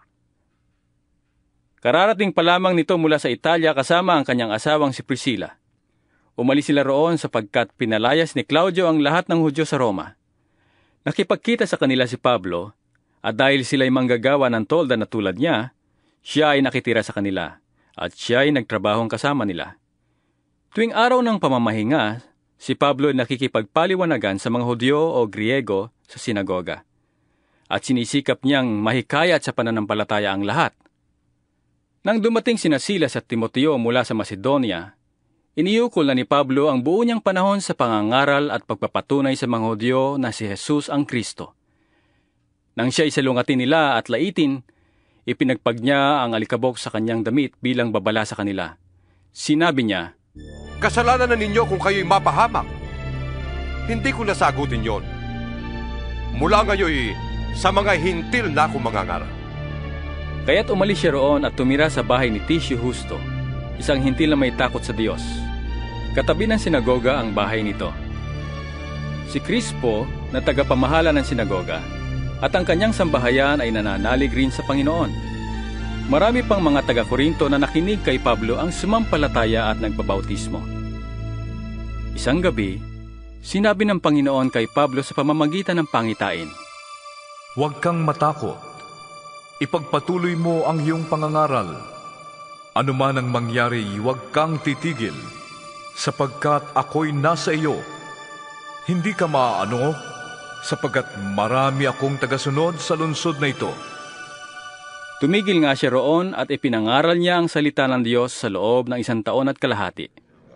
Kararating pa lamang nito mula sa Italia kasama ang kanyang asawang si Priscilla. Umalis sila roon sapagkat pinalayas ni Claudio ang lahat ng Hudyo sa Roma. Nakipagkita sa kanila si Pablo, at dahil sila'y manggagawa ng tolda na tulad niya, siya ay nakitira sa kanila, at siya ay nagtrabahong kasama nila. Tuwing araw ng pamamahinga, si Pablo ay nakikipagpaliwanagan sa mga Hudyo o Griego sa sinagoga, at sinisikap niyang mahikayat sa pananampalataya ang lahat. Nang dumating sina Silas at Timoteo mula sa Macedonia, iniukol na ni Pablo ang buo niyang panahon sa pangangaral at pagpapatunay sa mga Hudyo na si Jesus ang Kristo. Nang siya isalungatin nila at laitin, ipinagpag niya ang alikabok sa kanyang damit bilang babala sa kanila. Sinabi niya, "Kasalanan na ninyo kung kayo'y mapahamak. Hindi ko nasagutin yon. Mula ngayon sa mga hintil na ako mangangaral." Kaya't umalis siya roon at tumira sa bahay ni Ticio Justo, isang hintil na may takot sa Diyos. Katabi ng sinagoga ang bahay nito. Si Crispo na tagapamahala ng sinagoga at ang kanyang sambahayan ay nananalig rin sa Panginoon. Marami pang mga taga-Korinto na nakinig kay Pablo ang sumampalataya at nagbabautismo. Isang gabi, sinabi ng Panginoon kay Pablo sa pamamagitan ng pangitain, "Huwag kang matakot. Ipagpatuloy mo ang iyong pangangaral. Ano man ang mangyari, huwag kang titigil, sapagkat ako'y nasa iyo. Hindi ka maaano, sapagkat marami akong tagasunod sa lungsod na ito." Tumigil nga siya roon at ipinangaral niya ang salita ng Diyos sa loob ng 1 taon at kalahati.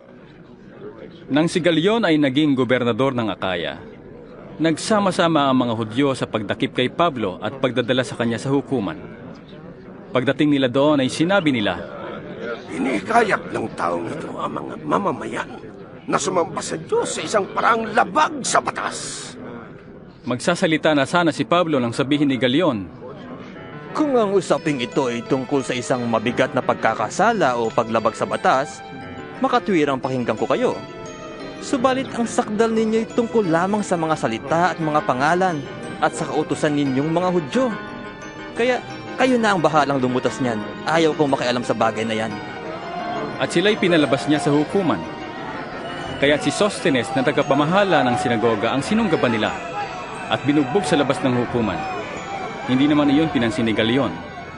Nang si Galion ay naging gobernador ng Akaya, nagsama-sama ang mga Hudyo sa pagdakip kay Pablo at pagdadala sa kanya sa hukuman. Pagdating nila doon ay sinabi nila, "Hinihikayat ng taong ito ang mga mamamayan na sumamba sa Diyos sa isang parang labag sa batas." Magsasalita na sana si Pablo nang sabihin ni Galion, "Kung ang usaping ito ay tungkol sa isang mabigat na pagkakasala o paglabag sa batas, makatwirang pakinggan ko kayo. Subalit ang sakdal ninyo ay tungkol lamang sa mga salita at mga pangalan at sa kautusan ninyong mga Hudyo. Kaya kayo na ang bahalang lumutas niyan. Ayaw kong makialam sa bagay na yan." At sila'y pinalabas niya sa hukuman. Kaya si Sostenes na tagapamahala ng sinagoga ang sinunggaban nila at binugbog sa labas ng hukuman. Hindi naman iyon pinansin ni Galion.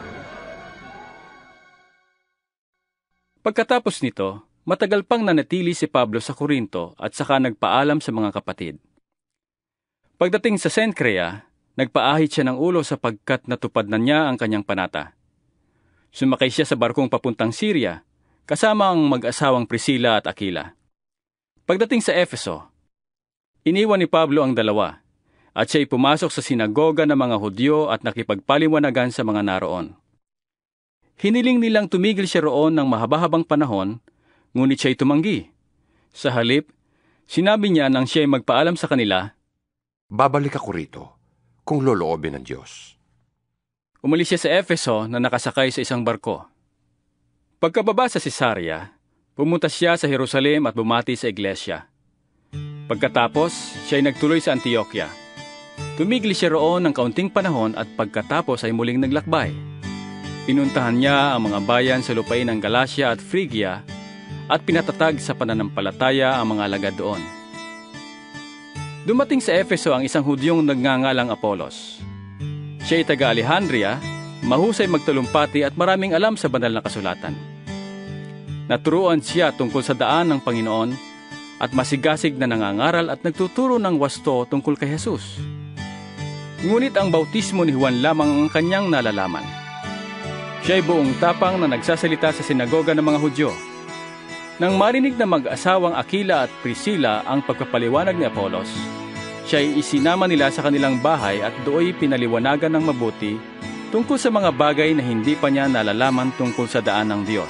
Pagkatapos nito, matagal pang nanatili si Pablo sa Korinto at saka nagpaalam sa mga kapatid. Pagdating sa Cencrea, nagpaahit siya ng ulo sapagkat natupad na niya ang kanyang panata. Sumakay siya sa barkong papuntang Syria, kasama ang mag-asawang Priscilla at Aquila. Pagdating sa Efeso, iniwan ni Pablo ang dalawa, at siya'y pumasok sa sinagoga ng mga Hudyo at nakipagpaliwanagan sa mga naroon. Hiniling nilang tumigil siya roon ng mahaba-habang panahon, ngunit siya'y tumanggi. Sa halip, sinabi niya nang siya'y magpaalam sa kanila, "Babalik ako rito, kung loloobin ng Diyos." Umalis siya sa Efeso na nakasakay sa isang barko. Pagkababa sa Cesarea, pumunta siya sa Jerusalem at bumati sa iglesia. Pagkatapos, siya'y nagtuloy sa Antioquia. Tumigil siya roon ng kaunting panahon at pagkatapos ay muling naglakbay. Pinuntahan niya ang mga bayan sa lupain ng Galacia at Phrygia at pinatatag sa pananampalataya ang mga alagad doon. Dumating sa Efeso ang isang Hudyong nagngangalang Apolos. Siya ay taga Alejandria, mahusay magtalumpati at maraming alam sa banal na kasulatan. Naturuan siya tungkol sa daan ng Panginoon at masigasig na nangangaral at nagtuturo ng wasto tungkol kay Jesus. Ngunit ang bautismo ni Juan lamang ang kanyang nalalaman. Siya ay buong tapang na nagsasalita sa sinagoga ng mga Hudyo. Nang marinig na mag-asawang Aquila at Priscilla ang pagpapaliwanag ni Apolos, siya ay isinama nila sa kanilang bahay at dooy pinaliwanagan ng mabuti tungkol sa mga bagay na hindi pa niya nalalaman tungkol sa daan ng Diyos.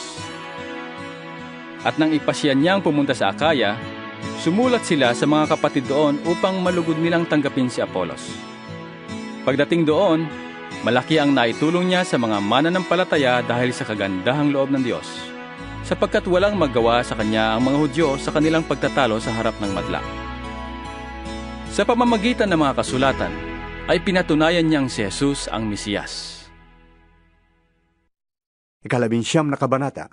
At nang ipasya niyang pumunta sa Akaya, sumulat sila sa mga kapatid doon upang malugod nilang tanggapin si Apolos. Pagdating doon, malaki ang naitulong niya sa mga mananampalataya dahil sa kagandahang loob ng Diyos, sapagkat walang magawa sa kanya ang mga Hudyo sa kanilang pagtatalo sa harap ng madla. Sa pamamagitan ng mga kasulatan, ay pinatunayan niyang si Jesus ang Mesiyas. 19 na kabanata.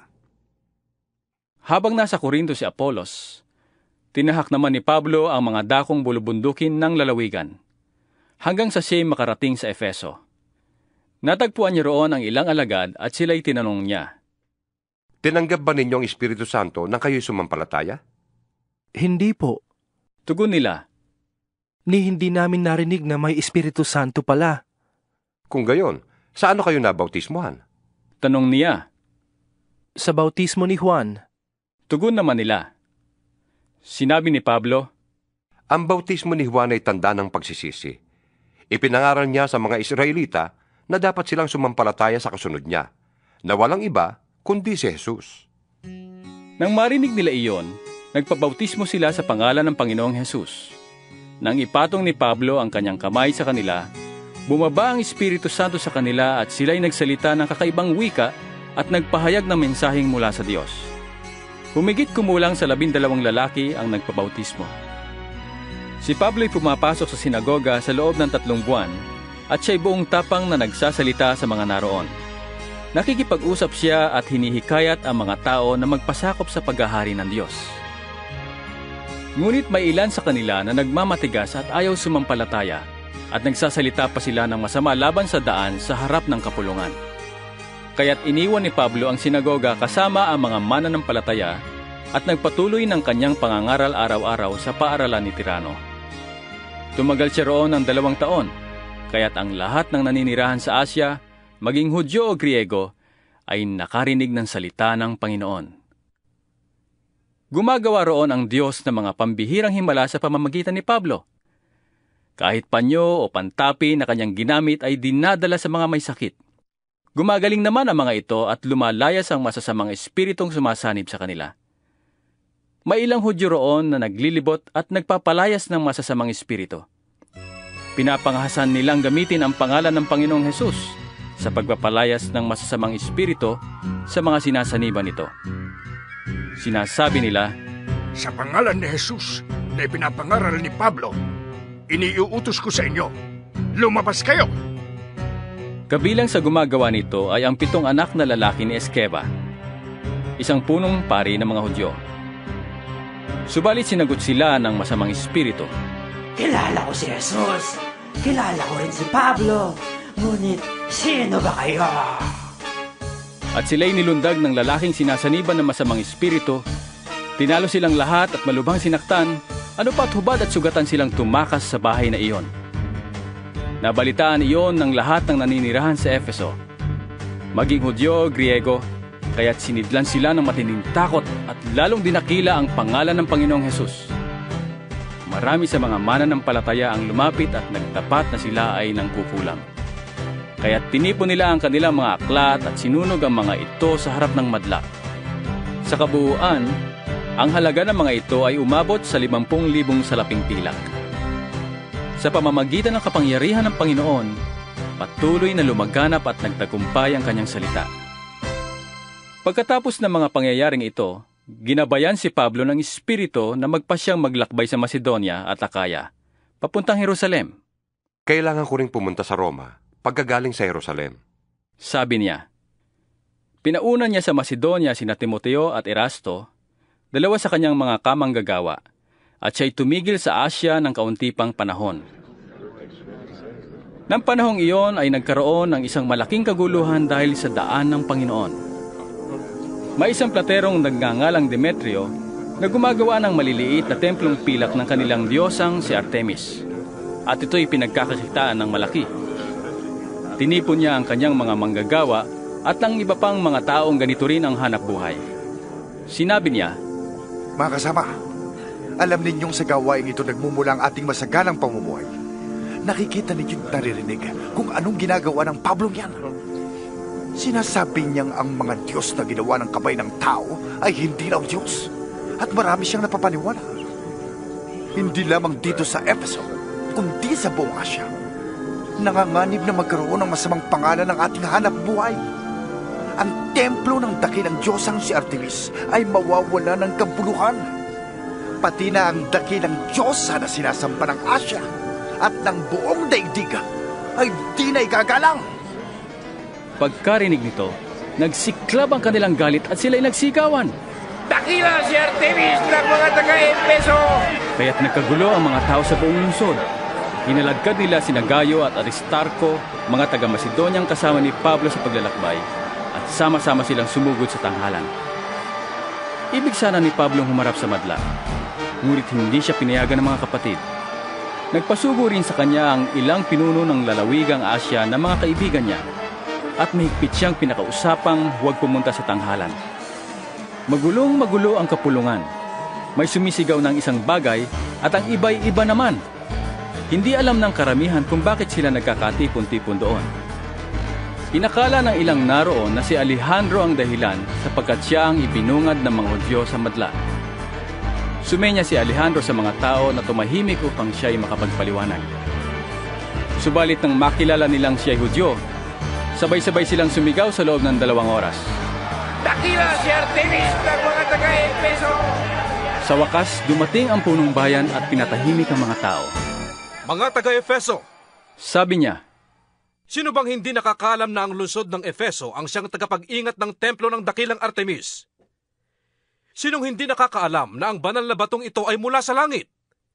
Habang nasa Korinto si Apolos, tinahak naman ni Pablo ang mga dakong bulubundukin ng lalawigan, hanggang sa siya'y makarating sa Efeso. Natagpuan niya roon ang ilang alagad at sila'y tinanong niya, Tinanggap ba ninyo ang Espiritu Santo nang kayo'y sumampalataya? Hindi po. Tugon nila, Ni hindi namin narinig na may Espiritu Santo pala. Kung gayon, saan kayo nabautismuhan? Tanong niya. Sa bautismo ni Juan. Tugon naman nila. Sinabi ni Pablo, Ang bautismo ni Juan ay tanda ng pagsisisi. Ipinangaral niya sa mga Israelita na dapat silang sumampalataya sa kasunod niya, na walang iba kundi si Jesus. Nang marinig nila iyon, nagpabautismo sila sa pangalan ng Panginoong Jesus. Nang ipatong ni Pablo ang kanyang kamay sa kanila, bumaba ang Espiritu Santo sa kanila at sila'y nagsalita ng kakaibang wika at nagpahayag ng mensaheng mula sa Diyos. Humigit kumulang sa 12 lalaki ang nagpabautismo. Si Pablo'y pumapasok sa sinagoga sa loob ng 3 buwan at siya'y buong tapang na nagsasalita sa mga naroon. Nakikipag-usap siya at hinihikayat ang mga tao na magpasakop sa paghahari ng Diyos. Ngunit may ilan sa kanila na nagmamatigas at ayaw sumampalataya at nagsasalita pa sila ng masama laban sa daan sa harap ng kapulungan. Kaya't iniwan ni Pablo ang sinagoga kasama ang mga mananampalataya at nagpatuloy ng kanyang pangangaral araw-araw sa paaralan ni Tirano. Tumagal siya roon ng 2 taon, kaya't ang lahat ng naninirahan sa Asya, maging Hudyo o Griego, ay nakarinig ng salita ng Panginoon. Gumagawa roon ang Diyos ng mga pambihirang himala sa pamamagitan ni Pablo. Kahit panyo o pantapi na kanyang ginamit ay dinadala sa mga may sakit. Gumagaling naman ang mga ito at lumalayas ang masasamang espiritong sumasanib sa kanila. May ilang Hudyo roon na naglilibot at nagpapalayas ng masasamang espiritu. Pinapangahasan nilang gamitin ang pangalan ng Panginoong Hesus sa pagpapalayas ng masasamang espiritu sa mga sinasaniban nito. Sinasabi nila, Sa pangalan ni Jesus na ipinapangaral ni Pablo, iniuutos ko sa inyo, lumabas kayo! Kabilang sa gumagawa nito ay ang 7 anak na lalaki ni Eskeva, isang punong pari ng mga Hudyo. Subalit sinagot sila ng masamang espiritu. Kilala ko si Jesus, kilala ko rin si Pablo, ngunit sino ba kayo? At sila'y nilundag ng lalaking sinasaniban ng masamang espiritu. Tinalo silang lahat at malubhang sinaktan, ano pa't hubad at sugatan silang tumakas sa bahay na iyon. Nabalitaan iyon ng lahat ng naninirahan sa Efeso, maging Hudyo o Griego, kaya't sinidlan sila ng matinding takot at lalong dinakila ang pangalan ng Panginoong Hesus. Marami sa mga mananampalataya ang lumapit at nagtapat na sila ay nangkukulam. Kaya't tinipon nila ang kanilang mga aklat at sinunog ang mga ito sa harap ng madla. Sa kabuuan, ang halaga ng mga ito ay umabot sa 50,000 salaping pilak. Sa pamamagitan ng kapangyarihan ng Panginoon, patuloy na lumaganap at nagtagumpay ang kanyang salita. Pagkatapos ng mga pangyayaring ito, ginabayan si Pablo ng espiritu na magpasyang maglakbay sa Macedonia at Akaya, papuntang Jerusalem. Kailangan ko ring pumunta sa Roma pagkagaling sa Jerusalem. Sabi niya, pinauna niya sa Macedonia sina Timoteo at Erasto, 2 sa kanyang mga kamanggagawa, at siya'y tumigil sa Asya ng kaunti pang panahon. Nang panahong iyon ay nagkaroon ng isang malaking kaguluhan dahil sa daan ng Panginoon. May isang platerong nagngangalang Demetrio na gumagawa ng maliliit na templong pilak ng kanilang diyosang si Artemis, at ito'y pinagkakakitaan ng malaki. Tinipon niya ang kanyang mga manggagawa at ang iba pang mga taong ganito rin ang hanap buhay. Sinabi niya, Mga kasama, alam ninyong sa gawaing ito nagmumula ang ating masaganang pamumuhay. Nakikita ninyo'y naririnig kung anong ginagawa ng Pablong yan. Sinasabi niyang ang mga Diyos na ginawa ng kamay ng tao ay hindi raw Diyos at marami siyang napapaniwala. Hindi lamang dito sa Efeso, kundi sa buong Asya. Nanganganib na magkaroon ng masamang pangalan ng ating hanap buhay. Ang templo ng dakilang Diyosang si Artemis ay mawawala ng kabuluhan. Pati na ang dakilang Diyosa na sinasampa ng Asya at ng buong daigdigan ay di na igagalang. Pagkarinig nito, nagsiklab ang kanilang galit at sila'y nagsigawan. Dakila si Artemis ng mga taga-Efeso! Kaya't nagkagulo ang mga tao sa buong lungsod. Hinalagkad nila sina Gayo at Aristarco, mga taga-Macedonyang kasama ni Pablo sa paglalakbay, at sama-sama silang sumugod sa tanghalan. Ibig sana ni Pablo humarap sa madla, ngunit hindi siya pinayagan ng mga kapatid. Nagpasugo rin sa kanya ang ilang pinuno ng lalawigang Asya na mga kaibigan niya, at mahigpit siyang pinakausapang huwag pumunta sa tanghalan. Magulong-magulo ang kapulungan. May sumisigaw ng isang bagay at ang iba'y iba naman. Hindi alam ng karamihan kung bakit sila nagkakatipon-tipon doon. Inakala ng ilang naroon na si Alejandro ang dahilan sapagkat siya ang ibinungad ng mga Hudyo sa madla. Sumenya si Alejandro sa mga tao na tumahimik upang siya'y makapagpaliwanag. Subalit nang makilala nilang siya'y Hudyo, sabay-sabay silang sumigaw sa loob ng 2 oras. Dakila si Artemis ng mga taga-Efeso! Sa wakas, dumating ang punong bayan at pinatahimik ang mga tao. Mga taga-Efeso! Sabi niya, sino bang hindi nakakaalam na ang lungsod ng Efeso ang siyang tagapag-ingat ng templo ng dakilang Artemis? Sinong hindi nakakaalam na ang banal na batong ito ay mula sa langit?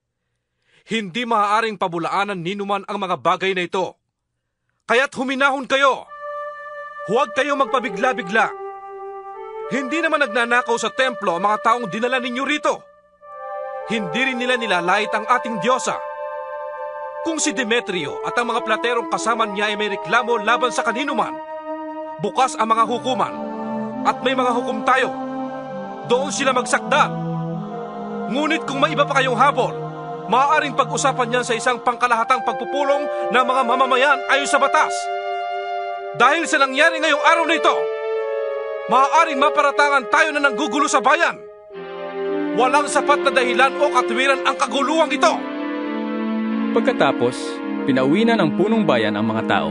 Hindi maaaring pabulaanan ninuman ang mga bagay na ito. Kaya't huminahon kayo! Huwag kayong magpabigla-bigla! Hindi naman nagnanakaw sa templo ang mga taong dinala ninyo rito. Hindi rin nila nilalait ang ating Diyosa. Kung si Demetrio at ang mga platerong kasama niya ay may reklamo laban sa kanino man, bukas ang mga hukuman at may mga hukom tayo. Doon sila magsakda. Ngunit kung may iba pa kayong habol, maaaring pag-usapan niyan sa isang pangkalahatang pagpupulong ng mga mamamayan ayon sa batas. Dahil sa nangyari ngayong araw na ito, maaaring maparatangan tayo na nanggugulo sa bayan. Walang sapat na dahilan o katuwiran ang kaguluhang ito. Pagkatapos, pinauwi na ng punong bayan ang mga tao.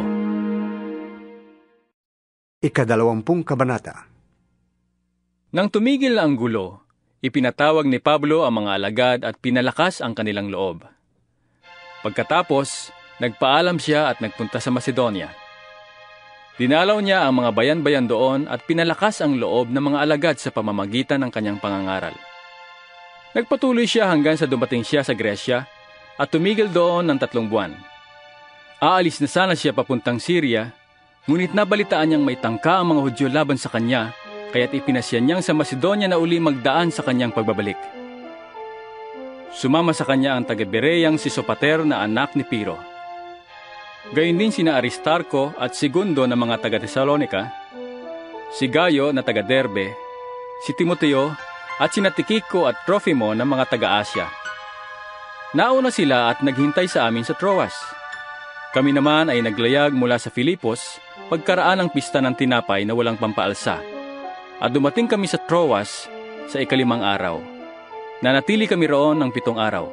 20 kabanata. Nang tumigil ang gulo, ipinatawag ni Pablo ang mga alagad at pinalakas ang kanilang loob. Pagkatapos, nagpaalam siya at nagpunta sa Macedonia. Dinalaw niya ang mga bayan-bayan doon at pinalakas ang loob ng mga alagad sa pamamagitan ng kanyang pangangaral. Nagpatuloy siya hanggang sa dumating siya sa Gresya at tumigil doon ng 3 buwan. Aalis na sana siya papuntang Syria, ngunit nabalitaan niyang may tangka ang mga Hudyo laban sa kanya, kaya't ipinasya niyang sa Macedonia na uli magdaan sa kanyang pagbabalik. Sumama sa kanya ang taga-Bereyang si Sopater na anak ni Piro. Gayon din sina Aristarco at Segundo na mga taga-Tesalonica, si Gayo na taga-Derbe, si Timoteo at sina Tikiko at Trofimo na mga taga-Asya. Nauna sila at naghintay sa amin sa Troas. Kami naman ay naglayag mula sa Filipos pagkaraan ng pista ng tinapay na walang pampaalsa. At dumating kami sa Troas sa 5 araw. Nanatili kami roon ng 7 araw.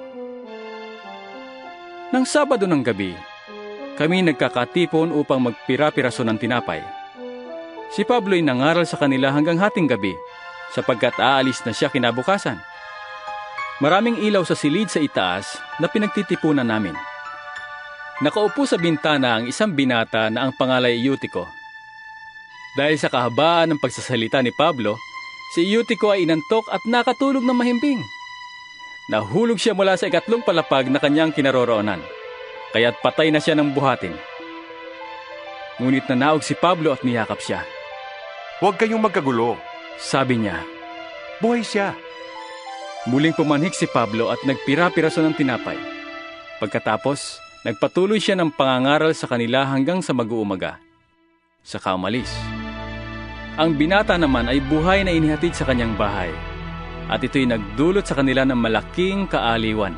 Nang Sabado ng gabi, kami nagkakatipon upang magpira-piraso ng tinapay. Si Pablo ay nangaral sa kanila hanggang hating gabi, sapagkat aalis na siya kinabukasan. Maraming ilaw sa silid sa itaas na pinagtitipunan namin. Nakaupo sa bintana ang isang binata na ang pangalay Eutico. Dahil sa kahabaan ng pagsasalita ni Pablo, si Eutico ay inantok at nakatulog ng mahimbing. Nahulog siya mula sa 2 palapag na kanyang kinaroroonan, kaya't patay na siya ng buhatin. Ngunit nanaog si Pablo at niyakap siya. Huwag kayong magkagulo, sabi niya. Buhay siya. Muling pumanhik si Pablo at nagpira-piraso ng tinapay. Pagkatapos, nagpatuloy siya ng pangangaral sa kanila hanggang sa mag-uumaga. Saka umalis. Ang binata naman ay buhay na inihatid sa kanyang bahay, at ito'y nagdulot sa kanila ng malaking kaaliwan.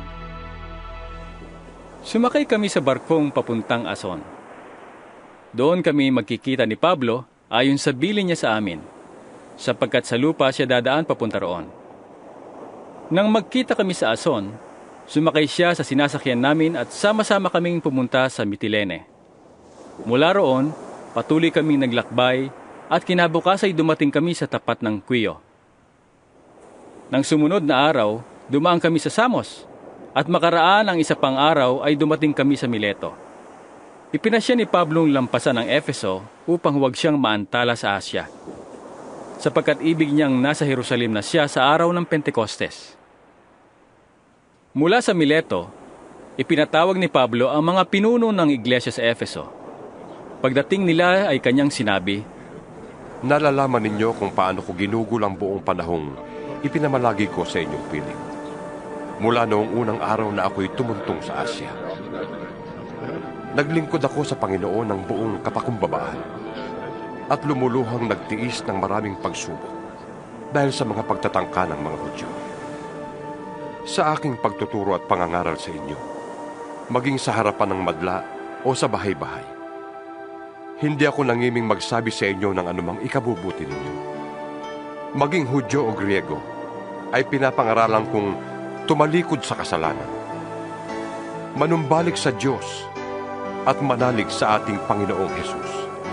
Sumakay kami sa barkong papuntang Ason. Doon kami magkikita ni Pablo ayon sa bilin niya sa amin, sapagkat sa lupa siya dadaan papunta roon. Nang magkita kami sa Ason, sumakay siya sa sinasakyan namin at sama-sama kaming pumunta sa Mitilene. Mula roon, patuloy kaming naglakbay at kinabukas ay dumating kami sa tapat ng Quio. Nang sumunod na araw, dumaan kami sa Samos At makaraan ang isa pang araw ay dumating kami sa Mileto. Ipinasya ni Pablong lampasan ang Efeso upang huwag siyang maantala sa Asya, sapagkat ibig niyang nasa Jerusalem na siya sa araw ng Pentecostes. Mula sa Mileto, ipinatawag ni Pablo ang mga pinuno ng iglesia sa Efeso. Pagdating nila ay kanyang sinabi, Nalalaman ninyo kung paano ko ginugol ang buong panahong ipinamalagi ko sa inyong piling. Mula noong unang araw na ako'y tumuntong sa Asya. Naglingkod ako sa Panginoon ng buong kapakumbabaan at lumuluhang nagtiis ng maraming pagsubok dahil sa mga pagtatangka ng mga Hudyo. Sa aking pagtuturo at pangangaral sa inyo, maging sa harapan ng madla o sa bahay-bahay, hindi ako nangiming magsabi sa inyo ng anumang ikabubuti ninyo. Maging Hudyo o Griego, ay pinapangaralan kong tumalikod sa kasalanan, manumbalik sa Diyos, at manalig sa ating Panginoong Hesus.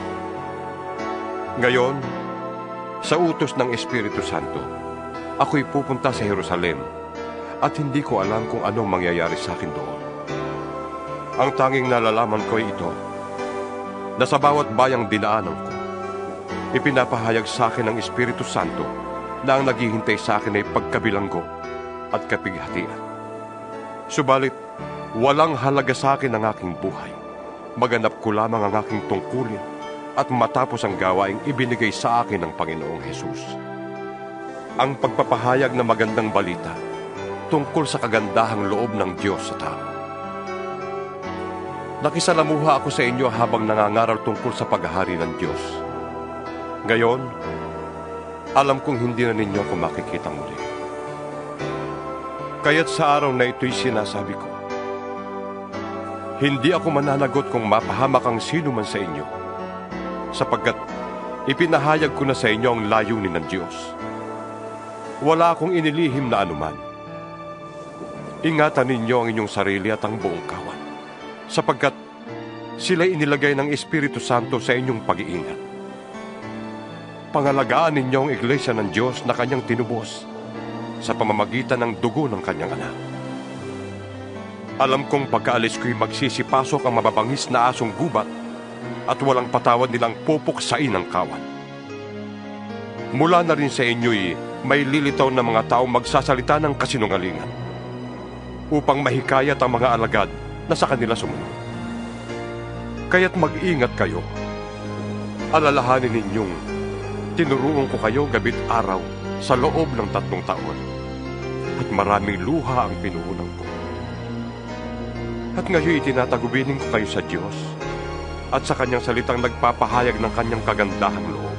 Ngayon, sa utos ng Espiritu Santo, ako'y pupunta sa Jerusalem at hindi ko alam kung anong mangyayari sa akin doon. Ang tanging nalalaman ko ay ito, na sa bawat bayang dinaanan ko, ipinapahayag sa akin ng Espiritu Santo na ang naghihintay sa akin ay pagkabilanggo at kapighatian. Subalit, walang halaga sa akin ang aking buhay. Maganap ko lamang ang aking tungkulin at matapos ang gawaing ibinigay sa akin ng Panginoong Hesus. Ang pagpapahayag ng magandang balita tungkol sa kagandahang loob ng Diyos sa tao. Nakisalamuha ako sa inyo habang nangangaral tungkol sa paghahari ng Diyos. Ngayon, alam kong hindi na ninyo ako makikita muli. Kaya't sa araw na ito'y sinasabi ko, hindi ako mananagot kung mapahamak ang sino man sa inyo, sapagkat ipinahayag ko na sa inyo ang layunin ng Diyos. Wala akong inilihim na anuman. Ingatan ninyo ang inyong sarili at ang buong kawan, sapagkat sila'y inilagay ng Espiritu Santo sa inyong pag-iingat. Pangalagaan ninyo ang iglesia ng Diyos na kanyang tinubos sa pamamagitan ng dugo ng kanyang anak. Alam kong pagkaalis ko'y magsisipasok ang mababangis na asong gubat at walang patawad nilang pupuksain ang kawan. Mula na rin sa inyo'y may lilitaw na mga taong magsasalita ng kasinungalingan upang mahikayat ang mga alagad na sa kanila sumunod. Kaya't mag-ingat kayo. Alalahanin ninyong tinuruan ko kayo gabit araw sa loob ng 3 taon at maraming luha ang pinuhunan ko. At ngayon itinatagubilin ko kayo sa Diyos at sa kanyang salitang nagpapahayag ng kanyang kagandahang loob.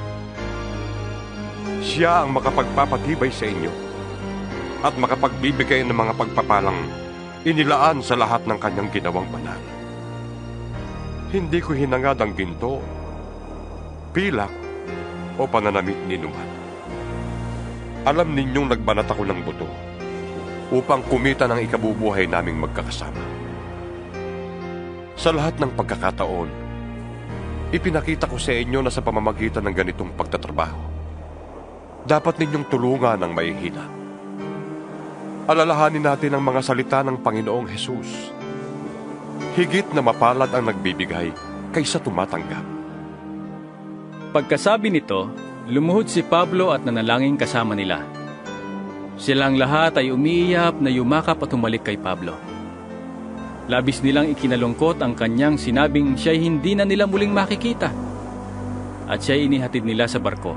Siya ang makapagpapatibay sa inyo at makapagbibigay ng mga pagpapalang inilaan sa lahat ng kanyang ginawang banal. Hindi ko hinangad ang ginto, pilak, o pananamit ni numan. Alam ninyong nagbanat ako ng buto upang kumita ng ikabubuhay naming magkakasama. Sa lahat ng pagkakataon, ipinakita ko sa inyo na sa pamamagitan ng ganitong pagtatrabaho, dapat ninyong tulungan ang mahihina. Alalahanin natin ang mga salita ng Panginoong Hesus. Higit na mapalad ang nagbibigay kaysa tumatanggap. Pagkasabi nito, lumuhod si Pablo at nanalangin kasama nila. Silang lahat ay umiiyak na yumakap at humalik kay Pablo. Labis nilang ikinalungkot ang kanyang sinabing siya'y hindi na nila muling makikita at siya'y inihatid nila sa barko.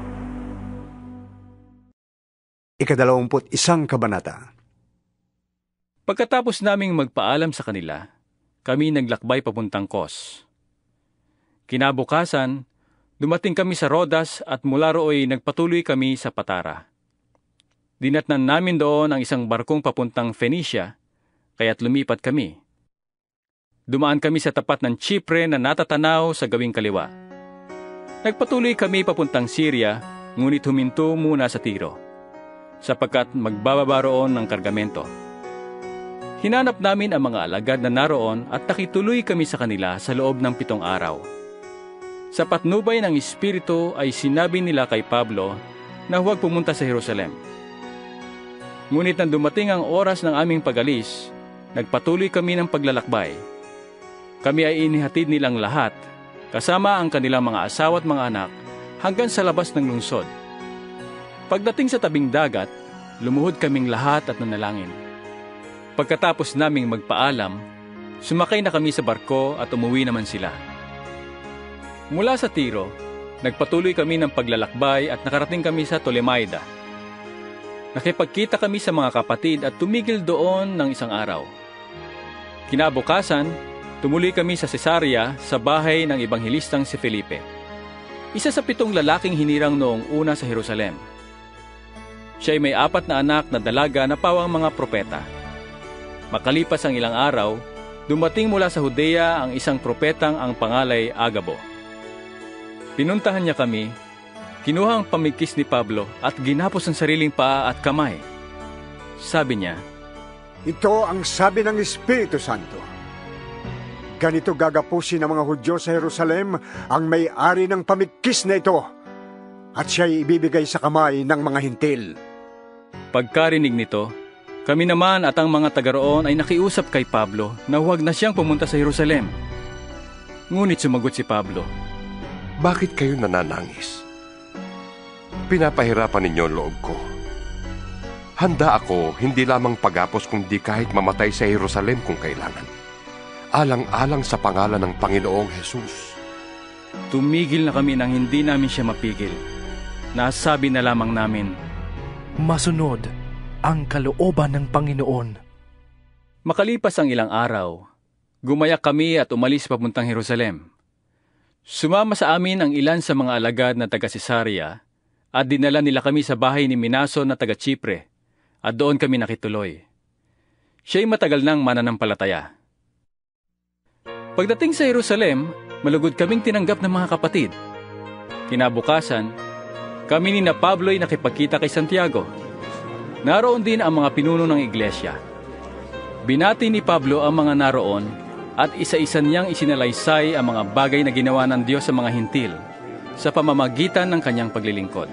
21 kabanata. Pagkatapos naming magpaalam sa kanila, kami naglakbay papuntang Kos. Kinabukasan, dumating kami sa Rodas at mula rooy nagpatuloy kami sa Patara. Dinatnan namin doon ang isang barkong papuntang Phoenicia, kaya't lumipat kami. Dumaan kami sa tapat ng Chipre na natatanaw sa gawing kaliwa. Nagpatuloy kami papuntang Syria, ngunit huminto muna sa Tiro, sapagkat magbababa roon ng kargamento. Hinanap namin ang mga alagad na naroon at nakituloy kami sa kanila sa loob ng 7 araw. Sa patnubay ng Espiritu ay sinabi nila kay Pablo na huwag pumunta sa Jerusalem. Ngunit nang dumating ang oras ng aming pag-alis, nagpatuloy kami ng paglalakbay. Kami ay inihatid nilang lahat, kasama ang kanilang mga asawa at mga anak, hanggang sa labas ng lungsod. Pagdating sa tabing dagat, lumuhod kaming lahat at nanalangin. Pagkatapos naming magpaalam, sumakay na kami sa barko at umuwi naman sila. Mula sa Tiro, nagpatuloy kami ng paglalakbay at nakarating kami sa Tolemaida. Nakipagkita kami sa mga kapatid at tumigil doon ng isang araw. Kinabukasan, tumuloy kami sa Cesarea sa bahay ng Ebanghelistang si Felipe, isa sa 7 lalaking hinirang noong una sa Jerusalem. Siya ay may 4 na anak na dalaga na pawang mga propeta. Makalipas ang ilang araw, dumating mula sa Judea ang isang propetang ang pangalay Agabo. Pinuntahan niya kami, kinuha ang pamigkis ni Pablo at ginapos ang sariling paa at kamay. Sabi niya, "Ito ang sabi ng Espiritu Santo. Ganito gagapusin ng mga Hudyo sa Jerusalem ang may-ari ng pamigkis na ito, at siya'y ibibigay sa kamay ng mga Hintil." Pagkarinig nito, kami naman at ang mga taga-roon ay nakiusap kay Pablo na huwag na siyang pumunta sa Jerusalem. Ngunit sumagot si Pablo, "Bakit kayo nananangis? Pinapahirapan ninyo ang loob ko. Handa ako hindi lamang pagapos kundi kahit mamatay sa Jerusalem kung kailangan. Alang-alang sa pangalan ng Panginoong Jesus." Tumigil na kami nang hindi namin siya mapigil. Nasabi na lamang namin, "Masunod ang kalooban ng Panginoon." Makalipas ang ilang araw, gumayak kami at umalis papuntang Jerusalem. Sumama sa amin ang ilan sa mga alagad na taga-Cesarea at dinala nila kami sa bahay ni Minason na taga-Chipre at doon kami nakituloy. Siya'y matagal nang mananampalataya. Pagdating sa Jerusalem, malugod kaming tinanggap ng mga kapatid. Kinabukasan, kami ni na Pablo ay nakipagkita kay Santiago. Naroon din ang mga pinuno ng iglesia. Binati ni Pablo ang mga naroon at isa-isa niyang isinalaysay ang mga bagay na ginawa ng Diyos sa mga Hintil sa pamamagitan ng kanyang paglilingkod.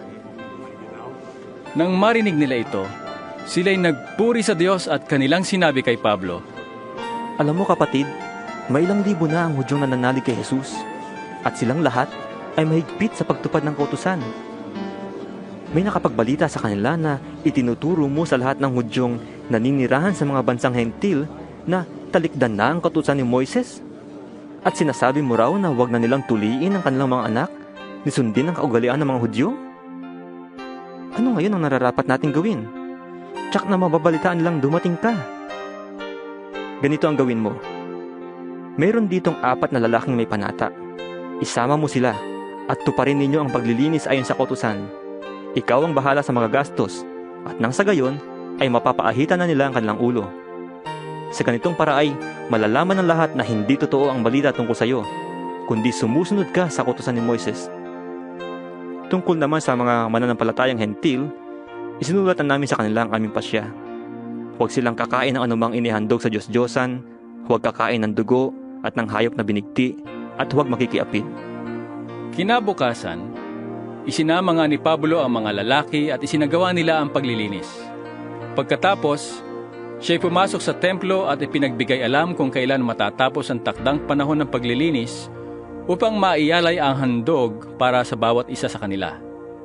Nang marinig nila ito, sila'y nagpuri sa Diyos at kanilang sinabi kay Pablo, "Alam mo kapatid, may ilang libo na ang Hudyong nananalig kay Jesus at silang lahat ay mahigpit sa pagtupad ng kautusan. May nakapagbalita sa kanila na itinuturo mo sa lahat ng Hudyong naninirahan sa mga bansang Hentil na talikdan na ang kautusan ni Moises at sinasabi mo raw na huwag na nilang tuliin ang kanilang mga anak ni sundin ang kaugalian ng mga Hudyo? Ano ngayon ang nararapat nating gawin? Tsak na mababalitaan nilang dumating ka. Ganito ang gawin mo. Mayroon ditong 4 na lalaking may panata. Isama mo sila at tuparin ninyo ang paglilinis ayon sa kautusan. Ikaw ang bahala sa mga gastos at nang sa gayon ay mapapaahitan na nila ang kanilang ulo. Sa ganitong paraay, malalaman ng lahat na hindi totoo ang balita tungkol sa iyo, kundi sumusunod ka sa kautusan ni Moises. Tungkol naman sa mga mananampalatayang Hentil, isinulatan namin sa kanila ang aming pasya. Huwag silang kakain ng anumang inihandog sa Diyos-Diyosan, huwag kakain ng dugo at ng hayop na binigti, at huwag makikiapid." Kinabukasan, isinama nga ni Pablo ang mga lalaki at isinagawa nila ang paglilinis. Pagkatapos, siya'y pumasok sa templo at ipinagbigay alam kung kailan matatapos ang takdang panahon ng paglilinis upang maiyalay ang handog para sa bawat isa sa kanila.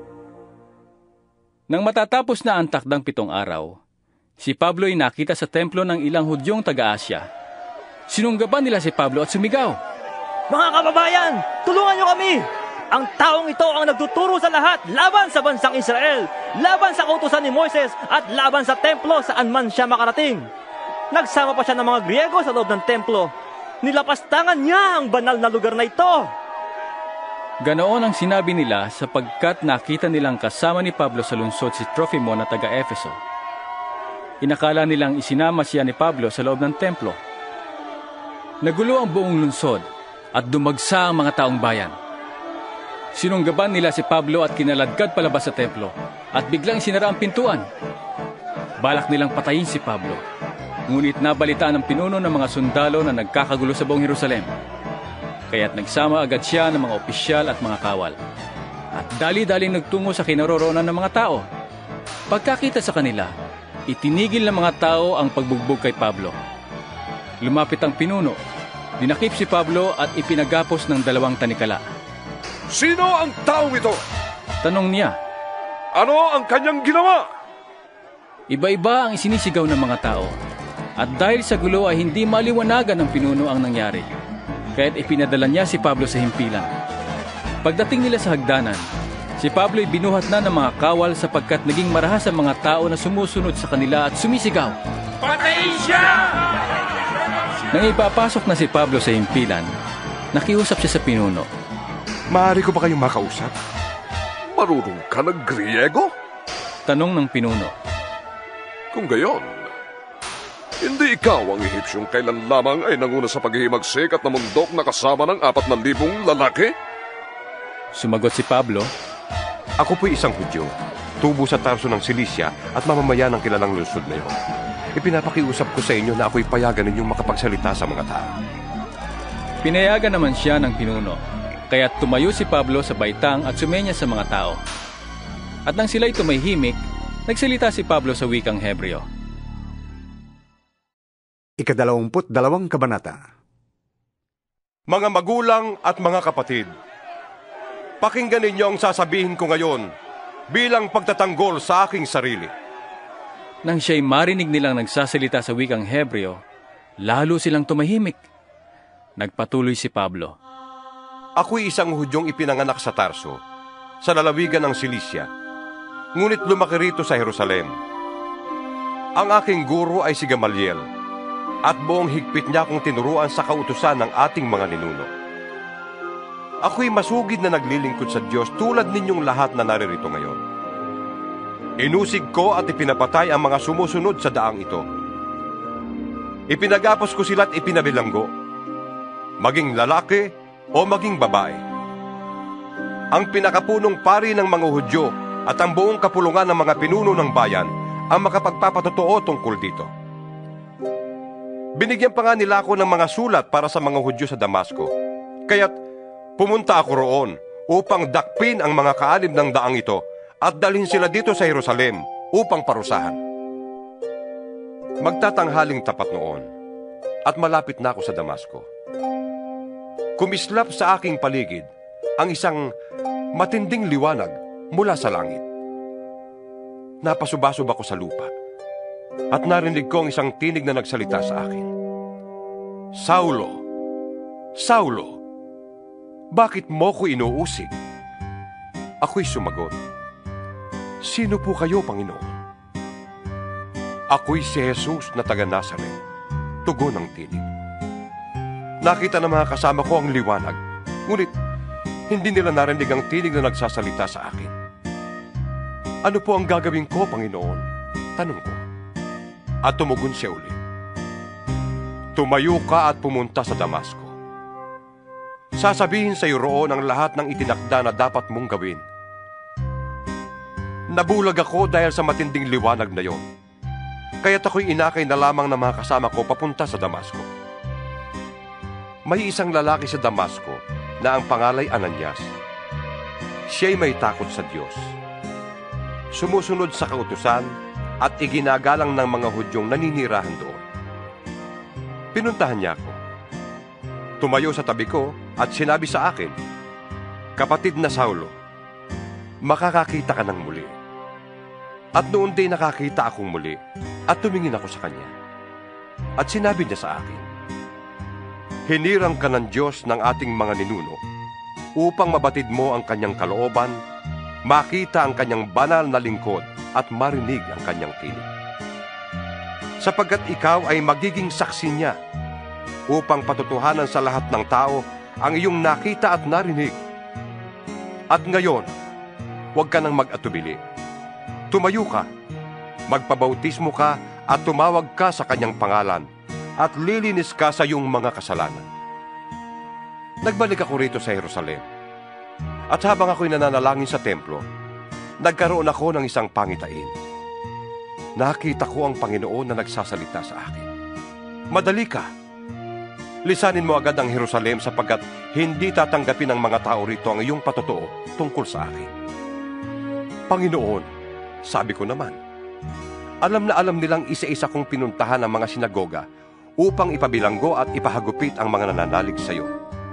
Nang matatapos na ang takdang 7 araw, si Pablo ay nakita sa templo ng ilang Hudyong taga-Asya. Sinunggaban nila si Pablo at sumigaw, "Mga kababayan, tulungan niyo kami! Ang taong ito ang nagtuturo sa lahat laban sa bansang Israel, laban sa kautusan ni Moises at laban sa templo saan man siya makarating. Nagsama pa siya ng mga Griego sa loob ng templo. Nilapastangan niya ang banal na lugar na ito." Ganoon ang sinabi nila sapagkat nakita nilang kasama ni Pablo sa lungsod si Tropimo na taga-Efeso. Inakala nilang isinama siya ni Pablo sa loob ng templo. Nagulo ang buong lungsod at dumagsa ang mga taong bayan. Sinunggaban nila si Pablo at kinaladkad palabas sa templo at biglang sinara ang pintuan. Balak nilang patayin si Pablo, ngunit nabalitaan ng pinuno ng mga sundalo na nagkakagulo sa buong Jerusalem. Kaya't nagsama agad siya ng mga opisyal at mga kawal. At dali-daling nagtungo sa kinaroroonan ng mga tao. Pagkakita sa kanila, itinigil ng mga tao ang pagbugbog kay Pablo. Lumapit ang pinuno, dinakip si Pablo at ipinagapos ng 2 tanikala. Sino ang taong ito? Tanong niya. Ano ang kanyang ginawa? Iba-iba ang isinisigaw ng mga tao. At dahil sa gulo ay hindi maliwanagan ng pinuno ang nangyari. Kaya't ipinadala niya si Pablo sa himpilan. Pagdating nila sa hagdanan, si Pablo ay binuhat na ng mga kawal sapagkat naging marahas ang mga tao na sumusunod sa kanila at sumisigaw. Patayin siya! Nang ipapasok na si Pablo sa himpilan, nakiusap siya sa pinuno. Maaari ko ba kayong makausap? Marunong ka ng Griego? Tanong ng pinuno. Kung gayon, hindi ikaw ang Ehipsyong kailan lamang ay nanguna sa paghihimagsik at namundok na kasama ng 4,000 lalaki? Sumagot si Pablo. Ako po'y isang Hudyo, tubo sa Tarso ng Cilicia at mamamayan ng kilalang lungsod na iyon. Ipinapakiusap ko sa inyo na ako'y payagan ninyong makapagsalita sa mga tao. Pinayagan naman siya ng pinuno, kaya't tumayo si Pablo sa baitang at sumenya sa mga tao. At nang sila'y tumahimik, nagsalita si Pablo sa wikang Hebreo. 22 kabanata. Mga magulang at mga kapatid, pakinggan ninyo ang sasabihin ko ngayon bilang pagtatanggol sa aking sarili. Nang siya'y marinig nilang nagsasalita sa wikang Hebreo, lalo silang tumahimik. Nagpatuloy si Pablo. Ako'y isang Hudyong ipinanganak sa Tarso, sa lalawigan ng Cilicia, ngunit lumaki rito sa Jerusalem. Ang aking guro ay si Gamaliel, at buong higpit niya akong tinuruan sa kautusan ng ating mga ninuno. Ako'y masugid na naglilingkod sa Diyos tulad ninyong lahat na naririto ngayon. Inusig ko at ipinapatay ang mga sumusunod sa daang ito. Ipinagapos ko sila't ipinabilanggo, maging lalaki o maging babae. Ang pinakapunong pari ng mga Hudyo at ang buong kapulungan ng mga pinuno ng bayan ang makapagpapatotoo tungkol dito. Binigyan pa nga nila ako ng mga sulat para sa mga Hudyo sa Damasco. Kaya't pumunta ako roon upang dakpin ang mga kaalib ng daang ito at dalhin sila dito sa Jerusalem upang parusahan. Magtatanghaling tapat noon at malapit na ako sa Damasco. Kumislap sa aking paligid ang isang matinding liwanag mula sa langit. Napasubasub ako sa lupa at narinig ko ang isang tinig na nagsalita sa akin. Saulo, Saulo, bakit mo ko inuusig? Ako'y sumagot, sino po kayo, Panginoon? Ako'y si Jesus na taga Nazaret, tugon ng tinig. Nakita ng mga kasama ko ang liwanag, ngunit hindi nila narinig ang tinig na nagsasalita sa akin. Ano po ang gagawin ko, Panginoon? Tanong ko. At tumugon siya uli. Tumayo ka at pumunta sa Damasco. Sasabihin sa iyo roon ang lahat ng itinakda na dapat mong gawin. Nabulag ako dahil sa matinding liwanag na yon. Kaya't ako'y inakay na lamang ng mga kasama ko papunta sa Damasco. May isang lalaki sa Damasco na ang pangalay Ananias. Siya'y may takot sa Diyos. Sumusunod sa kautusan at iginagalang ng mga Hudyong naninirahan doon. Pinuntahan niya ako. Tumayo sa tabi ko at sinabi sa akin, Kapatid na Saulo, makakakita ka ng muli. At noon din nakakita akong muli at tumingin ako sa kanya. At sinabi niya sa akin, Hinirang ka ng Diyos ng ating mga ninuno upang mabatid mo ang kanyang kalooban, makita ang kanyang banal na lingkod at marinig ang kanyang tinig. Sapagkat ikaw ay magiging saksi niya upang patutuhanan sa lahat ng tao ang iyong nakita at narinig. At ngayon, huwag ka nang mag-atubili. Tumayo ka, magpabautismo ka at tumawag ka sa kanyang pangalan at lilinis ka sa iyong mga kasalanan. Nagbalik ako rito sa Jerusalem. At habang ako'y nananalangin sa templo, nagkaroon ako ng isang pangitain. Nakita ko ang Panginoon na nagsasalita sa akin. Madali ka. Lisanin mo agad ang Jerusalem sapagkat hindi tatanggapin ng mga tao rito ang iyong patotoo tungkol sa akin. Panginoon, sabi ko naman, alam na alam nilang isa-isa kong pinuntahan ang mga sinagoga upang ipabilanggo at ipahagupit ang mga nananalig sa iyo.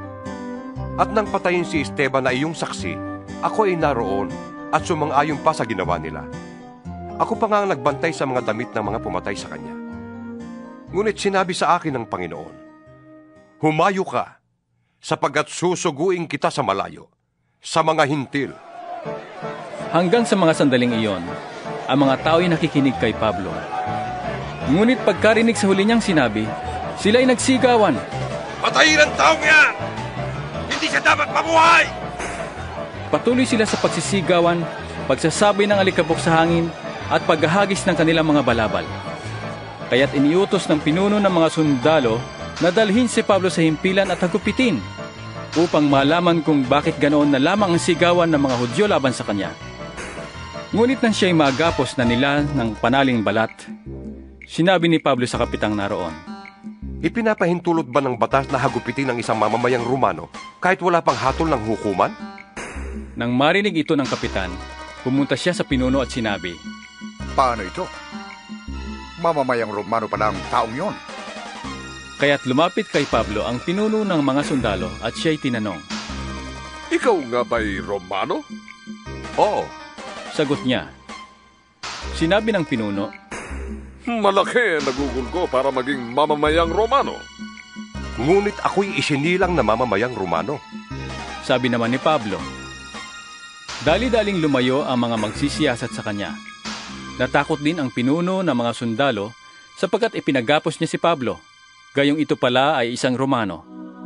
At nang patayin si Esteban na iyong saksi, ako ay naroon at sumang-ayon pa sa ginawa nila. Ako pa nga ang nagbantay sa mga damit ng mga pumatay sa kanya. Ngunit sinabi sa akin ng Panginoon, humayo ka, sapagkat susuguin kita sa malayo, sa mga hintil. Hanggang sa mga sandaling iyon, ang mga tao ay nakikinig kay Pablo. Ngunit pagkarinig sa huli niyang sinabi, sila ay nagsigawan. Patayin ang taong yan! Hindi siya dapat mabuhay! Patuloy sila sa pagsisigawan, pagsasabi ng alikabok sa hangin, at paghahagis ng kanilang mga balabal. Kaya't iniutos ng pinuno ng mga sundalo na dalhin si Pablo sa himpilan at hagupitin upang malaman kung bakit ganoon na lamang ang sigawan ng mga Hudyo laban sa kanya. Ngunit nang siya'y magapos na nila ng panaling balat, sinabi ni Pablo sa kapitang naroon, ipinapahintulot ba ng batas na hagupitin ng isang mamamayang Romano kahit wala pang hatol ng hukuman? Nang marinig ito ng kapitan, pumunta siya sa pinuno at sinabi, paano ito? Mamamayang Romano pala ang taong yon. Kaya't lumapit kay Pablo ang pinuno ng mga sundalo at siya'y tinanong, ikaw nga ba'y Romano? Oo, sagot niya. Sinabi ng pinuno, malaki ang nagugol ko para maging mamamayang Romano. Ngunit ako'y isinilang na mamamayang Romano. Sabi naman ni Pablo. Dali-daling lumayo ang mga magsisiyasat sa kanya. Natakot din ang pinuno ng mga sundalo sapagkat ipinagapos niya si Pablo, gayong ito pala ay isang Romano.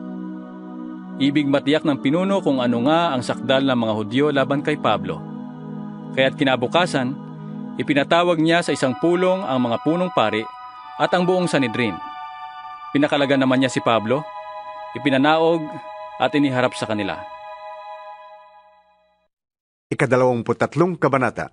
Ibig matiyak ng pinuno kung ano nga ang sakdal ng mga Hudyo laban kay Pablo. Kaya't kinabukasan, ipinatawag niya sa isang pulong ang mga punong pari at ang buong Sanhedrin. Pinakalagan naman niya si Pablo, ipinanaog at iniharap sa kanila. 23 Kabanata.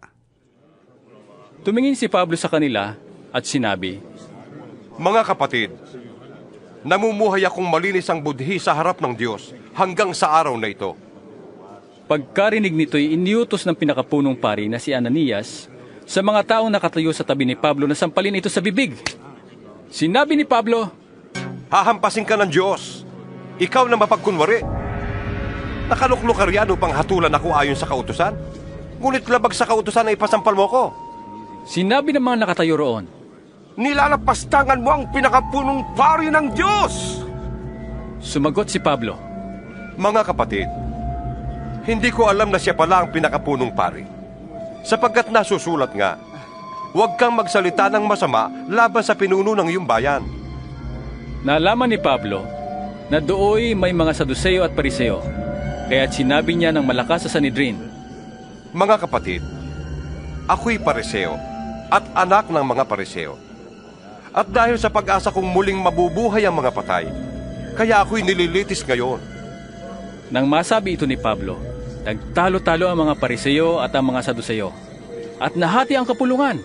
Tumingin si Pablo sa kanila at sinabi, mga kapatid, namumuhay akong malinis ang budhi sa harap ng Diyos hanggang sa araw na ito. Pagkarinig nito'y iniutos ng pinakapunong pari na si Ananias sa mga taong nakatayo sa tabi ni Pablo na sampalin ito sa bibig. Sinabi ni Pablo, hahampasin ka ng Diyos, ikaw na mapagkunwari. Nakaluklok ka riyan upang hatulan ako ayon sa kautusan, ngunit labag sa kautusan na ipasampal mo ko. Sinabi ng mga nakatayo roon, nilalapastangan mo ang pinakapunong pari ng Diyos! Sumagot si Pablo, mga kapatid, hindi ko alam na siya pala ang pinakapunong pari. Sapagkat nasusulat nga, huwag kang magsalita ng masama laban sa pinuno ng iyong bayan. Nalaman ni Pablo na dooy may mga Saduceo at Pariseo, kaya't sinabi niya ng malakas sa Sanhedrin, mga kapatid, ako'y Pariseo at anak ng mga Pariseo. At dahil sa pag-asa kong muling mabubuhay ang mga patay, kaya ako'y nililitis ngayon. Nang masabi ito ni Pablo, nagtalo-talo ang mga Pariseo at ang mga Saduceo, at nahati ang kapulungan.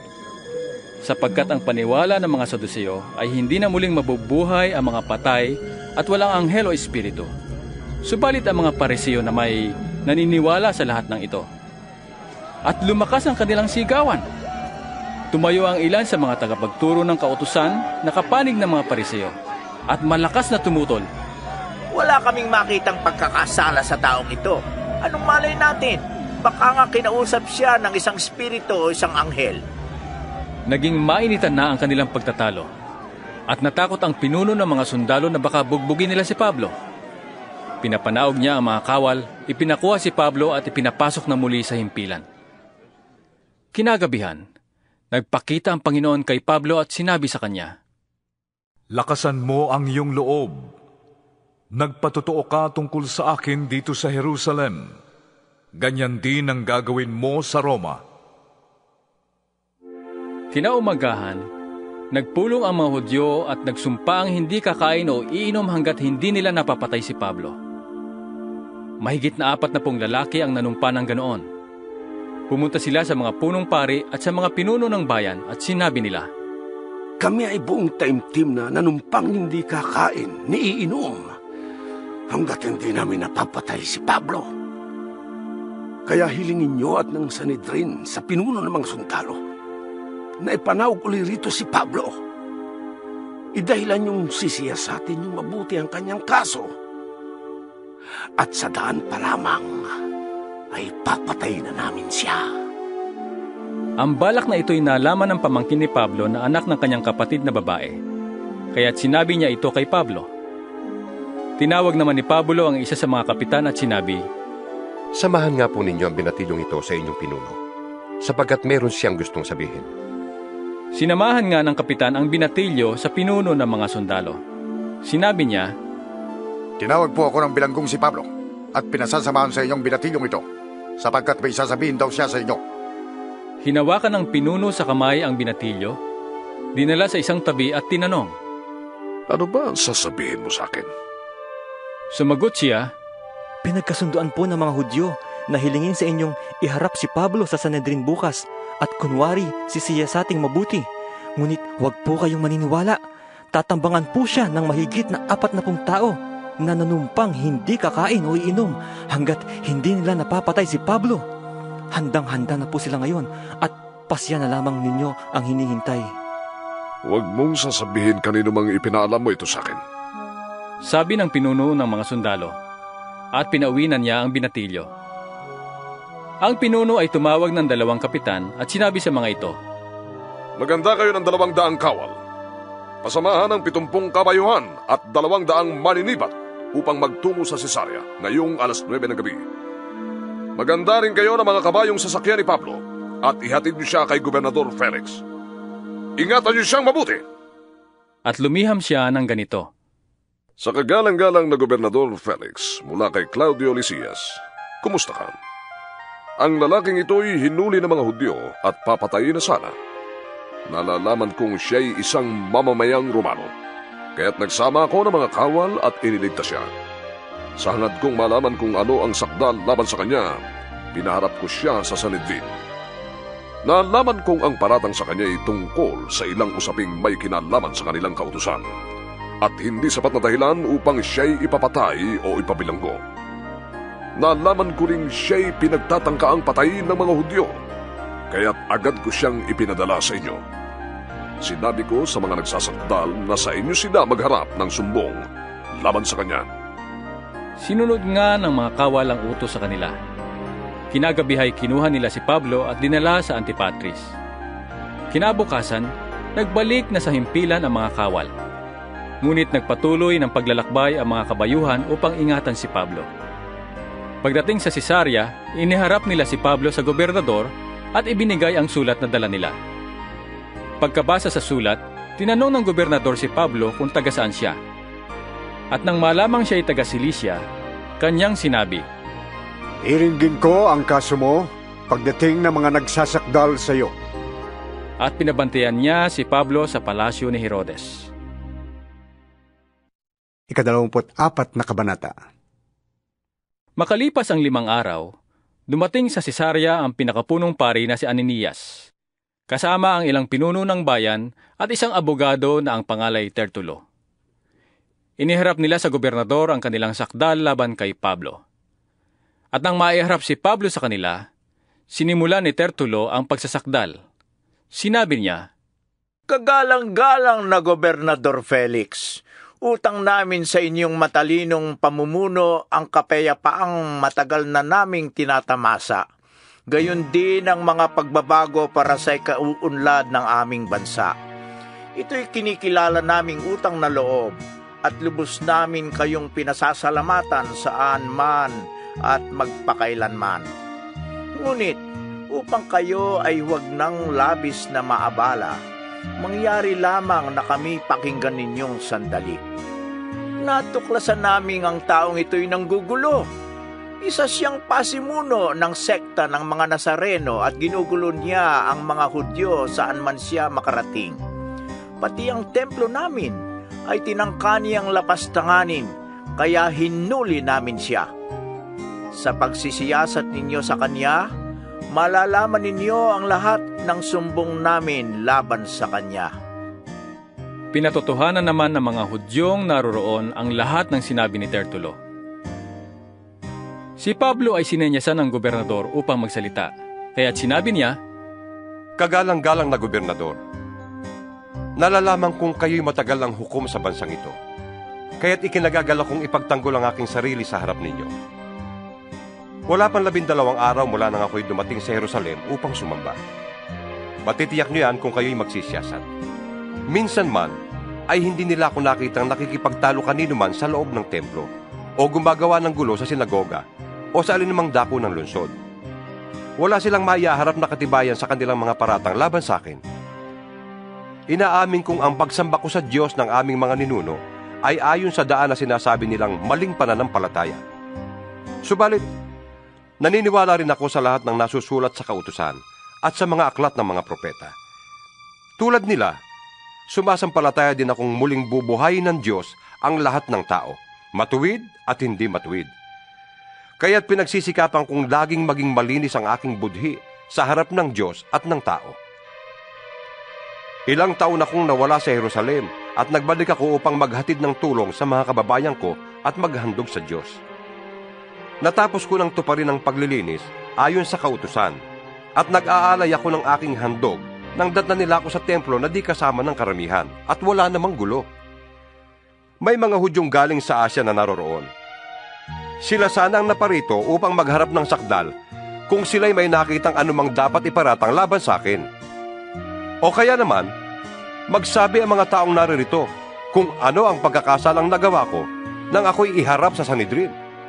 Sapagkat ang paniwala ng mga Saduceo ay hindi na muling mabubuhay ang mga patay at walang anghel o espiritu. Subalit ang mga Pariseo na may naniniwala sa lahat ng ito. At lumakas ang kanilang sigawan. Tumayo ang ilan sa mga tagapagturo ng kautusan na kapanig ng mga Pariseo at malakas na tumutol. Wala kaming makitang pagkakasala sa taong ito. Anong malay natin? Baka nga kinausap siya ng isang espiritu o isang anghel. Naging mainitan na ang kanilang pagtatalo at natakot ang pinuno ng mga sundalo na baka bugbugin nila si Pablo. Pinapanaog niya ang mga kawal, ipinakuha si Pablo at ipinapasok na muli sa himpilan. Kinagabihan, nagpakita ang Panginoon kay Pablo at sinabi sa kanya, lakasan mo ang iyong loob. Nagpatotoo ka tungkol sa akin dito sa Jerusalem. Ganyan din ang gagawin mo sa Roma. Kinaumagahan, nagpulong ang mga Hudyo at nagsumpa ang hindi kakain o iinom hanggat hindi nila napapatay si Pablo. Mahigit na 40 lalaki ang nanumpa ng ganoon. Pumunta sila sa mga punong pari at sa mga pinuno ng bayan at sinabi nila, kami ay buong taimtim na nanumpang hindi kakain, ni iinom, hanggat hindi namin napapatay si Pablo. Kaya hilingin niyo at ng Sanhedrin sa pinuno ng mga sundalo na ipanawag uli rito si Pablo. idahilan yung sisiyasatin yung mabuti ang kanyang kaso. At sa daan pa lamang ay papatay na namin siya. Ang balak na ito'y nalaman ng pamangkin ni Pablo na anak ng kanyang kapatid na babae. Kaya't sinabi niya ito kay Pablo. Tinawag naman ni Pablo ang isa sa mga kapitan at sinabi, Samahan nga po ninyo ang binatilyong ito sa inyong pinuno, sapagkat meron siyang gustong sabihin. Sinamahan nga ng kapitan ang binatilyo sa pinuno ng mga sundalo. Sinabi niya, Tinawag po ako ng bilanggong si Pablo at pinasasamahan sa inyong binatilyong ito, sapagkat may sasabihin daw siya sa inyo. Hinawakan ng pinuno sa kamay ang binatilyo, dinala sa isang tabi at tinanong, Ano ba ang sasabihin mo sa akin? Sumagot siya, Pinagkasunduan po ng mga Hudyo na hilingin sa inyong iharap si Pablo sa Sanhedrin bukas at kunwari sisiyasating mabuti. Ngunit huwag po kayong maniniwala. Tatambangan po siya ng mahigit na 40 tao na nanumpang hindi kakain o iinom hanggat hindi nila napapatay si Pablo. Handang-handa na po sila ngayon at pasya na lamang ninyo ang hinihintay. Huwag mong sasabihin kanino mang ipinaalam mo ito sa akin. Sabi ng pinuno ng mga sundalo, at pinauwinan niya ang binatilyo. Ang pinuno ay tumawag ng 2 kapitan at sinabi sa mga ito, Maganda kayo ng 200 kawal. Pasamahan ng 70 kabayuhan at 200 maninibat upang magtungo sa Cesarea ngayong 9:00 ng gabi. Maganda rin kayo ng mga kabayong sasakyan ni Pablo at ihatid niyo siya kay Gobernador Felix. Ingatan niyo siyang mabuti. At lumiham siya ng ganito, Sa kagalang-galang na Gobernador Felix mula kay Claudio Lysias, kumusta ka? Ang lalaking ito'y hinuli ng mga Hudyo at papatayin na sana. Nalalaman kong siya'y isang mamamayang Romano, kaya't nagsama ako ng mga kawal at iniligtas siya. Sa hangad kong malaman kung ano ang sakdal laban sa kanya, pinaharap ko siya sa Sanhedrin. Nalaman kong ang paratang sa kanya ay tungkol sa ilang usaping may kinalaman sa kanilang kautusan at hindi sapat na dahilan upang siya'y ipapatay o ipabilanggo. Nalaman ko ring siya'y pinagtatangkaang patayin ng mga Hudyo, kaya't agad ko siyang ipinadala sa inyo. Sinabi ko sa mga nagsasakdal na sa inyo sila magharap ng sumbong laban sa kanya. Sinunod nga ng mga kawal ang utos sa kanila. Kinagabi ay kinuha nila si Pablo at dinala sa Antipatris. Kinabukasan, nagbalik na sa himpilan ang mga kawal. Ngunit nagpatuloy ng paglalakbay ang mga kabayuhan upang ingatan si Pablo. Pagdating sa Cesarea, iniharap nila si Pablo sa gobernador at ibinigay ang sulat na dala nila. Pagkabasa sa sulat, tinanong ng gobernador si Pablo kung taga saan siya. At nang malamang siya ay taga Cilicia, kanyang sinabi, Iringgin ko ang kaso mo pagdating ng mga nagsasakdal sa iyo. At pinabantayan niya si Pablo sa palasyo ni Herodes. 24 na kabanata. Makalipas ang 5 araw, dumating sa Cesarea ang pinakapunong pari na si Ananias, kasama ang ilang pinuno ng bayan at isang abogado na ang pangalay Tertulo. Iniharap nila sa gobernador ang kanilang sakdal laban kay Pablo. At nang maiharap si Pablo sa kanila, sinimula ni Tertulo ang pagsasakdal. Sinabi niya, Kagalang-galang na Gobernador Felix, utang namin sa inyong matalinong pamumuno ang kapayapaang matagal na naming tinatamasa. Gayon din ang mga pagbabago para sa ikauunlad ng aming bansa. Ito'y kinikilala naming utang na loob at lubos namin kayong pinasasalamatan saan man at magpakailanman. Ngunit upang kayo ay huwag nang labis na maabala, mangyari lamang na kami pakinggan ninyong sandali. Natuklasan namin ang taong ito'y nanggugulo. Isa siyang pasimuno ng sekta ng mga Nazareno at ginugulo niya ang mga Hudyo saan man siya makarating. Pati ang templo namin ay tinangka niyang lapastanganin, kaya hinuli namin siya. Sa pagsisiyasat ninyo sa kanya, malalaman ninyo ang lahat ng sumbong namin laban sa kanya. Pinatotohanan naman ng mga Hudyong naroroon ang lahat ng sinabi ni Tertulo. Si Pablo ay sinenyasan ng gobernador upang magsalita, kaya't sinabi niya, Kagalang-galang na gobernador, Nalalaman kong kayo'y matagal ang hukom sa bansang ito. Kaya't ikinagagalak kong ipagtanggol ang aking sarili sa harap ninyo. Wala pang 12 araw mula nang ako'y dumating sa Jerusalem upang sumamba. Matitiyak niyo yan kung kayo'y magsisiyasat. Minsan man, ay hindi nila ako nakitang nakikipagtalo kanino man sa loob ng templo, o gumagawa ng gulo sa sinagoga, o sa alinmang dako ng lungsod. Wala silang maihaharap na katibayan sa kanilang mga paratang laban sa akin. Inaamin kong ang pagsamba ko sa Diyos ng aming mga ninuno ay ayon sa daan na sinasabi nilang maling pananampalataya. Subalit, naniniwala rin ako sa lahat ng nasusulat sa kautusan at sa mga aklat ng mga propeta. Tulad nila, sumasampalataya din akong muling bubuhayin ng Diyos ang lahat ng tao, matuwid at hindi matuwid. Kaya't pinagsisikapan kong laging maging malinis ang aking budhi sa harap ng Diyos at ng tao. Ilang taon akong nawala sa Jerusalem at nagbalik ako upang maghatid ng tulong sa mga kababayan ko at maghandog sa Diyos. Natapos ko nang tuparin ang paglilinis ayon sa kautusan at nag-aalay ako ng aking handog nang datnan nila ako sa templo na di kasama ng karamihan at wala namang gulo. May mga Hudyong galing sa Asya na naroroon. Sila sana ang naparito upang magharap ng sakdal kung sila'y may nakitang anumang dapat iparatang laban sa akin. O kaya naman, magsabi ang mga taong naririto kung ano ang pagkakasalang nagawa ko nang ako'y iharap sa Sanhedrin.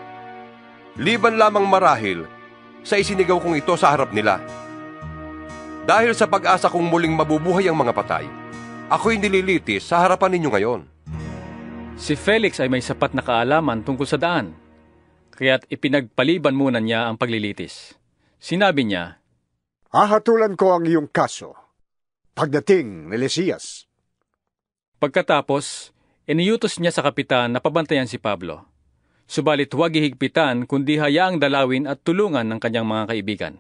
Liban lamang marahil sa isinigaw kong ito sa harap nila. Dahil sa pag-asa kong muling mabubuhay ang mga patay, ako'y nililitis sa harapan ninyo ngayon. Si Felix ay may sapat na kaalaman tungkol sa daan, kaya't ipinagpaliban muna niya ang paglilitis. Sinabi niya, hahatulan ko ang iyong kaso pagdating ni Lisias. Pagkatapos, iniutos niya sa kapitan na pabantayan si Pablo. Subalit huwag ihigpitan kundi hayaang dalawin at tulungan ng kanyang mga kaibigan.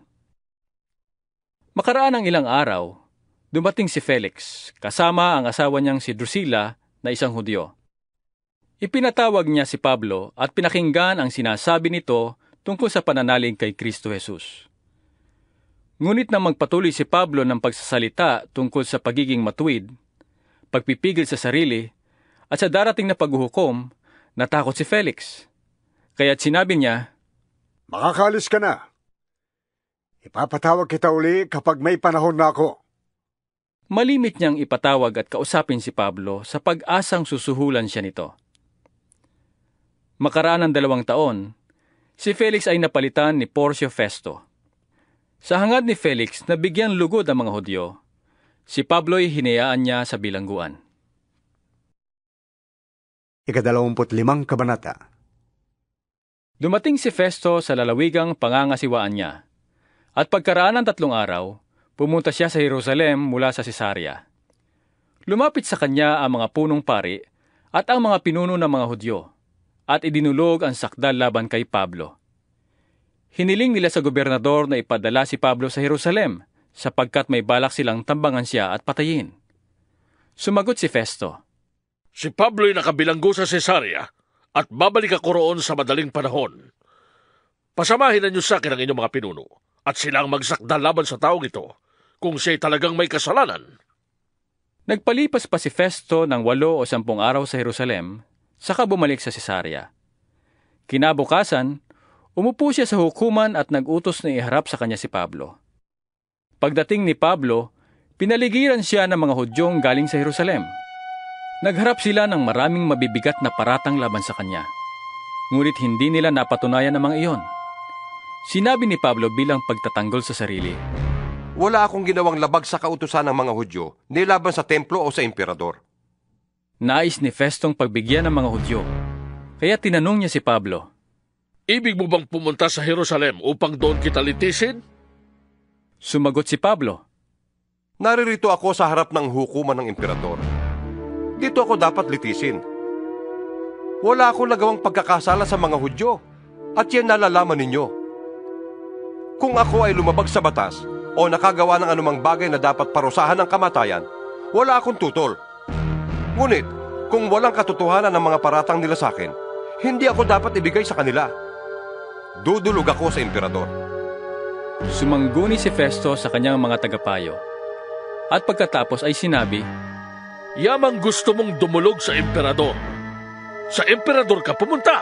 Makaraan ng ilang araw, dumating si Felix kasama ang asawa niyang si Drusilla na isang Hudyo. Ipinatawag niya si Pablo at pinakinggan ang sinasabi nito tungkol sa pananalig kay Kristo Jesus. Ngunit nang magpatuloy si Pablo ng pagsasalita tungkol sa pagiging matuwid, pagpipigil sa sarili, at sa darating na paghuhukom, natakot si Felix. Kaya't sinabi niya, makakalis ka na. Ipapatawag kita uli kapag may panahon na ako. Malimit niyang ipatawag at kausapin si Pablo sa pag-asang susuhulan siya nito. Makaraan ng 2 taon, si Felix ay napalitan ni Porcio Festo. Sa hangad ni Felix na bigyang lugod ang mga Hudyo, si Pablo'y hinayaan niya sa bilangguan. 25 kabanata. Dumating si Festo sa lalawigang pangangasiwaan niya, at pagkaraan ng 3 araw, pumunta siya sa Jerusalem mula sa Cesarea. Lumapit sa kanya ang mga punong pari at ang mga pinuno ng mga Hudyo, at idinulog ang sakdal laban kay Pablo. Hiniling nila sa gobernador na ipadala si Pablo sa Jerusalem sapagkat may balak silang tambangan siya at patayin. Sumagot si Festo, si Pablo'y nakabilanggo sa Cesarea at babalik ako roon sa madaling panahon. Pasamahin na niyo sa akin ang inyong mga pinuno at silang magsakdal laban sa taong ito kung siya'y talagang may kasalanan. Nagpalipas pa si Festo ng 8 o 10 araw sa Jerusalem, saka bumalik sa Cesarea. Kinabukasan, umupo siya sa hukuman at nag-utos na iharap sa kanya si Pablo. Pagdating ni Pablo, pinaligiran siya ng mga Hudyong galing sa Jerusalem. Nagharap sila ng maraming mabibigat na paratang laban sa kanya. Ngunit hindi nila napatunayan ang mga iyon. Sinabi ni Pablo bilang pagtatanggol sa sarili, wala akong ginawang labag sa kautusan ng mga Hudyo, nilaban sa templo o sa emperador. Nais ni Festong pagbigyan ng mga Hudyo, kaya tinanong niya si Pablo, ibig mo bang pumunta sa Jerusalem upang doon kita litisin? Sumagot si Pablo, naririto ako sa harap ng hukuman ng emperador. Dito ako dapat litisin. Wala akong nagawang pagkakasala sa mga Hudyo, at yan nalalaman ninyo. Kung ako ay lumabag sa batas o nakagawa ng anumang bagay na dapat parusahan ng kamatayan, wala akong tutol. Ngunit, kung walang katotohanan ng mga paratang nila sa akin, hindi ako dapat ibigay sa kanila. Dudulog ako sa emperador. Sumangguni si Festo sa kanyang mga tagapayo. At pagkatapos ay sinabi, Yamang gusto mong dumulog sa emperador. Sa emperador ka pumunta!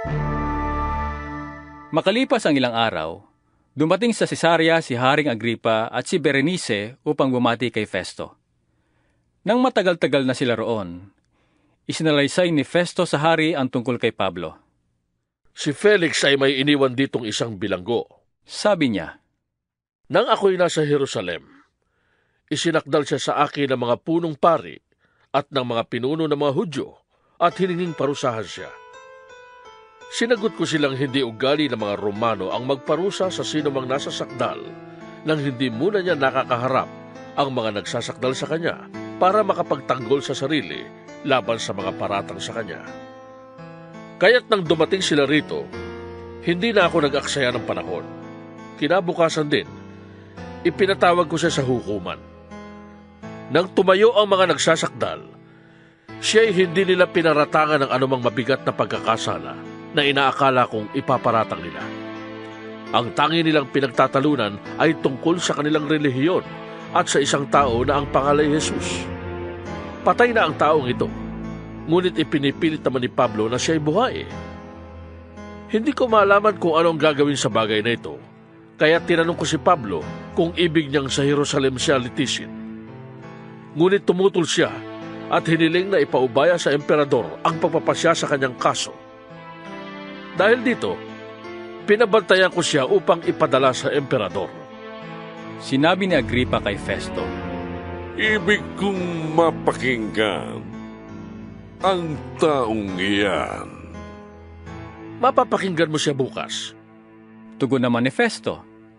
Makalipas ang ilang araw, dumating sa Cesarea si Haring Agripa at si Berenice upang bumati kay Festo. Nang matagal-tagal na sila roon, isinalaysay ni Festo sa hari ang tungkol kay Pablo. Si Felix ay may iniwan ditong isang bilanggo. Sabi niya, Nang ako'y nasa Jerusalem, isinakdal siya sa akin ng mga punong pari at ng mga pinuno ng mga Hudyo at hininging parusahan siya. Sinagot ko silang hindi ugali ng mga Romano ang magparusa sa sino mang nasa sakdal nang hindi muna niya nakakaharap ang mga nagsasakdal sa kanya para makapagtanggol sa sarili laban sa mga paratang sa kanya. Kaya't nang dumating sila rito, hindi na ako nag-aksaya ng panahon. Kinabukasan din, ipinatawag ko siya sa hukuman. Nang tumayo ang mga nagsasakdal, siya'y hindi nila pinaratangan ng anumang mabigat na pagkakasala na inaakala kong ipaparatang nila. Ang tangi nilang pinagtatalunan ay tungkol sa kanilang relihiyon at sa isang tao na ang pangalay Jesus. Patay na ang taong ito, ngunit ipinipilit naman ni Pablo na siya'y buhay. Hindi ko malaman kung anong gagawin sa bagay na ito, kaya tinanong ko si Pablo kung ibig niyang sa Jerusalem siya litisin. Ngunit tumutol siya at hiniling na ipaubaya sa emperador ang pagpapasya sa kanyang kaso. Dahil dito, pinabantayan ko siya upang ipadala sa emperador. Sinabi ni Agripa kay Festo, Ibig kong mapakinggan ang taong iyan. Mapapakinggan mo siya bukas. Tugon naman ni Festo.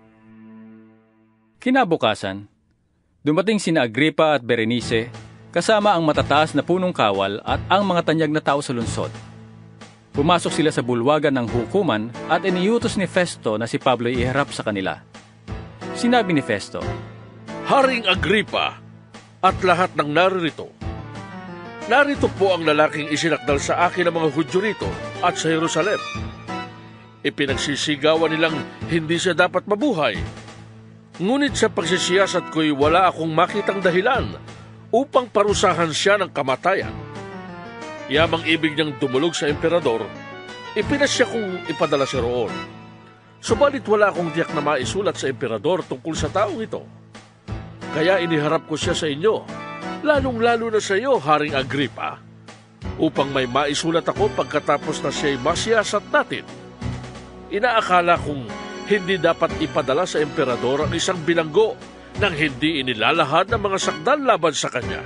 Kinabukasan, dumating sina Agripa at Berenice kasama ang matataas na punong kawal at ang mga tanyag na tao sa lungsod. Pumasok sila sa bulwagan ng hukuman at iniutos ni Festo na si Pablo iharap sa kanila. Sinabi ni Festo, Haring Agripa at lahat ng naririto, narito po ang lalaking isinakdal sa akin ng mga Hudyo rito at sa Jerusalem. Ipinagsisigawan nilang hindi siya dapat mabuhay. Ngunit sa pagsisiyasat ko'y wala akong makitang dahilan upang parusahan siya ng kamatayan. Yamang ibig niyang dumulog sa emperador, ipinasya kong ipadala siya roon. Subalit wala akong tiyak na maisulat sa emperador tungkol sa taong ito. Kaya iniharap ko siya sa inyo, lalong-lalo na sa iyo, Haring Agripa, upang may maisulat ako pagkatapos na siya'y masiyasat natin. Inaakala kong hindi dapat ipadala sa emperador ang isang bilanggo nang hindi inilalahad ng mga sakdal laban sa kanya.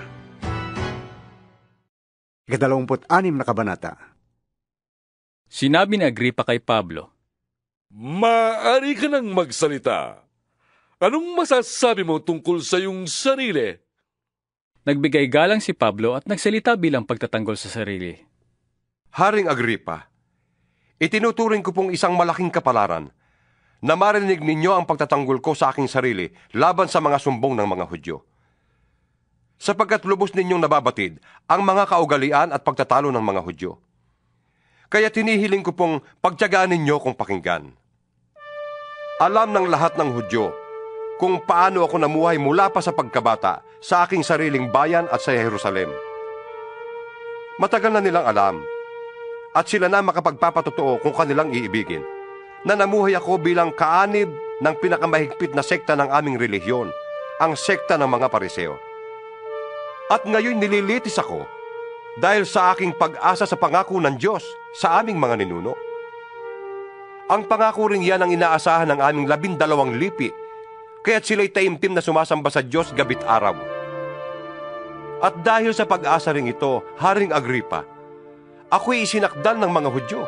26 na kabanata. Sinabi ni Agripa kay Pablo, Maaari ka nang magsalita. Anong masasabi mo tungkol sa iyong sarili? Nagbigay galang si Pablo at nagsalita bilang pagtatanggol sa sarili. Haring Agripa, itinuturing ko pong isang malaking kapalaran na marinig ninyo ang pagtatanggol ko sa aking sarili laban sa mga sumbong ng mga Hudyo. Sapagkat lubos ninyong nababatid ang mga kaugalian at pagtatalo ng mga Hudyo. Kaya tinihiling ko pong pagtiyagaan ninyo kung pakinggan. Alam ng lahat ng Hudyo kung paano ako namuhay mula pa sa pagkabata sa aking sariling bayan at sa Jerusalem. Matagal na nilang alam at sila na makapagpapatotoo kung kanilang iibigin na namuhay ako bilang kaanib ng pinakamahigpit na sekta ng aming relihiyon, ang sekta ng mga Pariseo. At ngayon nililitis ako dahil sa aking pag-asa sa pangako ng Diyos sa aming mga ninuno. Ang pangako rin yan ang inaasahan ng aming 12 lipi, kaya't sila'y taimtim na sumasamba sa Diyos gabit araw. At dahil sa pag-asa rin ito, Haring Agripa, ako'y isinakdal ng mga Hudyo.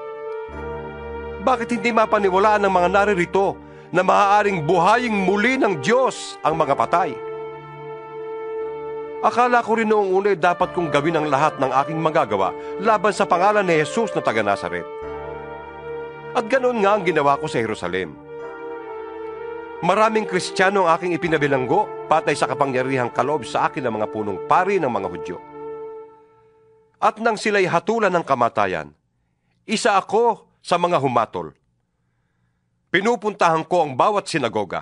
Bakit hindi mapaniwalaan ng mga naririto na maaaring buhaying muli ng Diyos ang mga patay? Akala ko rin noong unay dapat kong gawin ang lahat ng aking magagawa laban sa pangalan ni Jesus na taga Nazaret. At ganoon nga ang ginawa ko sa Jerusalem. Maraming Kristiyano ang aking ipinabilanggo patay sa kapangyarihang kaloob sa akin ng mga punong pari ng mga Hudyo. At nang sila'y hatulan ng kamatayan, isa ako sa mga humatol. Pinupuntahan ko ang bawat sinagoga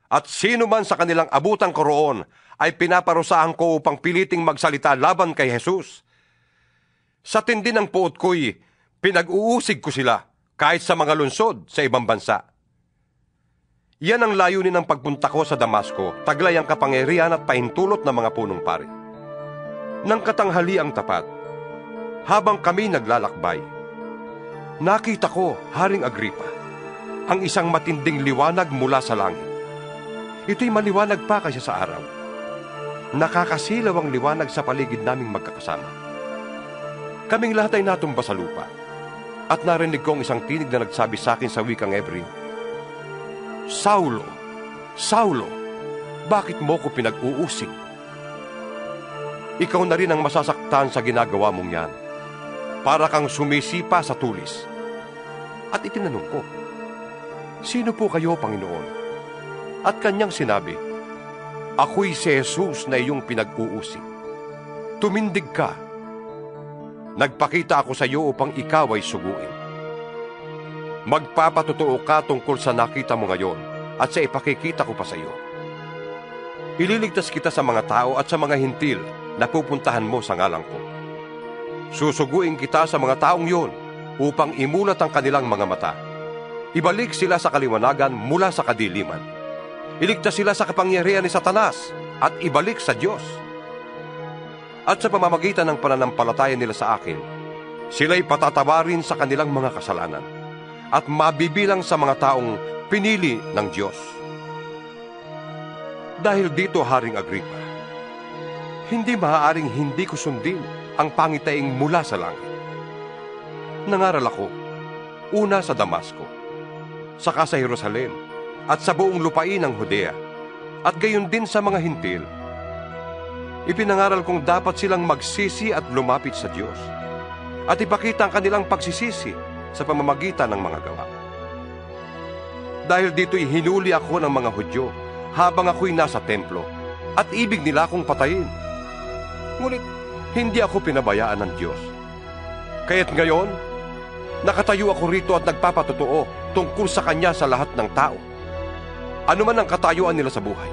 At sino man sa kanilang abutan ko roon ay pinaparusahan ko upang piliting magsalita laban kay Jesus. Sa tindi ng puot ko'y pinag-uusig ko sila kahit sa mga lungsod sa ibang bansa. Yan ang layunin ng pagpunta ko sa Damasco, taglay ang kapangyarihan at pahintulot ng mga punong pari. Nang katanghaliang tapat, habang kami naglalakbay, nakita ko, Haring Agripa, ang isang matinding liwanag mula sa langit. Ito'y maliwanag pa kaysa sa araw. Nakakasilaw ang liwanag sa paligid naming magkakasama. Kaming lahat ay natumba sa lupa, at narinig kong isang tinig na nagsabi sa akin sa wikang Hebreo, Saulo, Saulo, bakit mo ko pinag-uusig? Ikaw na rin ang masasaktan sa ginagawa mong yan. Para kang sumisipa sa tulis. At itinanong ko, sino po kayo, Panginoon? At kanyang sinabi, ako'y si Jesus na iyong pinag-uusig. Tumindig ka. Nagpakita ako sa iyo upang ikaw ay suguin. Magpapatotoo ka tungkol sa nakita mo ngayon at sa ipakikita ko pa sa iyo. Ililigtas kita sa mga tao at sa mga hintil na pupuntahan mo sa ngalang ko. Susuguin kita sa mga taong yon upang imulat ang kanilang mga mata. Ibalik sila sa kaliwanagan mula sa kadiliman. Iligtas sila sa kapangyarihan ni Satanas at ibalik sa Diyos. At sa pamamagitan ng pananampalataya nila sa akin, sila'y patatawarin sa kanilang mga kasalanan at mabibilang sa mga taong pinili ng Diyos. Dahil dito, Haring Agripa, hindi maaaring hindi ko sundin ang pangitaing mula sa langit. Nangaral ako, una sa Damasco, saka sa Jerusalem, at sa buong lupain ng Judea, at gayon din sa mga hintil. Ipinangaral kong dapat silang magsisi at lumapit sa Diyos, at ipakita ang kanilang pagsisisi sa pamamagitan ng mga gawa. Dahil dito'y hinuli ako ng mga Hudyo habang ako'y nasa templo, at ibig nila akong patayin. Ngunit hindi ako pinabayaan ng Diyos. Kaya't ngayon, nakatayo ako rito at nagpapatotoo tungkol sa Kanya sa lahat ng tao. Ano man ang katayuan nila sa buhay.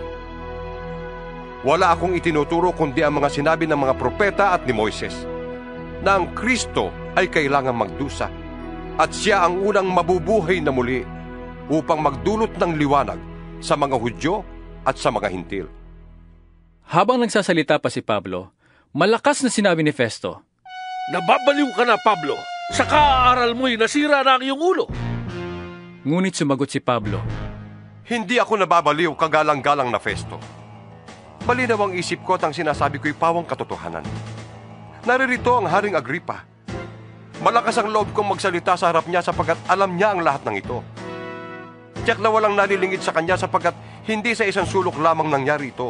Wala akong itinuturo kundi ang mga sinabi ng mga propeta at ni Moises, na ang Kristo ay kailangang magdusa, at siya ang unang mabubuhay na muli upang magdulot ng liwanag sa mga Hudyo at sa mga hintil. Habang nagsasalita pa si Pablo, malakas na sinabi ni Festo, Nababaliw ka na, Pablo! Sa kaaaral mo'y nasira na ang iyong ulo! Ngunit sumagot si Pablo, Hindi ako nababaliw, kagalang-galang na Festo. Malinaw ang isip ko at ang sinasabi ko'y pawang katotohanan. Naririto ang Haring Agripa. Malakas ang loob kong magsalita sa harap niya sapagkat alam niya ang lahat ng ito. Tiyak na walang nalilingid sa kanya sapagkat hindi sa isang sulok lamang nangyari ito.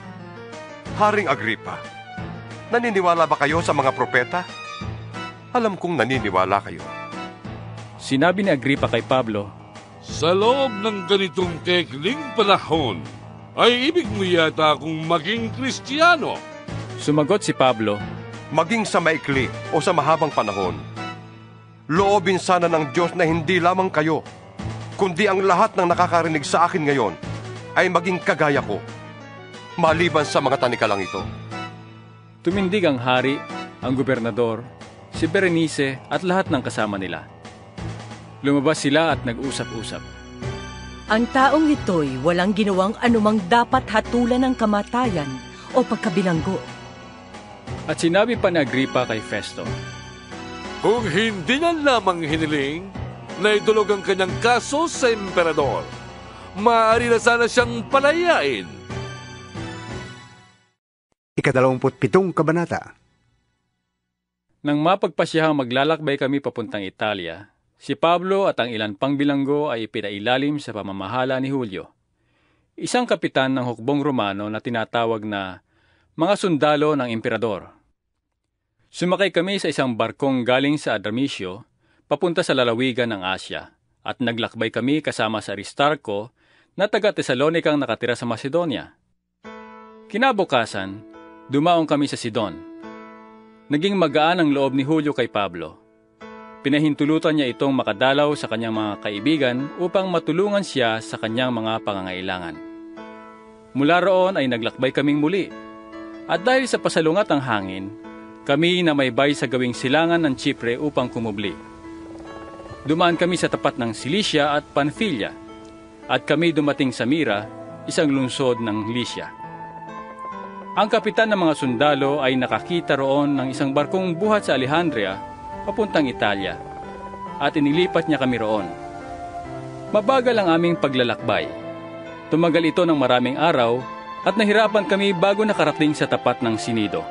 Haring Agripa, naniniwala ba kayo sa mga propeta? Alam kong naniniwala kayo. Sinabi ni Agripa kay Pablo, Sa loob ng ganitong kekling panahon, ay ibig mo yata akong maging Kristiyano. Sumagot si Pablo, Maging sa maikli o sa mahabang panahon, loobin sana ng Diyos na hindi lamang kayo, kundi ang lahat ng nakakarinig sa akin ngayon ay maging kagaya ko, maliban sa mga tanikalang ito. Tumindig ang hari, ang gobernador, si Berenice at lahat ng kasama nila. Lumabas sila at nag-usap-usap. Ang taong ito'y walang ginawang anumang dapat hatulan ng kamatayan o pagkabilanggo. At sinabi pa ni Agripa kay Festo, Kung hindi niya lamang hiniling na idulog ang kanyang kaso sa emperador, maaari na sana siyang palayain. 27 kabanata. Nang mapagpasyahang maglalakbay kami papuntang Italia, si Pablo at ang ilan pang bilanggo ay pinailalim sa pamamahala ni Julio, isang kapitan ng hukbong Romano na tinatawag na mga sundalo ng emperador. Sumakay kami sa isang barkong galing sa Adramitio, papunta sa lalawigan ng Asya, at naglakbay kami kasama sa Aristarco na taga Tesalonikang nakatira sa Macedonia. Kinabukasan, dumaong kami sa Sidon. Naging magaan ang loob ni Julio kay Pablo. Pinahintulutan niya itong makadalaw sa kanyang mga kaibigan upang matulungan siya sa kanyang mga pangangailangan. Mula roon ay naglakbay kaming muli. At dahil sa pasalungat ng hangin, kami namaybay sa gawing silangan ng Chipre upang kumubli. Dumaan kami sa tapat ng Cilicia at Pamphylia, at kami dumating sa Mira, isang lungsod ng Lycia. Ang kapitan ng mga sundalo ay nakakita roon ng isang barkong buhat sa Alejandria, papuntang Italia, at inilipat niya kami roon. Mabagal ang aming paglalakbay. Tumagal ito ng maraming araw at nahirapan kami bago nakarating sa tapat ng Sinido.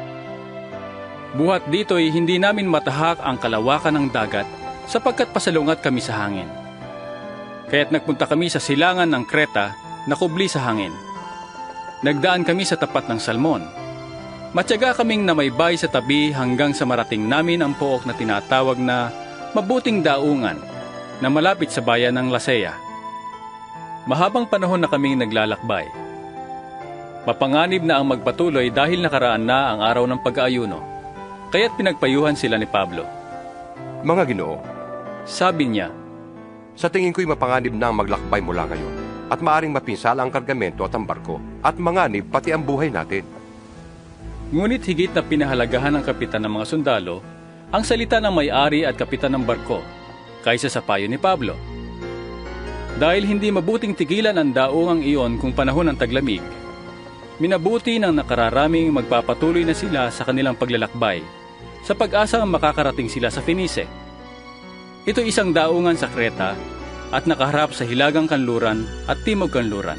Buhat dito'y hindi namin matahak ang kalawakan ng dagat sapagkat pasalungat kami sa hangin. Kaya't nagpunta kami sa silangan ng Kreta na kubli sa hangin. Nagdaan kami sa tapat ng Salmon. Matyaga kaming namaybay sa tabi hanggang sa marating namin ang pook na tinatawag na Mabuting Daungan na malapit sa bayan ng Lasea. Mahabang panahon na kaming naglalakbay. Mapanganib na ang magpatuloy dahil nakaraan na ang araw ng pag-aayuno, kaya't pinagpayuhan sila ni Pablo. Mga Ginoo, sabi niya, sa tingin ko'y mapanganib na ang maglakbay mula ngayon at maaring mapinsala ang kargamento at ang barko at manganib pati ang buhay natin. Ngunit higit na pinahalagahan ng kapitan ng mga sundalo ang salita ng may-ari at kapitan ng barko kaysa sa payo ni Pablo. Dahil hindi mabuting tigilan ang daungang iyon kung panahon ng taglamig, minabuti ng nakararaming magpapatuloy na sila sa kanilang paglalakbay sa pag-asang makakarating sila sa Fenice. Ito isang daungan sa Kreta at nakaharap sa hilagang kanluran at timog kanluran.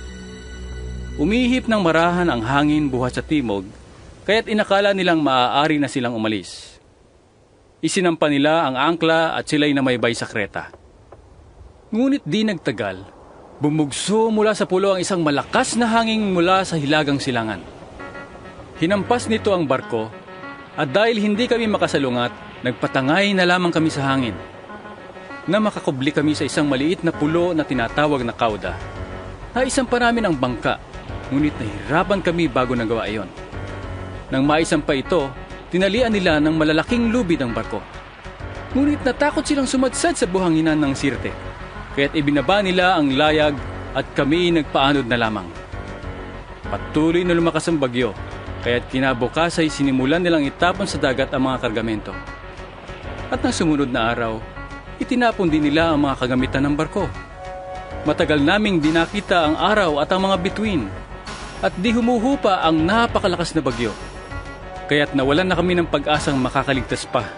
Umihip ng marahan ang hangin buhat sa timog, kaya't inakala nilang maaari na silang umalis. Isinampa nila ang angkla at sila'y namaybay sa Kreta. Ngunit di nagtagal, bumugso mula sa pulo ang isang malakas na hangin mula sa hilagang silangan. Hinampas nito ang barko at dahil hindi kami makasalungat, nagpatangay na lamang kami sa hangin. Na makakubli kami sa isang maliit na pulo na tinatawag na Cauda. Naisampa namin ang bangka, ngunit nahirapan kami bago nagawa iyon. Nang maisampa ito, tinalian nila ng malalaking lubid ang barko. Ngunit natakot silang sumadsad sa buhanginan ng Sirte, kaya't ibinaba nila ang layag at kami nagpaanod na lamang. Patuloy na lumakas ang bagyo, kaya't kinabukas ay sinimulan nilang itapon sa dagat ang mga kargamento. At nang sumunod na araw, itinapon din nila ang mga kagamitan ng barko. Matagal naming dinakita ang araw at ang mga bituin, at di humuhupa ang napakalakas na bagyo. Kaya't nawalan na kami ng pag-asang makakaligtas pa.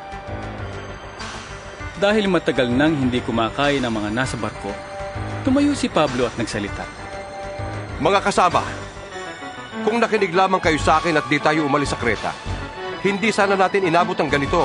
Dahil matagal nang hindi kumakain ang mga nasa barko, tumayo si Pablo at nagsalita. Mga kasama, kung nakinig lamang kayo sa akin at di tayo umalis sa Kreta, hindi sana natin inabot ang ganito.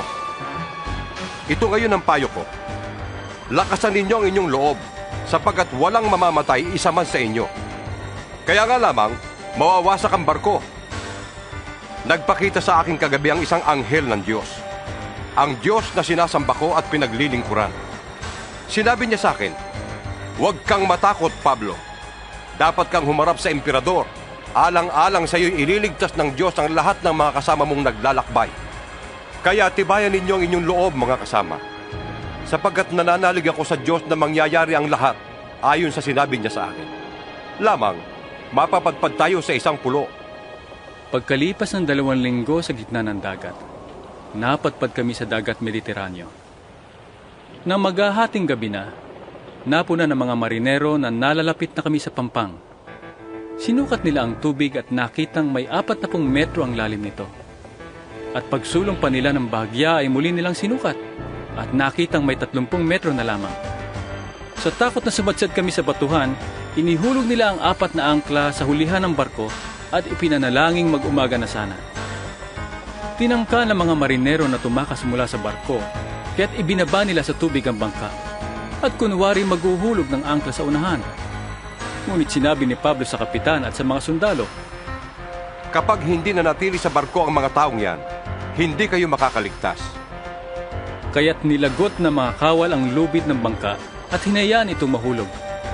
Ito ngayon ang payo ko. Lakasan ninyo ang inyong loob, sapagkat walang mamamatay isa man sa inyo. Kaya nga lamang, mawawasak ang barko. Nagpakita sa akin kagabi ang isang anghel ng Diyos. Ang Diyos na sinasamba ko at pinaglilingkuran. Sinabi niya sa akin, huwag kang matakot, Pablo. Dapat kang humarap sa emperador. Alang-alang sa iyo'y ililigtas ng Diyos ang lahat ng mga kasama mong naglalakbay. Kaya tibayan ninyo ang inyong loob, mga kasama. Sapagkat nananalig ako sa Diyos na mangyayari ang lahat ayon sa sinabi niya sa akin. Lamang, mapapadpad tayo sa isang pulo. Pagkalipas ng 2 linggo sa gitna ng dagat, napadpad kami sa dagat Mediteraneo. Nang maghahating gabi na, napuna ng mga marinero na nalalapit na kami sa pampang. Sinukat nila ang tubig at nakitang may 40 metro ang lalim nito. At pagsulong pa nila ng bahagya ay muli nilang sinukat at nakitang may 30 metro na lamang. Sa takot na sumadsad kami sa batuhan, inihulog nila ang 4 na angkla sa hulihan ng barko at ipinanalangin mag-umaga na sana. Tinangka ng mga marinero na tumakas mula sa barko, kaya't ibinaba nila sa tubig ang bangka, at kunwari maghuhulog ng angkla sa unahan. Ngunit sinabi ni Pablo sa kapitan at sa mga sundalo, kapag hindi nanatili sa barko ang mga taong yan, hindi kayo makakaligtas. Kaya't nilagot na mga kawal ang lubid ng bangka at hinayaan itong mahulog.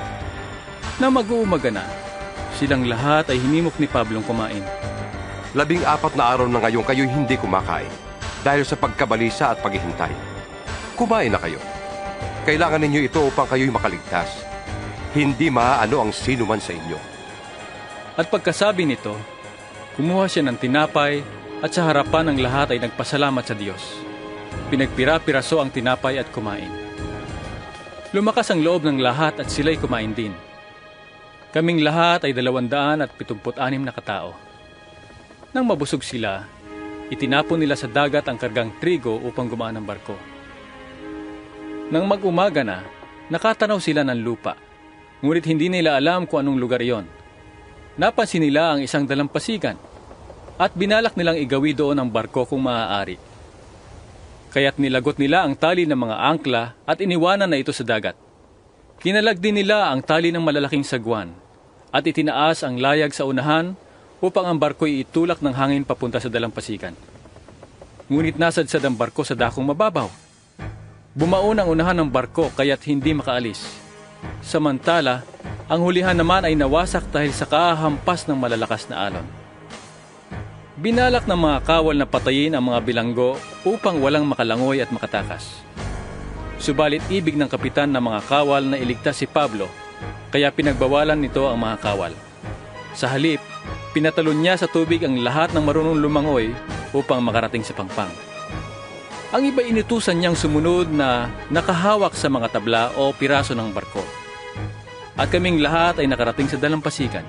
Na mag-uumaga na, silang lahat ay hinimok ni Pablong kumain. 14 na araw na ngayon kayo'y hindi kumakain dahil sa pagkabalisa at paghihintay. Kumain na kayo. Kailangan ninyo ito upang kayo'y makaligtas. Hindi maaano ang sino man sa inyo. At pagkasabi nito, kumuha siya ng tinapay at sa harapan ng lahat ay nagpasalamat sa Diyos. Pinagpira-piraso ang tinapay at kumain. Lumakas ang loob ng lahat at sila'y kumain din. Kaming lahat ay 276 na katao. Nang mabusog sila, itinapon nila sa dagat ang kargang trigo upang gumaan ang barko. Nang mag-umaga na, nakatanaw sila ng lupa, ngunit hindi nila alam kung anong lugar iyon. Napansin nila ang isang dalampasigan at binalak nilang igawi doon ang barko kung maaari. Kaya't nilagot nila ang tali ng mga angkla at iniwanan na ito sa dagat. Kinalag din nila ang tali ng malalaking sagwan at itinaas ang layag sa unahan upang ang barko'y itulak ng hangin papunta sa dalampasigan. Ngunit nasadsad ang barko sa dakong mababaw. Bumaon ang unahan ng barko kaya't hindi makaalis. Samantala, ang hulihan naman ay nawasak dahil sa kahampas ng malalakas na alon. Binalak ng mga kawal na patayin ang mga bilanggo upang walang makalangoy at makatakas. Subalit ibig ng kapitan ng mga kawal na iligtas si Pablo, kaya pinagbawalan nito ang mga kawal. Sa halip, pinatalon niya sa tubig ang lahat ng marunong lumangoy upang makarating sa pangpang. Ang iba inutusan niyang sumunod na nakahawak sa mga tabla o piraso ng barko. At kaming lahat ay nakarating sa dalampasigan.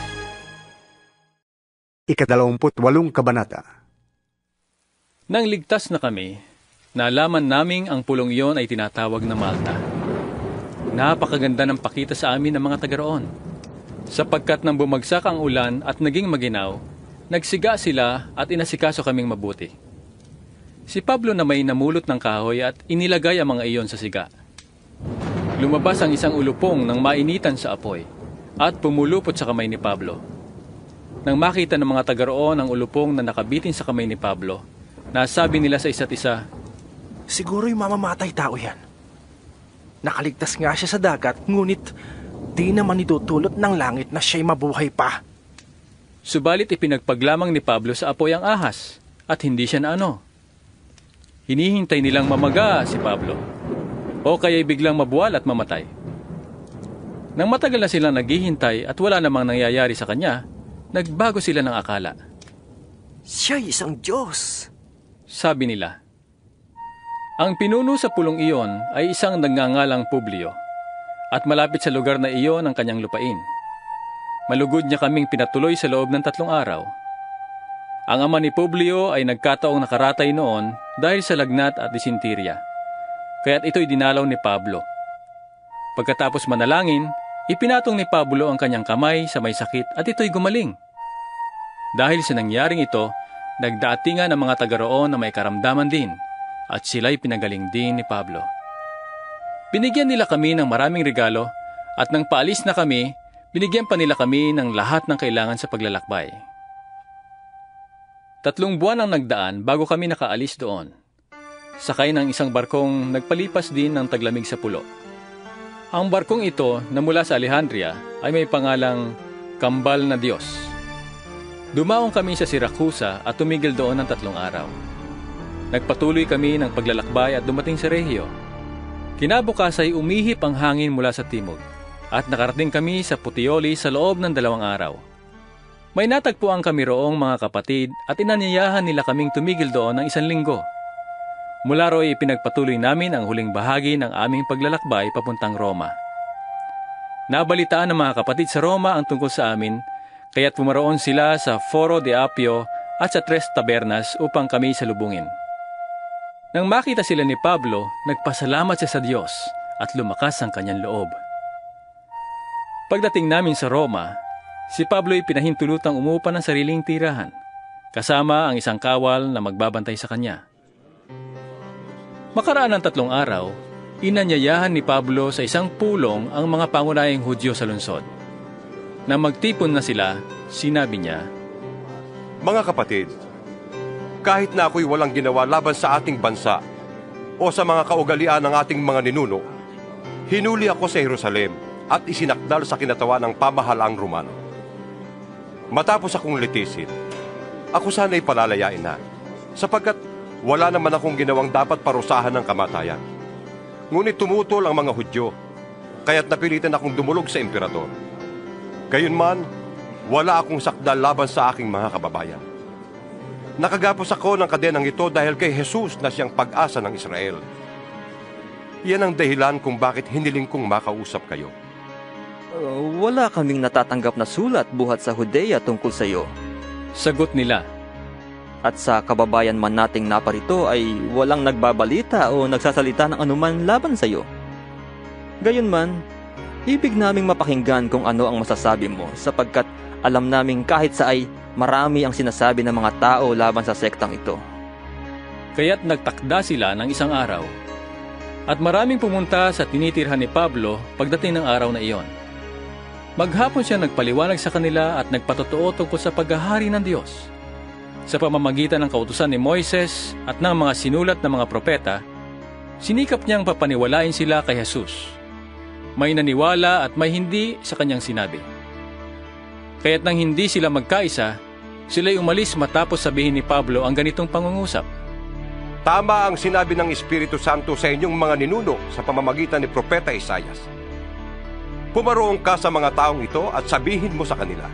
28 Kabanata. Nang ligtas na kami, nalaman naming ang pulong iyon ay tinatawag na Malta. Napakaganda ng pakita sa amin ng mga taga-roon. Sapagkat nang bumagsak ang ulan at naging maginaw, nagsiga sila at inasikaso kaming mabuti. Si Pablo na may namulot ng kahoy at inilagay ang mga iyon sa siga. Lumabas ang isang ulupong nang mainitan sa apoy at pumulupot sa kamay ni Pablo. Nang makita ng mga taga-roon ang ulupong na nakabitin sa kamay ni Pablo, nasabi nila sa isa't isa, "Siguro'y mamamatay tao yan. Nakaligtas nga siya sa dagat, ngunit di naman itutulot ng langit na siya'y mabuhay pa." Subalit ipinagpaglamang ni Pablo sa apoy ang ahas at hindi siya naano. Hinihintay nilang mamaga si Pablo o kaya'y biglang mabuwal at mamatay. Nang matagal na silang naghihintay at wala namang nangyayari sa kanya, nagbago sila ng akala. "Siya'y isang Diyos," sabi nila. Ang pinuno sa pulong iyon ay isang nagngangalang Publio at malapit sa lugar na iyon ang kanyang lupain. Malugod niya kaming pinatuloy sa loob ng 3 araw. Ang ama ni Publio ay nagkataong nakaratay noon dahil sa lagnat at disenterya, kaya't ito'y dinalaw ni Pablo. Pagkatapos manalangin, ipinatong ni Pablo ang kanyang kamay sa may sakit at ito'y gumaling. Dahil sa nangyaring ito, nagdatingan ang mga taga-roon na may karamdaman din at sila'y pinagaling din ni Pablo. Binigyan nila kami ng maraming regalo at nang paalis na kami, binigyan pa nila kami ng lahat ng kailangan sa paglalakbay. 3 buwan ang nagdaan bago kami nakaalis doon. Sakay ng isang barkong nagpalipas din ng taglamig sa pulo. Ang barkong ito na mula sa Alejandria ay may pangalang Kambal na Diyos. Dumaong kami sa Siracusa at tumigil doon ng 3 araw. Nagpatuloy kami ng paglalakbay at dumating sa Regio. Kinabukas ay umihip ang hangin mula sa timog at nakarating kami sa Puteoli sa loob ng 2 araw. May natagpuan kami roong mga kapatid at inanyayahan nila kaming tumigil doon ng 1 linggo. Mula ro'y pinagpatuloy namin ang huling bahagi ng aming paglalakbay papuntang Roma. Nabalitaan ng mga kapatid sa Roma ang tungkol sa amin, kaya't pumaroon sila sa Foro de Apio at sa 3 tabernas upang kami salubungin. Nang makita sila ni Pablo, nagpasalamat siya sa Diyos at lumakas ang kanyang loob. Pagdating namin sa Roma, si Pablo ay pinahintulutang umupa ng sariling tirahan, kasama ang isang kawal na magbabantay sa kanya. Makaraan ng 3 araw, inanyayahan ni Pablo sa isang pulong ang mga pangunahing Hudyo sa lungsod. Nang magtipon na sila, sinabi niya, "Mga kapatid, kahit na ako'y walang ginawa laban sa ating bansa o sa mga kaugalian ng ating mga ninuno, hinuli ako sa Jerusalem at isinakdal sa kinatawan ng pamahalaang Romano. Matapos akong litisin, ako sana'y palalayain na, sapagkat wala naman akong ginawang dapat parusahan ng kamatayan. Ngunit tumutol ang mga Hudyo, kaya't napilitan akong dumulog sa emperador. Gayunman, Wala akong sakdal laban sa aking mga kababayan. Nakagapos ako ng kadenang ito dahil kay Jesus na siyang pag-asa ng Israel. Yan ang dahilan kung bakit hiniling kong makausap kayo. Wala kaming natatanggap na sulat buhat sa Judea tungkol sa iyo. Sagot nila. At sa kababayan man nating naparito ay walang nagbabalita o nagsasalita ng anuman laban sa iyo. Gayunman, ibig naming mapakinggan kung ano ang masasabi mo sapagkat alam naming kahit sa ay marami ang sinasabi ng mga tao laban sa sektang ito. Kaya't nagtakda sila ng isang araw at maraming pumunta sa tinitirhan ni Pablo pagdating ng araw na iyon. Maghapon siya nagpaliwanag sa kanila at nagpatotoo tungkol sa paghahari ng Diyos. Sa pamamagitan ng kautusan ni Moises at ng mga sinulat ng mga propeta, sinikap niyang papaniwalain sila kay Jesus. May naniwala at may hindi sa kanyang sinabi. Kaya't nang hindi sila magkaisa, sila'y umalis matapos sabihin ni Pablo ang ganitong pangungusap. Tama ang sinabi ng Espiritu Santo sa inyong mga ninuno sa pamamagitan ni Propeta Isaias. Pumaroon ka sa mga taong ito at sabihin mo sa kanila,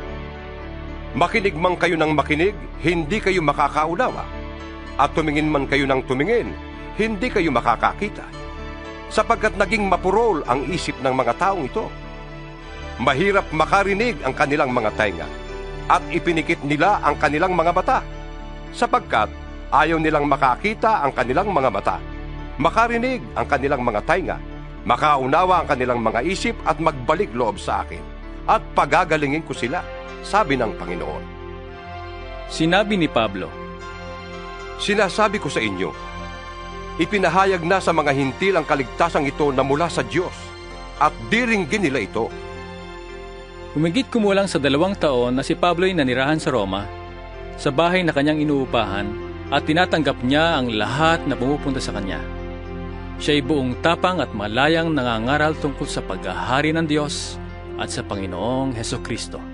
makinig man kayo ng makinig, hindi kayo makakaunawa. At tumingin man kayo ng tumingin, hindi kayo makakakita. Sapagkat naging mapurol ang isip ng mga taong ito. Mahirap makarinig ang kanilang mga tainga, at ipinikit nila ang kanilang mga mata. Sapagkat ayaw nilang makakita ang kanilang mga mata, makarinig ang kanilang mga tainga, makaunawa ang kanilang mga isip at magbalik loob sa akin. At pagagalingin ko sila, sabi ng Panginoon. Sinabi ni Pablo, sinasabi ko sa inyo, ipinahayag na sa mga hintil ang kaligtasang ito na mula sa Diyos, at diringgin nila ito. Humigit kumulang sa 2 taon na si Pablo'y nanirahan sa Roma, sa bahay na kanyang inuupahan, at tinatanggap niya ang lahat na pumupunta sa kanya. Siya'y buong tapang at malayang nangangaral tungkol sa paghahari ng Diyos at sa Panginoong Hesukristo.